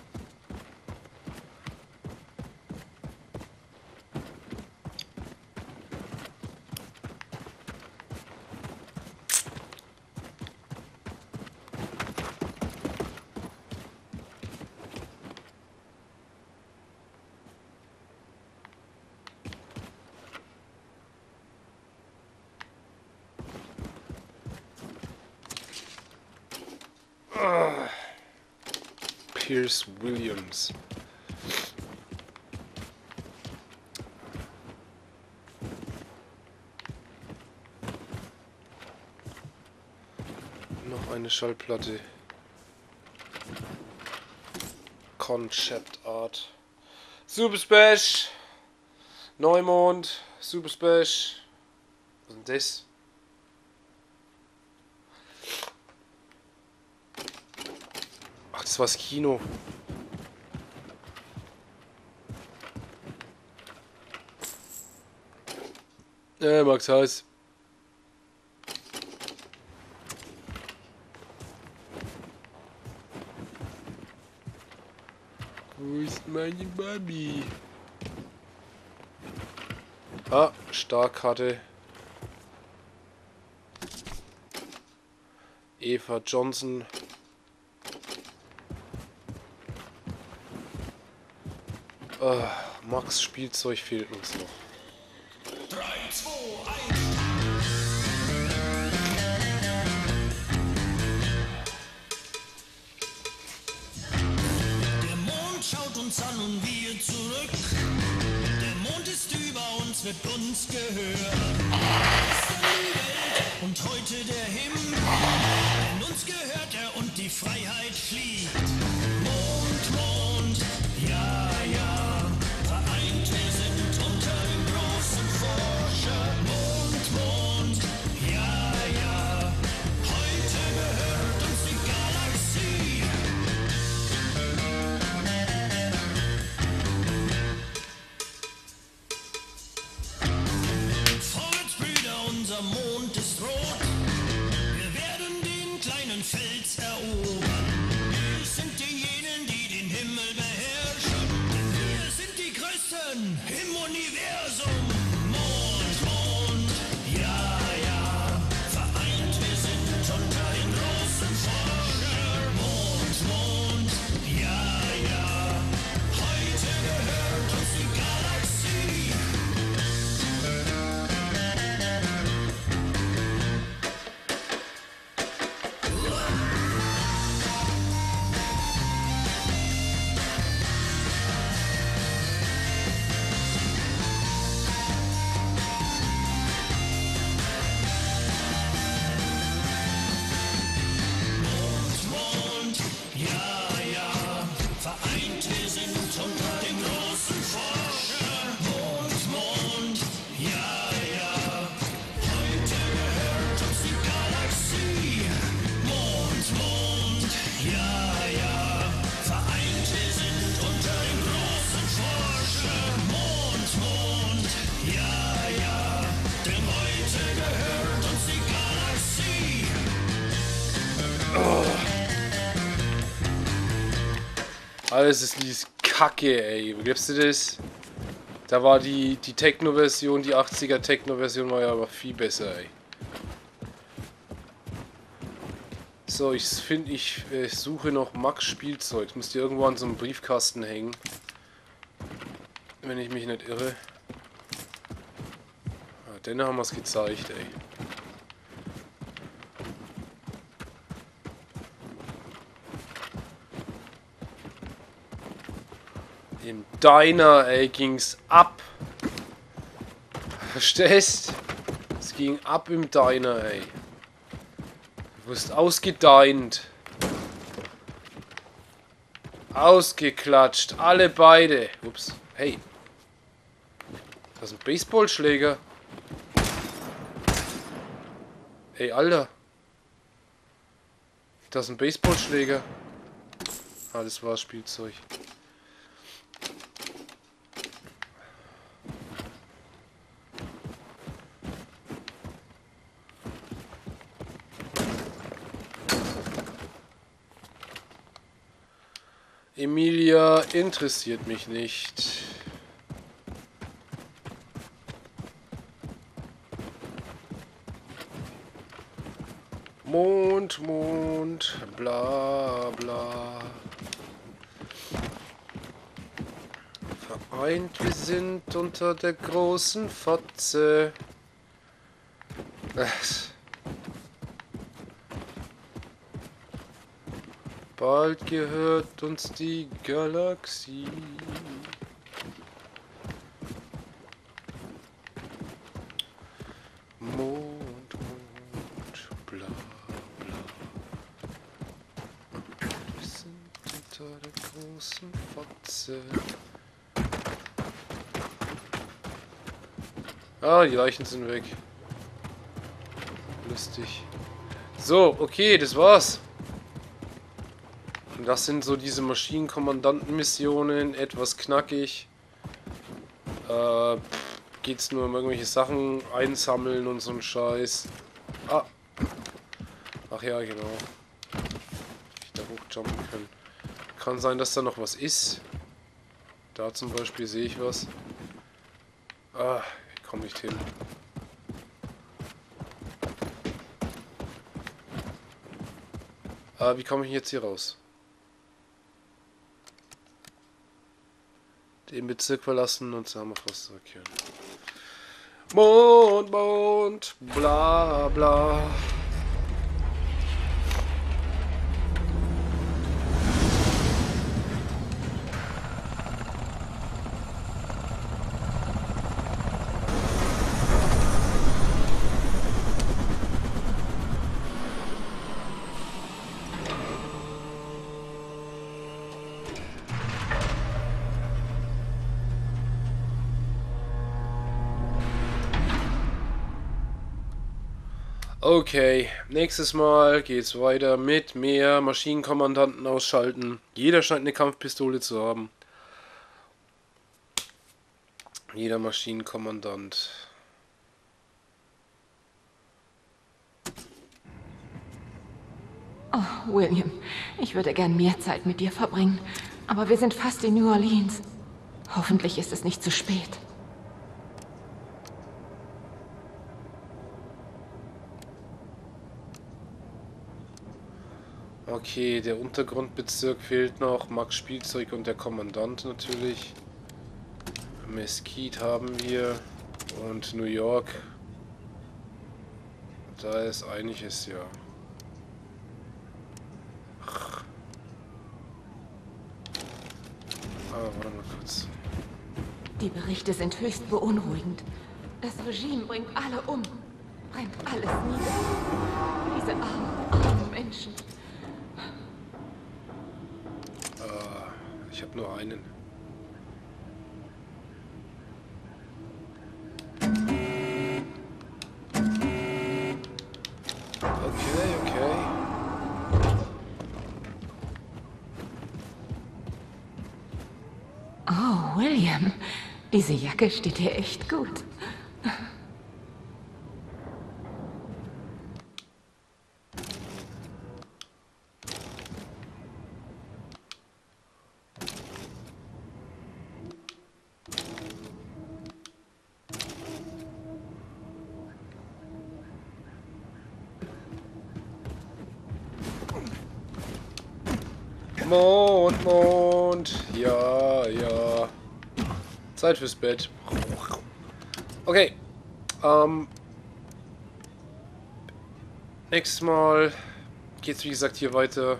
Ah, Pierce Williams. Noch eine Schallplatte. Concept Art. Super Spash. Neumond. Super Spash. Was ist denn das? Ach, das war's Kino. Äh, Max Heiß. Wo ist meine Mami? Ah, Starkkarte. Eva Johnson. Uh, Max Spielzeug fehlt uns noch. drei, zwei, eins. Der Mond schaut uns an und wir zurück. Der Mond ist über uns, wird uns gehören. Gestern die Welt und heute der Himmel. Denn uns gehört er und die Freiheit fliegt. Mond, Mond, ja, ja. Fels erobern. Wir sind die Alles ist lies Kacke, ey. Wo gibst du das? Da war die, die Techno-Version, die achtziger Techno-Version war ja aber viel besser, ey. So, ich finde, ich, ich suche noch Max Spielzeug. Das müsste irgendwo an so einem Briefkasten hängen. Wenn ich mich nicht irre. Ah, den haben wir es gezeigt, ey. Im Diner, ey, ging's ab. Verstehst? Es ging ab im Diner, ey. Du wirst ausgedeint. Ausgeklatscht. Alle beide. Ups. Hey. Das ist ein Baseballschläger. Ey, Alter. Das ist ein Baseballschläger. Ah, das war Spielzeug. Emilia interessiert mich nicht. Mond, Mond, bla bla. Vereint, wir sind unter der großen Fotze. Bald gehört uns die Galaxie. Mond, Mond, bla bla. Wir sind unter der großen Fotze. Ah, die Leichen sind weg. Lustig. So, okay, das war's. Das sind so diese Maschinenkommandanten-Missionen, etwas knackig. Äh, geht's nur um irgendwelche Sachen einsammeln und so ein Scheiß. Ah. Ach ja, genau. Ich da hochjumpen können. Kann sein, dass da noch was ist. Da zum Beispiel sehe ich was. Ah, ich komme nicht hin. Ah, wie komme ich jetzt hier raus? Den Bezirk verlassen und sagen wir was zurückkehren. Mond, Mond, bla bla. Okay, nächstes Mal geht's weiter mit mehr Maschinenkommandanten ausschalten. Jeder scheint eine Kampfpistole zu haben. Jeder Maschinenkommandant. Oh, William, ich würde gern mehr Zeit mit dir verbringen. Aber wir sind fast in New Orleans. Hoffentlich ist es nicht zu spät. Okay, der Untergrundbezirk fehlt noch. Max Spielzeug und der Kommandant natürlich. Mesquite haben wir. Und New York. Da ist einiges, ja. Ah, warte mal kurz. Die Berichte sind höchst beunruhigend. Das Regime bringt alle um. Brennt alles nieder. Diese armen, armen Menschen. Ich habe nur einen. Okay, okay. Oh, William. Diese Jacke steht dir echt gut. Mond, Mond. Ja, ja. Zeit fürs Bett. Okay. Ähm. Nächstes Mal geht's wie gesagt hier weiter.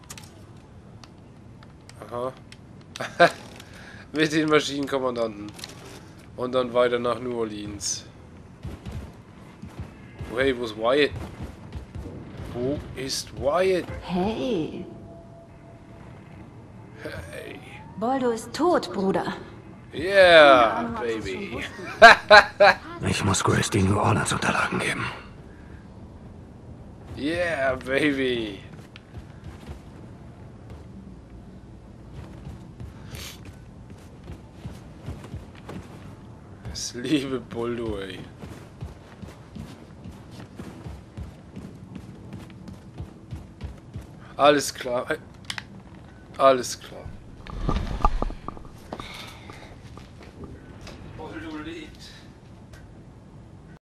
Aha. Mit den Maschinenkommandanten. Und dann weiter nach New Orleans. Oh, hey, wo ist Wyatt? Wo ist Wyatt? Hey. Hey. Boldo ist tot, Bruder. Yeah, baby. Ich muss Grace die New Orleans Unterlagen geben. Yeah, baby. Das liebe Boldo, ey. Alles klar. Alles klar.